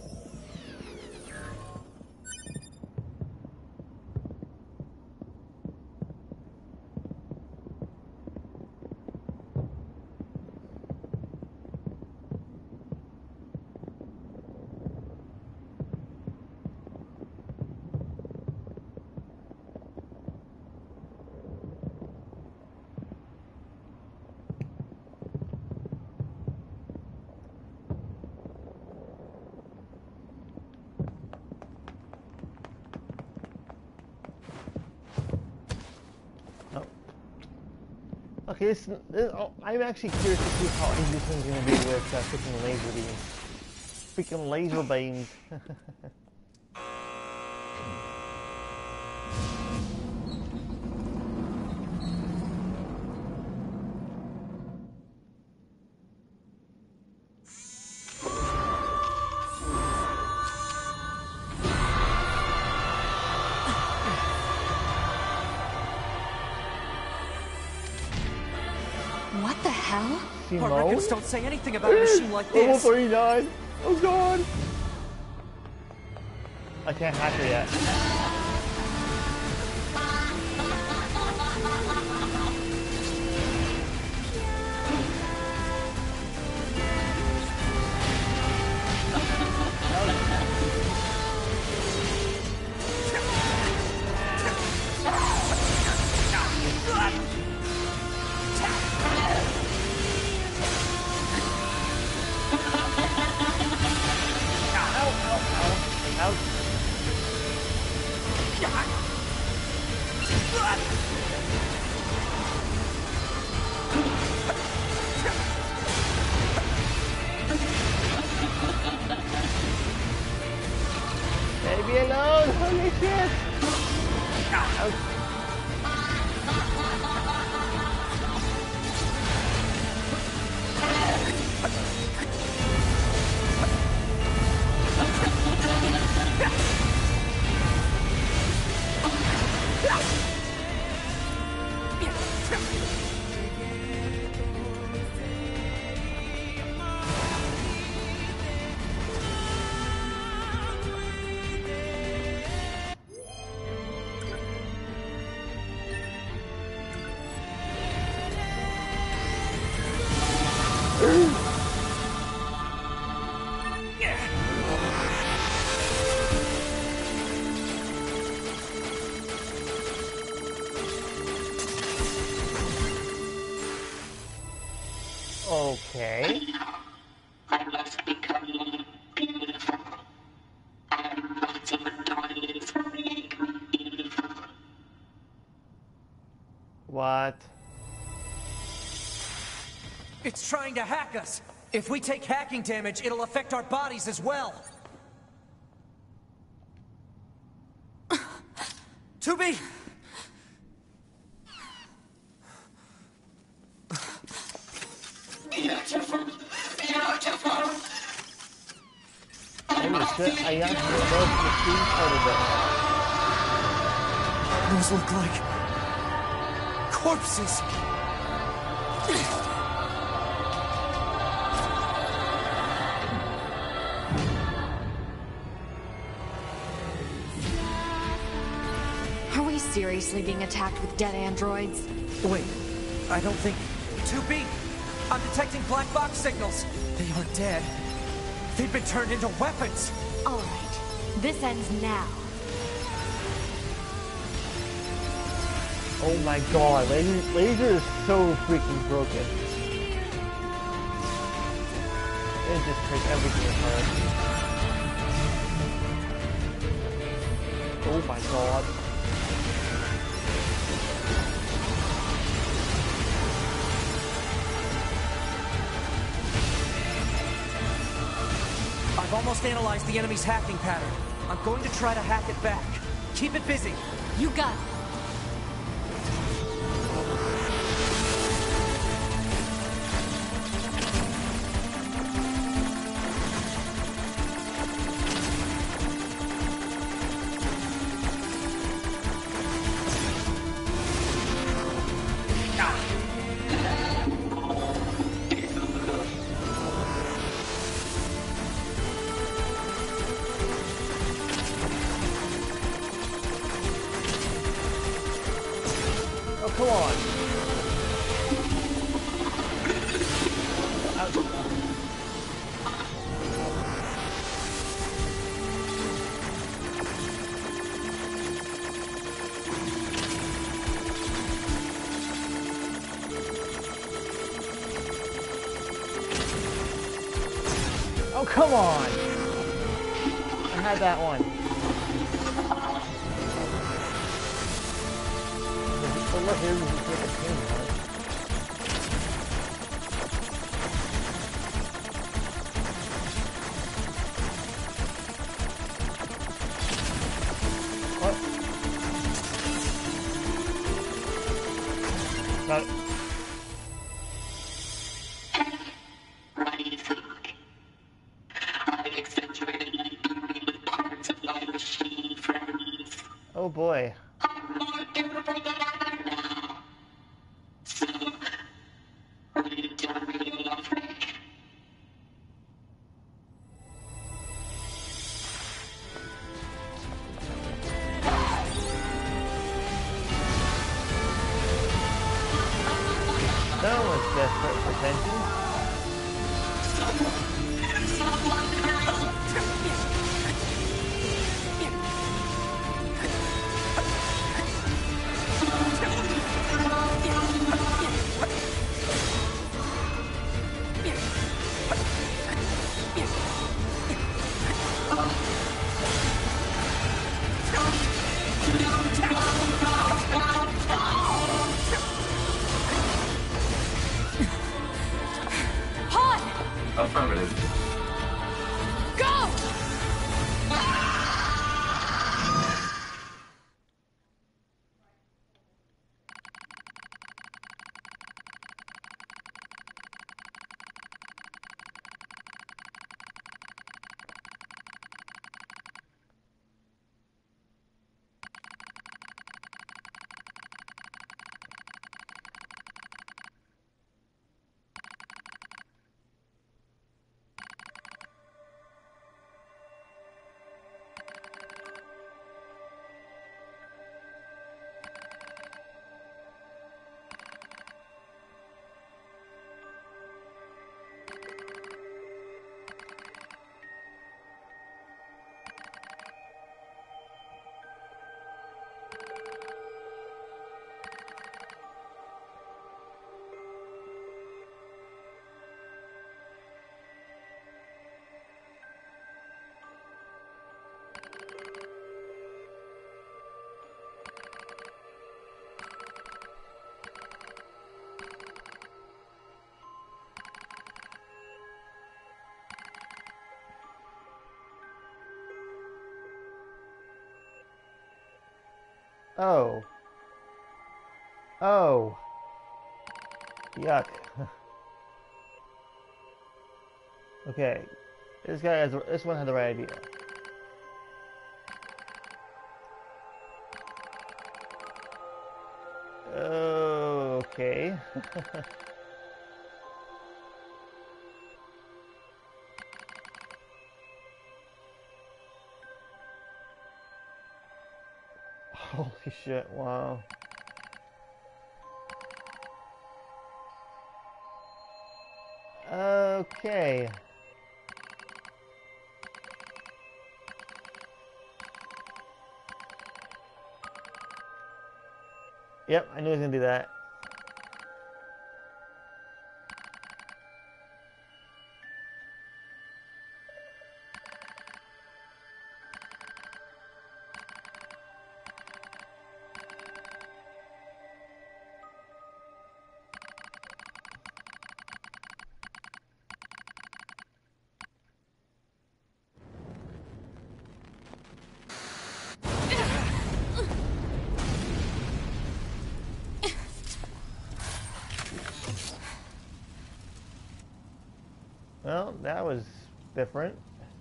Speaker 1: Okay, I'm actually curious to see how easy this one's going to be with freaking laser beams. Freaking laser beams.
Speaker 12: What the hell?
Speaker 8: Our records don't say anything about a machine like this.
Speaker 1: Level 39. Oh god. I can't hack her yet. Leave me alone! Holy shit! Ouch.
Speaker 8: It's trying to hack us. If we take hacking damage, it'll affect our bodies as well. 2B!
Speaker 13: Beautiful. Beautiful.
Speaker 1: Holy shit, I actually know the machine part of it.
Speaker 8: Those look like corpses.
Speaker 6: Are we seriously being attacked with dead androids?
Speaker 8: Wait, I don't think... 2B! I'm detecting black box signals. They aren't dead. They've been turned into weapons.
Speaker 12: All right. This ends now.
Speaker 1: Oh my god, laser is so freaking broken. It just takes everything apart. Oh my god.
Speaker 8: I've almost analyzed the enemy's hacking pattern. I'm going to try to hack it back. Keep it busy.
Speaker 6: You got it.
Speaker 1: Come on. Oh, come on. I had that one. Look, here's the thing, right? What? Got it.
Speaker 13: Right hook. I've accentuated my memory with parts of my machine friends.
Speaker 1: Oh boy.
Speaker 13: I'm more durable than ever now. So, ready to tell me your love, Rick?
Speaker 1: No one's desperate for attention.
Speaker 13: Someone help!
Speaker 1: Oh. Oh. Yuck. Okay. This one had the right idea. Okay. Holy shit, wow. Okay. Yep, I knew he was gonna do that. Well, that was different.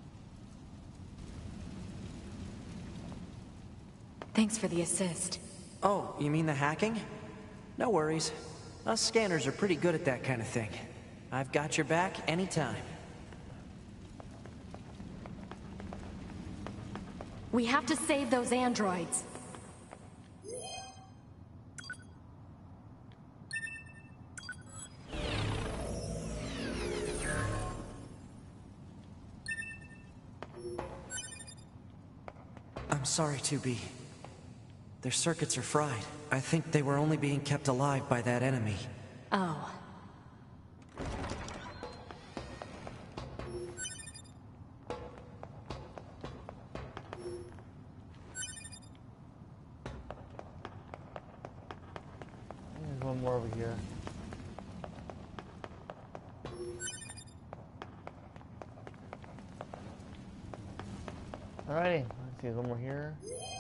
Speaker 6: Thanks for the assist.
Speaker 8: Oh, you mean the hacking? No worries. Us scanners are pretty good at that kind of thing. I've got your back anytime.
Speaker 6: We have to save those androids.
Speaker 8: I'm sorry, 2B. Their circuits are fried. I think they were only being kept alive by that enemy.
Speaker 6: Oh.
Speaker 1: There's one more over here. Alrighty, let's see, there's one more here.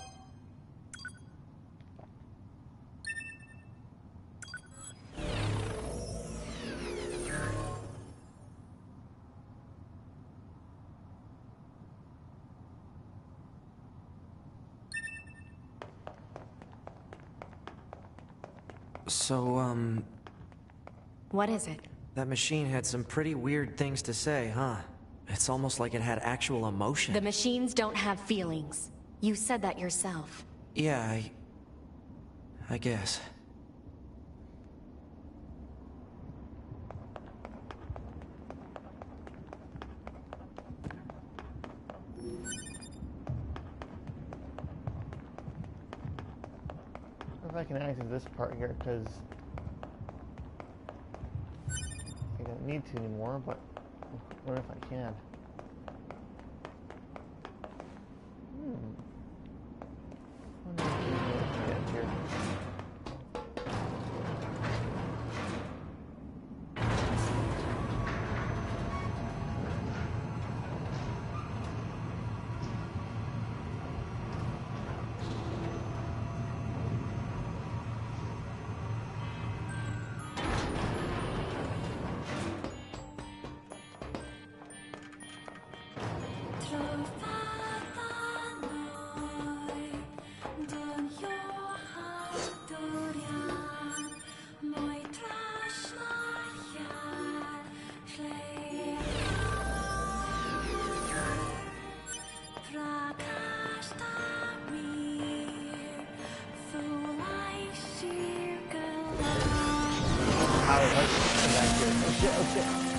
Speaker 8: So,
Speaker 6: What is it?
Speaker 8: that machine had some pretty weird things to say, huh? It's almost like it had actual emotion.
Speaker 6: The machines don't have feelings. You said that yourself.
Speaker 8: Yeah, I guess.
Speaker 1: I wonder if I can access this part here, because I don't need to anymore, but I wonder if I can. Wonder if I can get here. Oh shit, oh shit.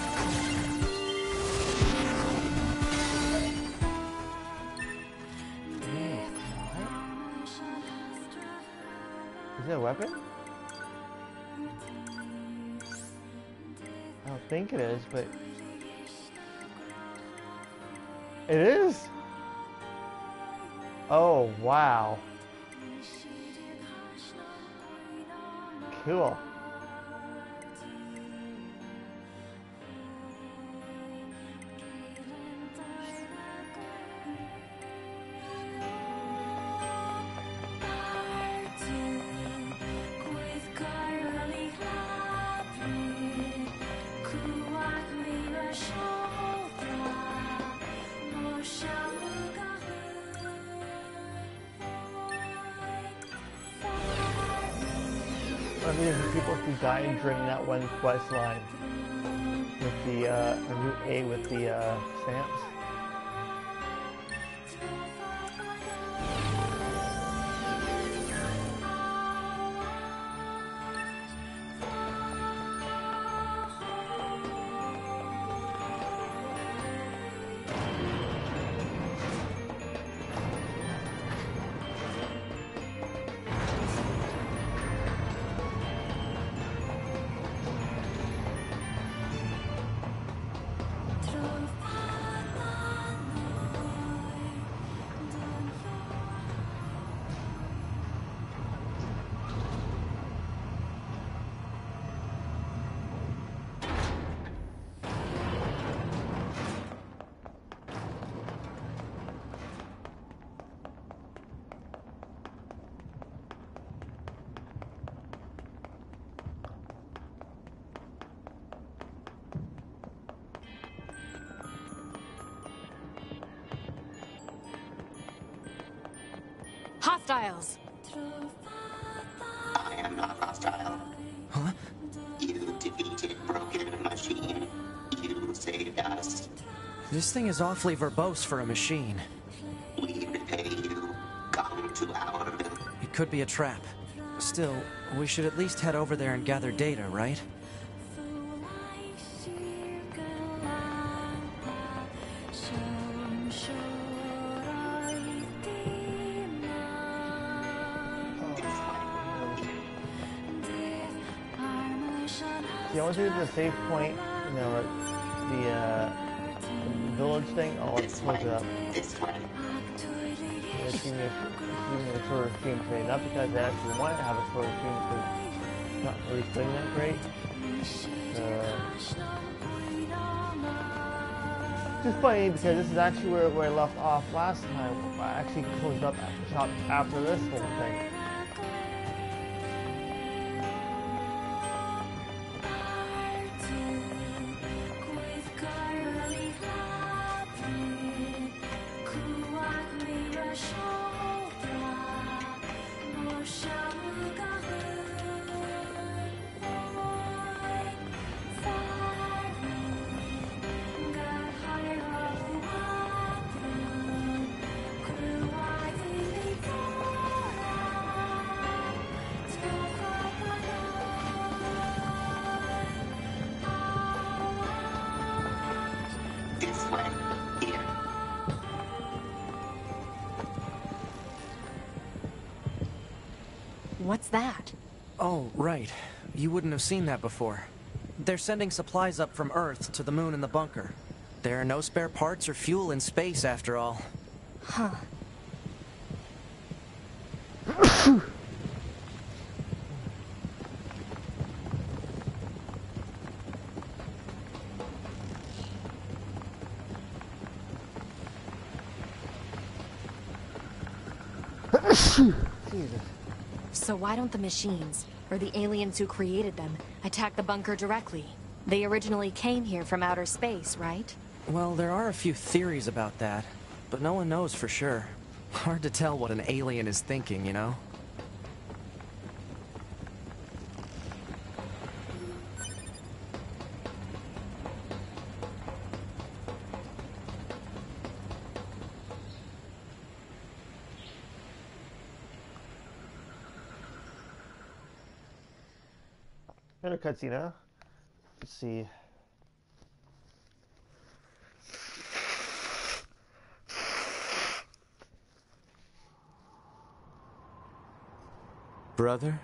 Speaker 1: Is that a weapon? I don't think it is, but... It is? Oh, wow. Cool. of these people who died during that one quest line with the Route A with the stamps.
Speaker 6: Hostiles!
Speaker 13: I am not hostile.
Speaker 8: Huh?
Speaker 13: You defeated Broken Machine. You saved us.
Speaker 8: This thing is awfully verbose for a machine.
Speaker 13: We repay you. Come to our village.
Speaker 8: It could be a trap. Still, we should at least head over there and gather data, right?
Speaker 1: See, I want to do the save point, you know, the village thing. Oh, let's look it up.
Speaker 13: This way.
Speaker 1: It's giving me a shorter stream today, not because I actually want to have a shorter stream, because it's not really doing that great. Just funny because this is actually where I left off last time. I actually closed up shop after this whole thing.
Speaker 13: This way. Here.
Speaker 6: What's that?
Speaker 8: Oh, right. You wouldn't have seen that before. They're sending supplies up from Earth to the moon and the bunker. There are no spare parts or fuel in space, after all.
Speaker 6: Huh.
Speaker 1: Jesus.
Speaker 6: So why don't the machines, or the aliens who created them, attack the bunker directly? They originally came here from outer space, right?
Speaker 8: Well, there are a few theories about that, but no one knows for sure. Hard to tell what an alien is thinking, you know?
Speaker 1: Another cutscene, huh? Let's see.
Speaker 17: Brother?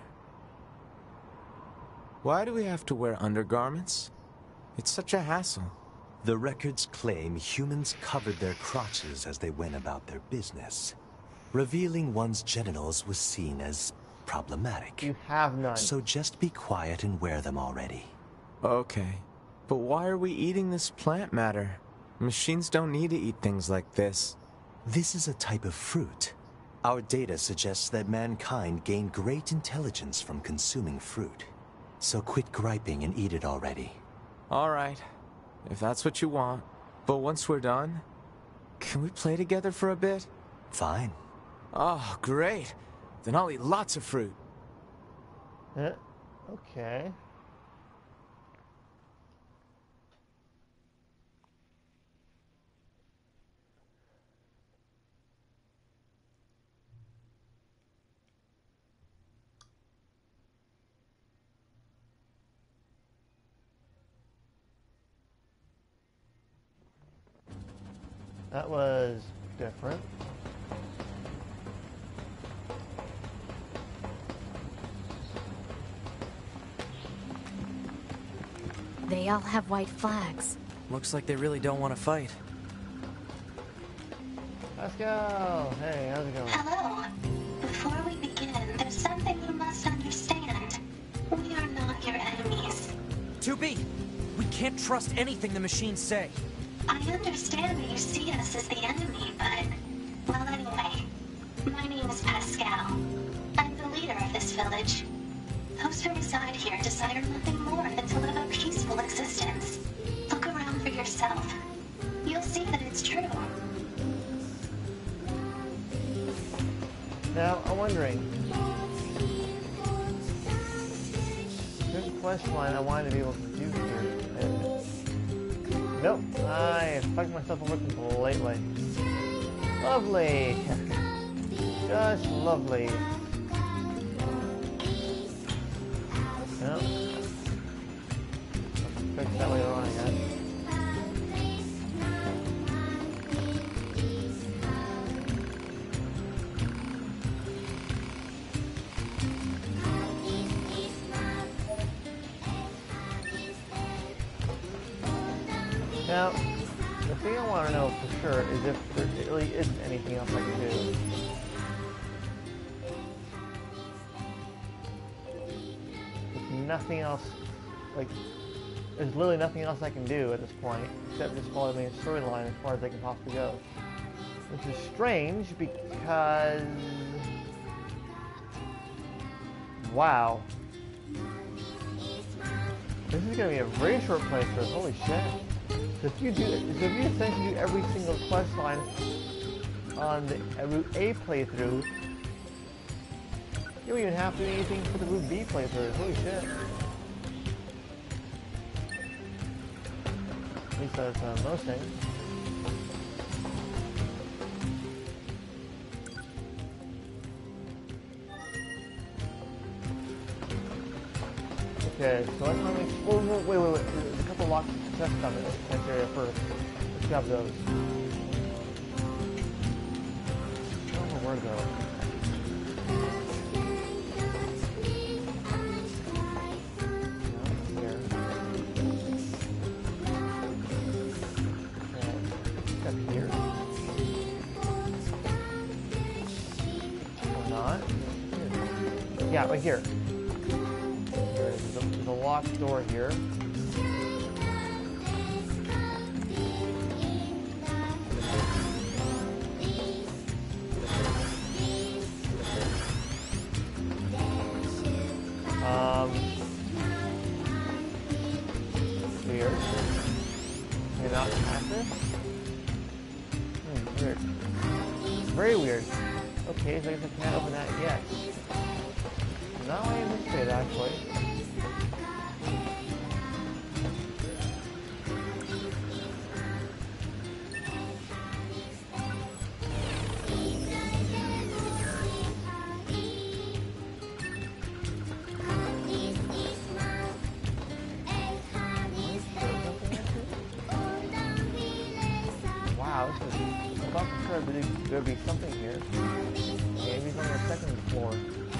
Speaker 17: Why do we have to wear undergarments? It's such a hassle.
Speaker 18: The records claim humans covered their crotches as they went about their business. Revealing one's genitals was seen as problematic.
Speaker 1: You have none.
Speaker 18: So just be quiet and wear them already.
Speaker 17: Okay. But why are we eating this plant matter? Machines don't need to eat things like this.
Speaker 18: This is a type of fruit. Our data suggests that mankind gained great intelligence from consuming fruit. So quit griping and eat it already.
Speaker 17: Alright. If that's what you want. But once we're done, can we play together for a bit?
Speaker 1: Okay. That was different.
Speaker 12: They all have white flags.
Speaker 8: Looks like they really don't want to fight.
Speaker 1: Pascal! Hey, how's it going?
Speaker 13: Hello. Before we begin, there's something you must understand. We are not your enemies.
Speaker 8: 2B! We can't trust anything the machines say.
Speaker 13: I understand that you see us as the enemy, but... Well, anyway. My name is Pascal. I'm the leader of this village. Those who reside here desire nothing more than to live a peaceful existence. Look around for yourself. You'll see that it's true.
Speaker 1: Now, I'm wondering. There's a quest line I wanted to be able to do here. Nope, I fucked myself over completely. Lovely! Just lovely. Nope. Fix that later on, I guess. Now, the thing I want to know for sure is if there really isn't anything else I can do. There's nothing else, like, there's literally nothing else I can do at this point, except just follow the main storyline as far as I can possibly go. Which is strange, because... Wow. This is going to be a very short playthrough, holy shit. So if you essentially do every single quest line on the Route A playthrough, you don't even have to do anything for the Route B playthrough. Holy shit. At least that's most things. Okay, so let's not make... Oh, wait. There's a couple locked chests coming in this area first. Let's grab those. I don't know where to go. No, here. Okay, up here. Or not. Yeah, right here. There's a locked door here. Weird. You're not passive? Weird. Very weird. Okay, so I guess I can't open that yet. Not what I anticipated, actually. Wow, this is... I'm not sure there'd be something here. Maybe it's on the second floor.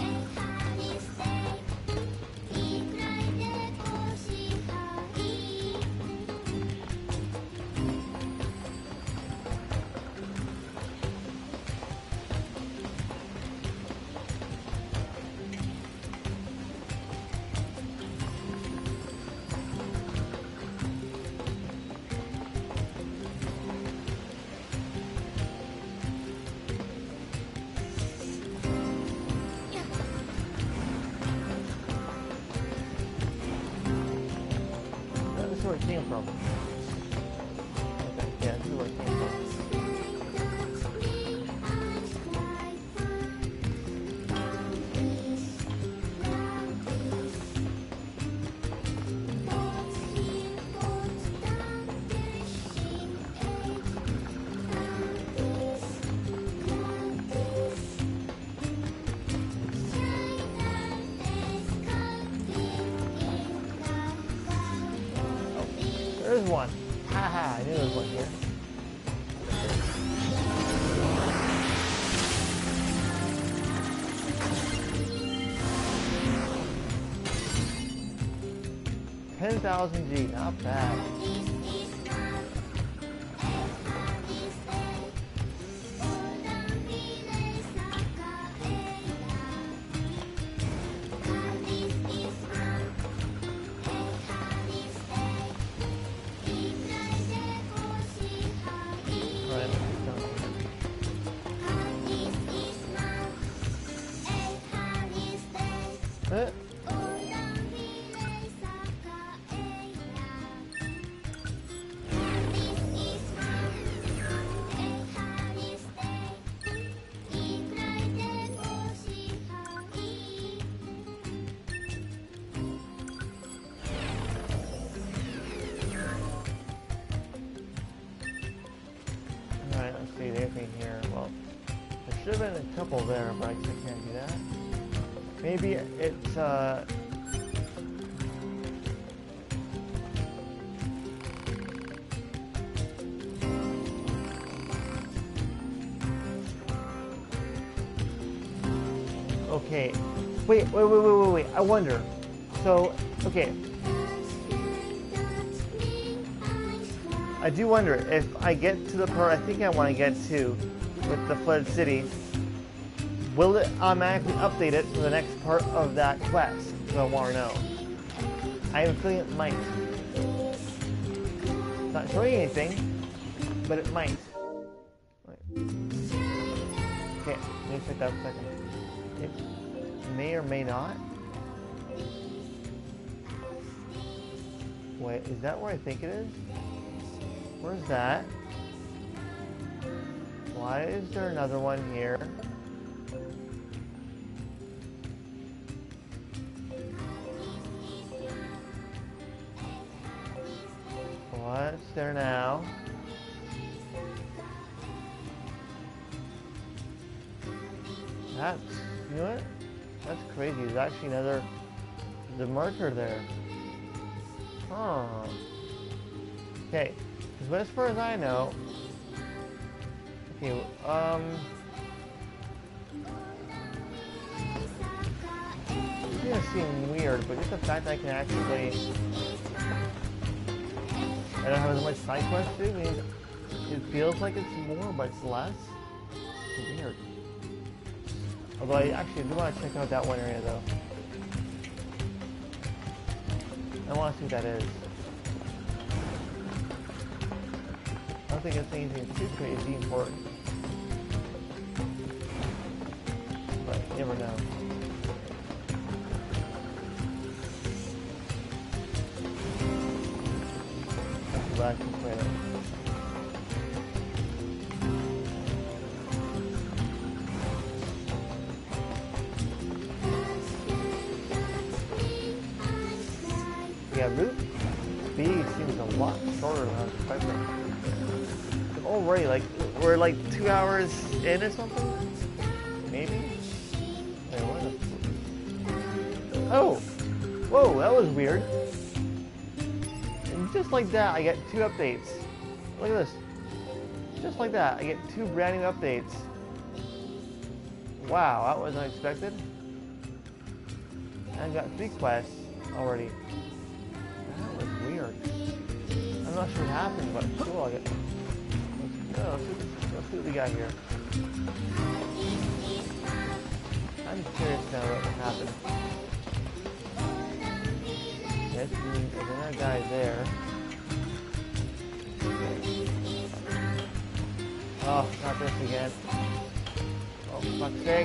Speaker 1: Where it came from. Okay, yeah, this is where it came from. one. Haha, I knew there was one here. $10,000 G, not bad. Alright, let's see, anything here. Well, there should have been a couple there, but I can't do that. Maybe it's, okay. Wait. I wonder. So, okay. I do wonder if I get to the part I think I want to get to with the flooded city, will it automatically update it to the next part of that quest? So I want to know. I have a feeling it might. It's not showing anything, but it might. Okay, let me check that for a second. It may or may not. Wait, is that where I think it is? Where's that? Why is there another one here? What's there now? That's, you know what? That's crazy. There's actually another, the marker there. Huh. Okay. Because as far as I know, okay, it's gonna seem weird, but just the fact that I can actually, I don't have as much side quest to do, means it feels like it's more, but it's less. It's weird. Although I actually do want to check out that one area though. I want to see what that is. I don't think it's anything too crazy important. But you never know. That's the last complaint. Yeah, Route B seems a lot shorter than I was expecting. Already, like, we're like 2 hours in or something? Maybe? Wait, what is... Oh! Whoa, that was weird. And just like that, I get 2 updates. Look at this. Just like that, I get 2 brand new updates. Wow, that was unexpected. And I got 3 quests already. That was weird. I'm not sure what happened, but cool, I get... Oh, let's see what we got here. I'm curious now what happened. Yes, there's another guy there. Oh, not this again. Oh, for fuck's sake.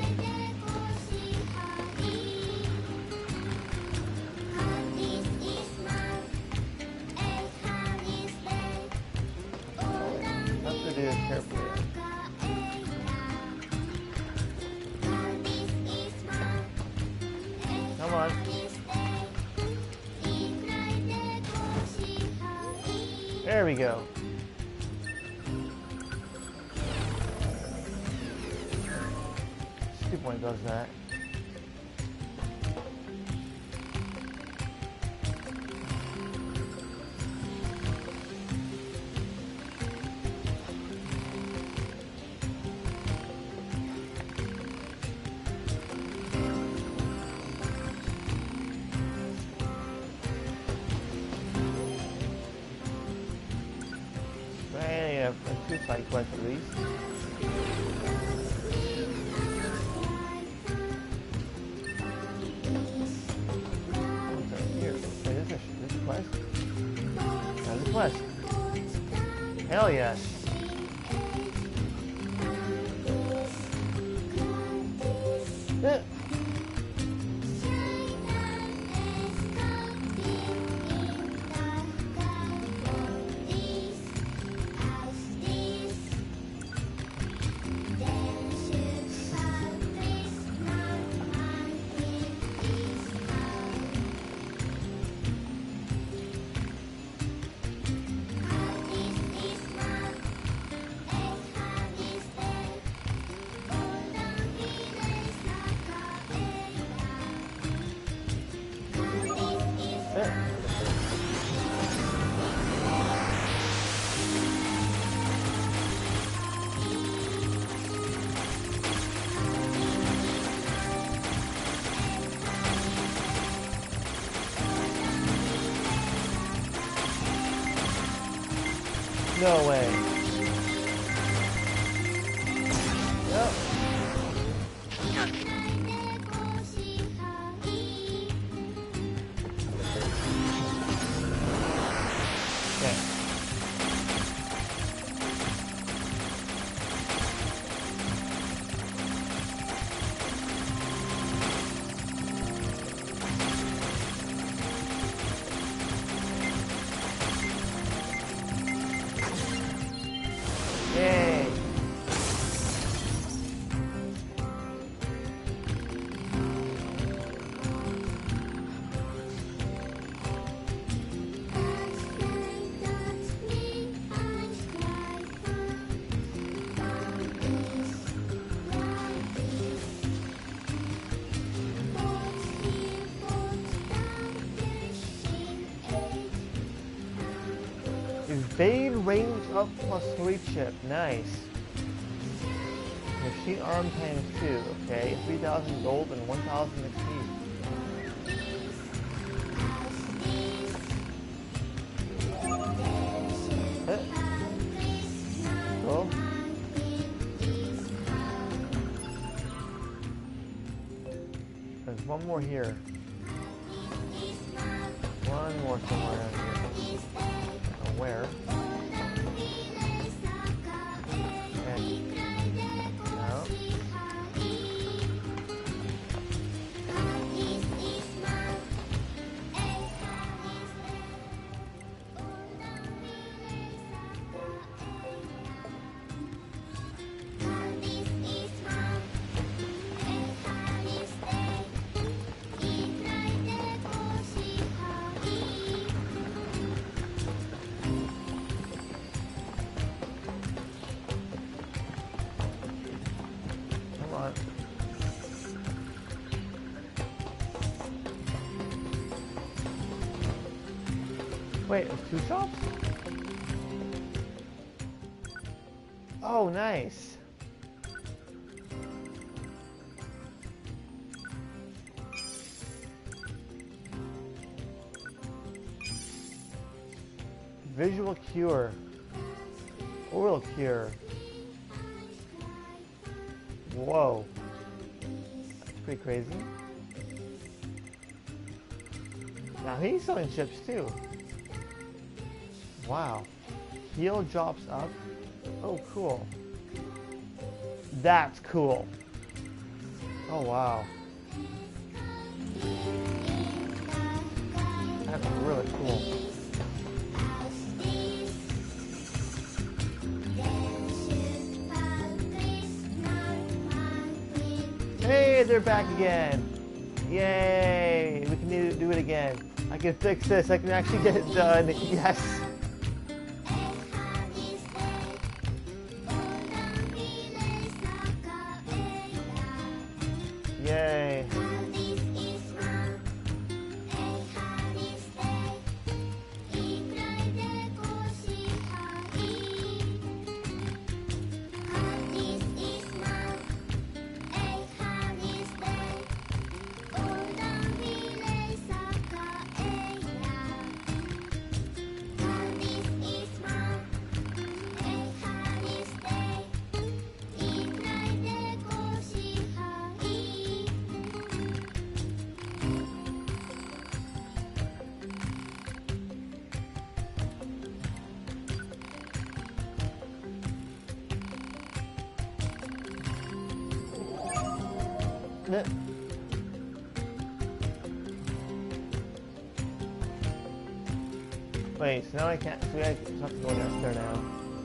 Speaker 1: Carefully. Come on. There we go. Stupid one does that. side quest at least. Here, wait, this is a quest? There's a quest. Hell yes. No way. Yep. Okay. Yay! Evade range up +3 chip. Nice. Machine arm ×2. Okay. 3,000 gold and 1,000 XP. Cool. There's one more here. One more somewhere around here. Where? No. Wait, there's 2 shops? Oh, nice. Visual cure. Oral cure. Whoa. That's pretty crazy. Now he's selling chips too. Wow. Heal drops up. Oh, cool. That's cool. Oh, wow. That's really cool. Hey, they're back again. Yay. We can do it again. I can fix this. I can actually get it done. Yes. Yay. Wait, so now I can't. So I have to go down there now.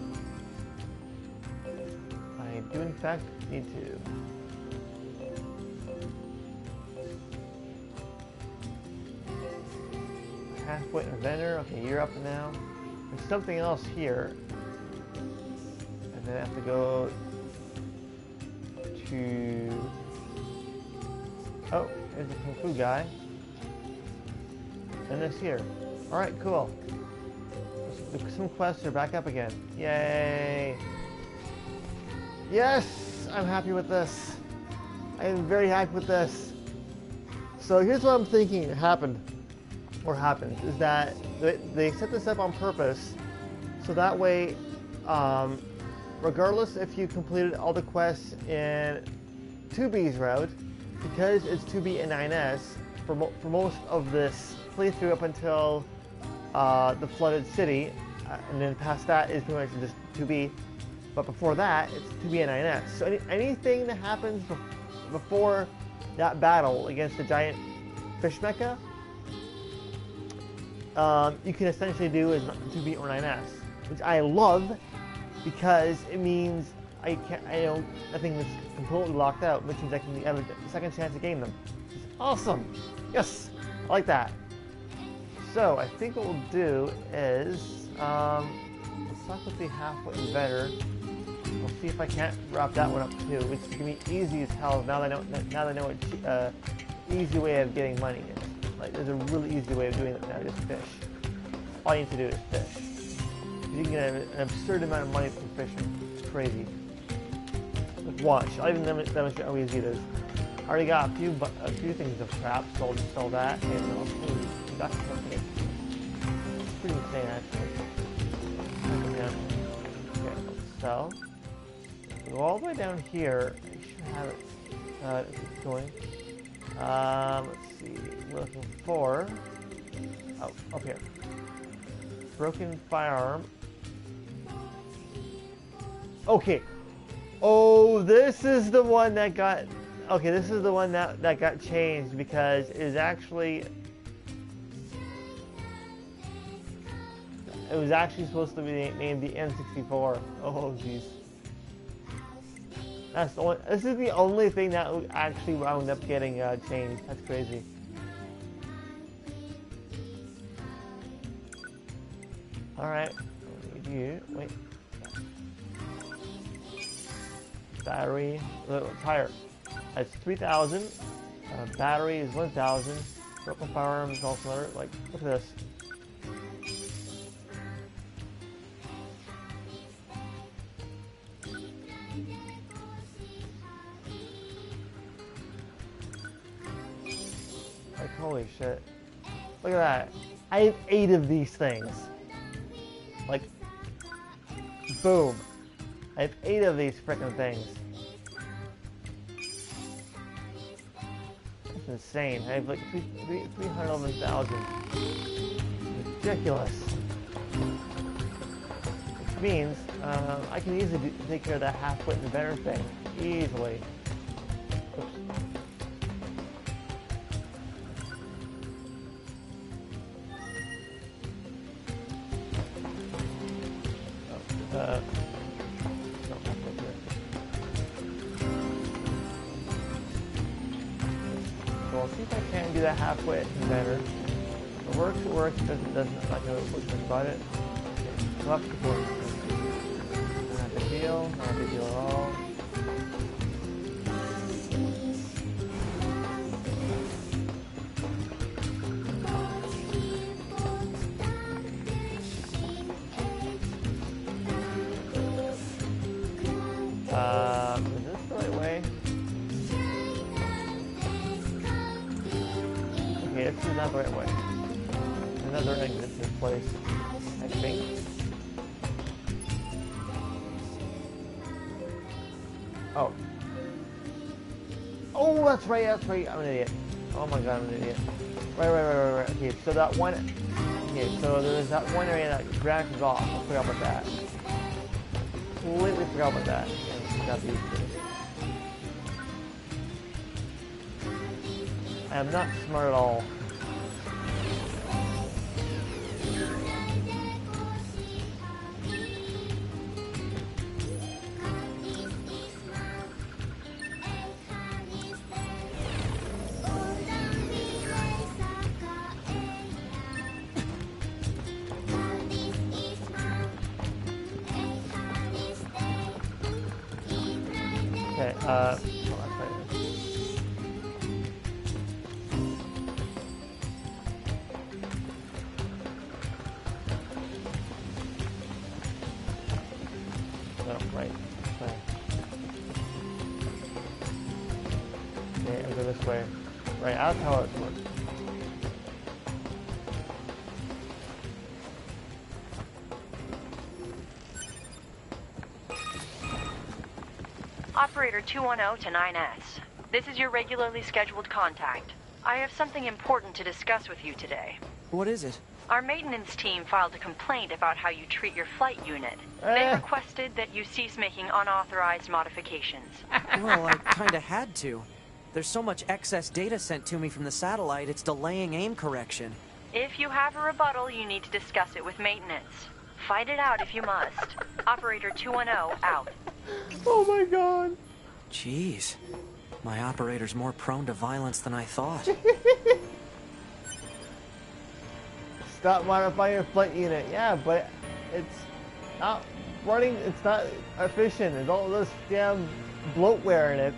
Speaker 1: I do in fact need to. Halfway inventor. Okay, you're up now. There's something else here, and then I have to go to. Oh, there's the Kung Fu guy. And this here. Alright, cool. Some quests are back up again. Yay! Yes! I'm happy with this. I am very happy with this. So here's what I'm thinking happened, is that they set this up on purpose, so that way, regardless if you completed all the quests in 2B's route, because it's 2B and 9S, for most of this playthrough up until the flooded city, and then past that is pretty much just 2B, but before that, it's 2B and 9S. So anything that happens before that battle against the giant fish mecha, you can essentially do as 2B or 9S, which I love because it means nothing is completely locked out, which means I can have a second chance to game them. It's awesome! Yes! I like that. So, I think what we'll do is, let's talk with the halfway inventor. We'll see if I can't wrap that one up too, which is going to be easy as hell now that I know what easy way of getting money is. Like, there's a really easy way of doing it now, just fish. All you need to do is fish. You can get an absurd amount of money from fishing. It's crazy. Like, watch. I'll even demonstrate how easy it is. I already got a few things of crap, so I'll just sell that, and I'll that's something. It's pretty insane, actually. Yeah. Okay, let's sell. Go all the way down here. I should have it. It's going. Let's see. We're looking for. Oh, up here. Broken firearm. Okay. Oh, this is the one that got. Okay, this is the one that got changed because it was actually. It was actually supposed to be named the N64. Oh, jeez. That's the only. This is the only thing that actually wound up getting changed. That's crazy. All right. You wait. Battery. Tire. That's 3,000. Battery is 1,000. Broken firearm is also another. Like, look at this. Like, holy shit. Look at that. I have 8 of these things. Like, boom. I have 8 of these frickin' things. That's insane. I have like 311,000. Ridiculous. Which means I can easily take care of that half-wit inventor thing. Easily. Oops. So I'll see if I can do that halfway better. If it works, it works. If it doesn't, like I was about it. Okay, so up to 4. Not a big deal. Not a big deal at all. Is this the right way? Okay, this is not the right way. Another exit to this place, I think. Oh. Oh, that's right, I'm an idiot. Oh my god, I'm an idiot. Right. Okay, so that one... Okay, so there's that one area that branches off. I forgot about that. Completely forgot about that. Got these things. I am not smart at all. Okay, no, right. Okay. Okay, I'll go this way. Right, that's how it works.
Speaker 4: Operator 210 to 9S. This is your regularly scheduled contact. I have something important to discuss with you today.
Speaker 8: What is it?
Speaker 4: Our maintenance team filed a complaint about how you treat your flight unit. They requested that you cease making unauthorized modifications.
Speaker 8: Well, I kinda had to. There's so much excess data sent to me from the satellite, it's delaying aim correction.
Speaker 4: If you have a rebuttal, you need to discuss it with maintenance. Fight it out if you must. Operator 210 out.
Speaker 1: Oh my god.
Speaker 8: Jeez. My operator's more prone to violence than I thought.
Speaker 1: Stop modifying your flight unit. Yeah, but it's not running. It's not efficient. There's all this damn bloatware in it.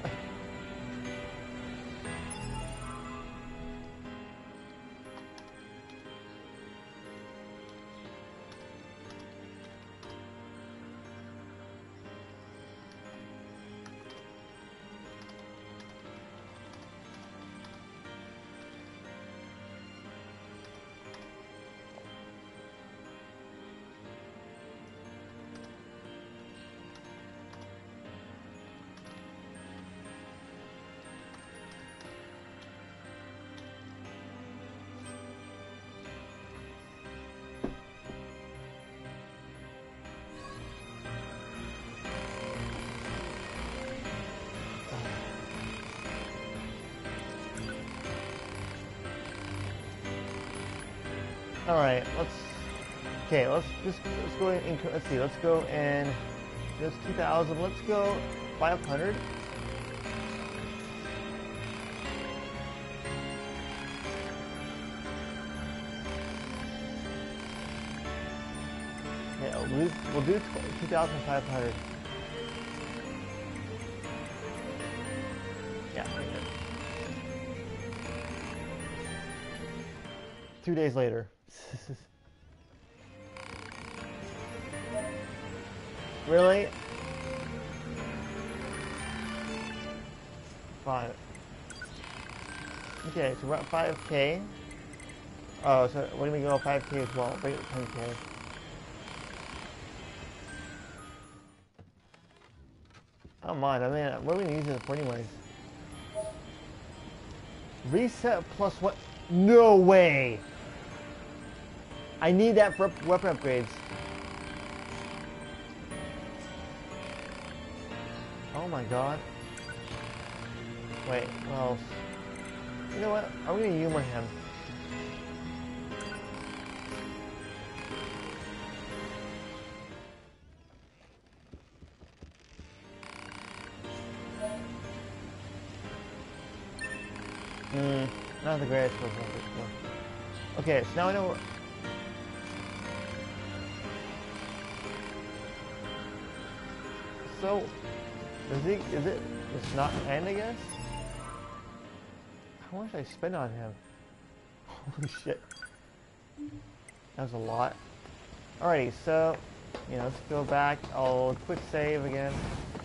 Speaker 1: All right, let's go in. Let's see. Let's go in. This 2,000. Let's go 500. Yeah, we'll do 2,500. Yeah. 2 days later. Really? 5. Okay, so we're at 5K. Oh, so we're gonna go 5K as well. Wait, 10K. Oh mind, I mean, what are we gonna use it for anyways? Reset plus what? No way! I need that for weapon upgrades. Oh my god. Wait, what else? You know what? I'm gonna humor him. Not the greatest. Okay, so now I know. So, is it just not end, I guess? How much did I spend on him? Holy shit. That was a lot. Alrighty, so, let's go back. I'll quick save again.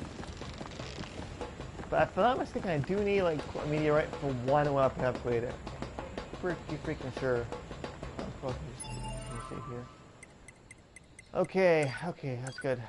Speaker 1: But if I'm not mistaken, I do need, like, a meteorite for one weapon upgrade. Pretty freaking sure. Let me save here. Okay, that's good.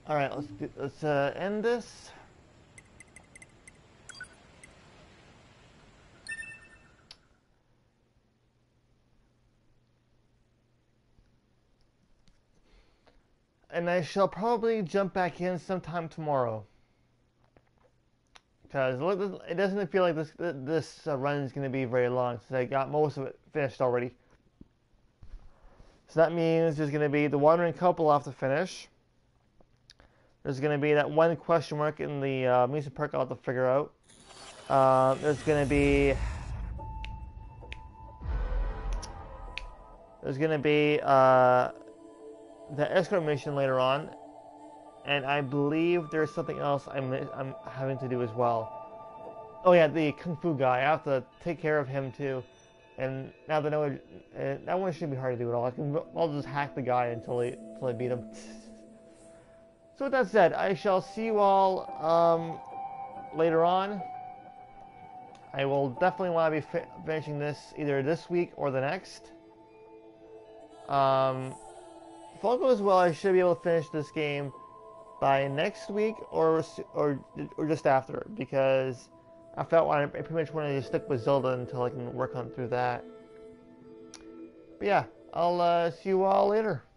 Speaker 1: Alright, let's end this. And I shall probably jump back in sometime tomorrow. Because it doesn't feel like this run is going to be very long, since I got most of it finished already. So that means there's going to be the Wandering Couple I'll have to finish. There's going to be that one question mark in the amusement park I'll have to figure out. There's going to be the escort mission later on, and I believe there's something else I'm having to do as well. Oh yeah, the Kung Fu guy. I have to take care of him too. And now that I know that one shouldn't be hard to do at all. I'll just hack the guy until I beat him. So with that said, I shall see you all later on. I will definitely want to be finishing this either this week or the next. If all goes well, I should be able to finish this game by next week or just after, because I pretty much wanted to stick with Zelda until I can work on through that. But yeah, I'll see you all later.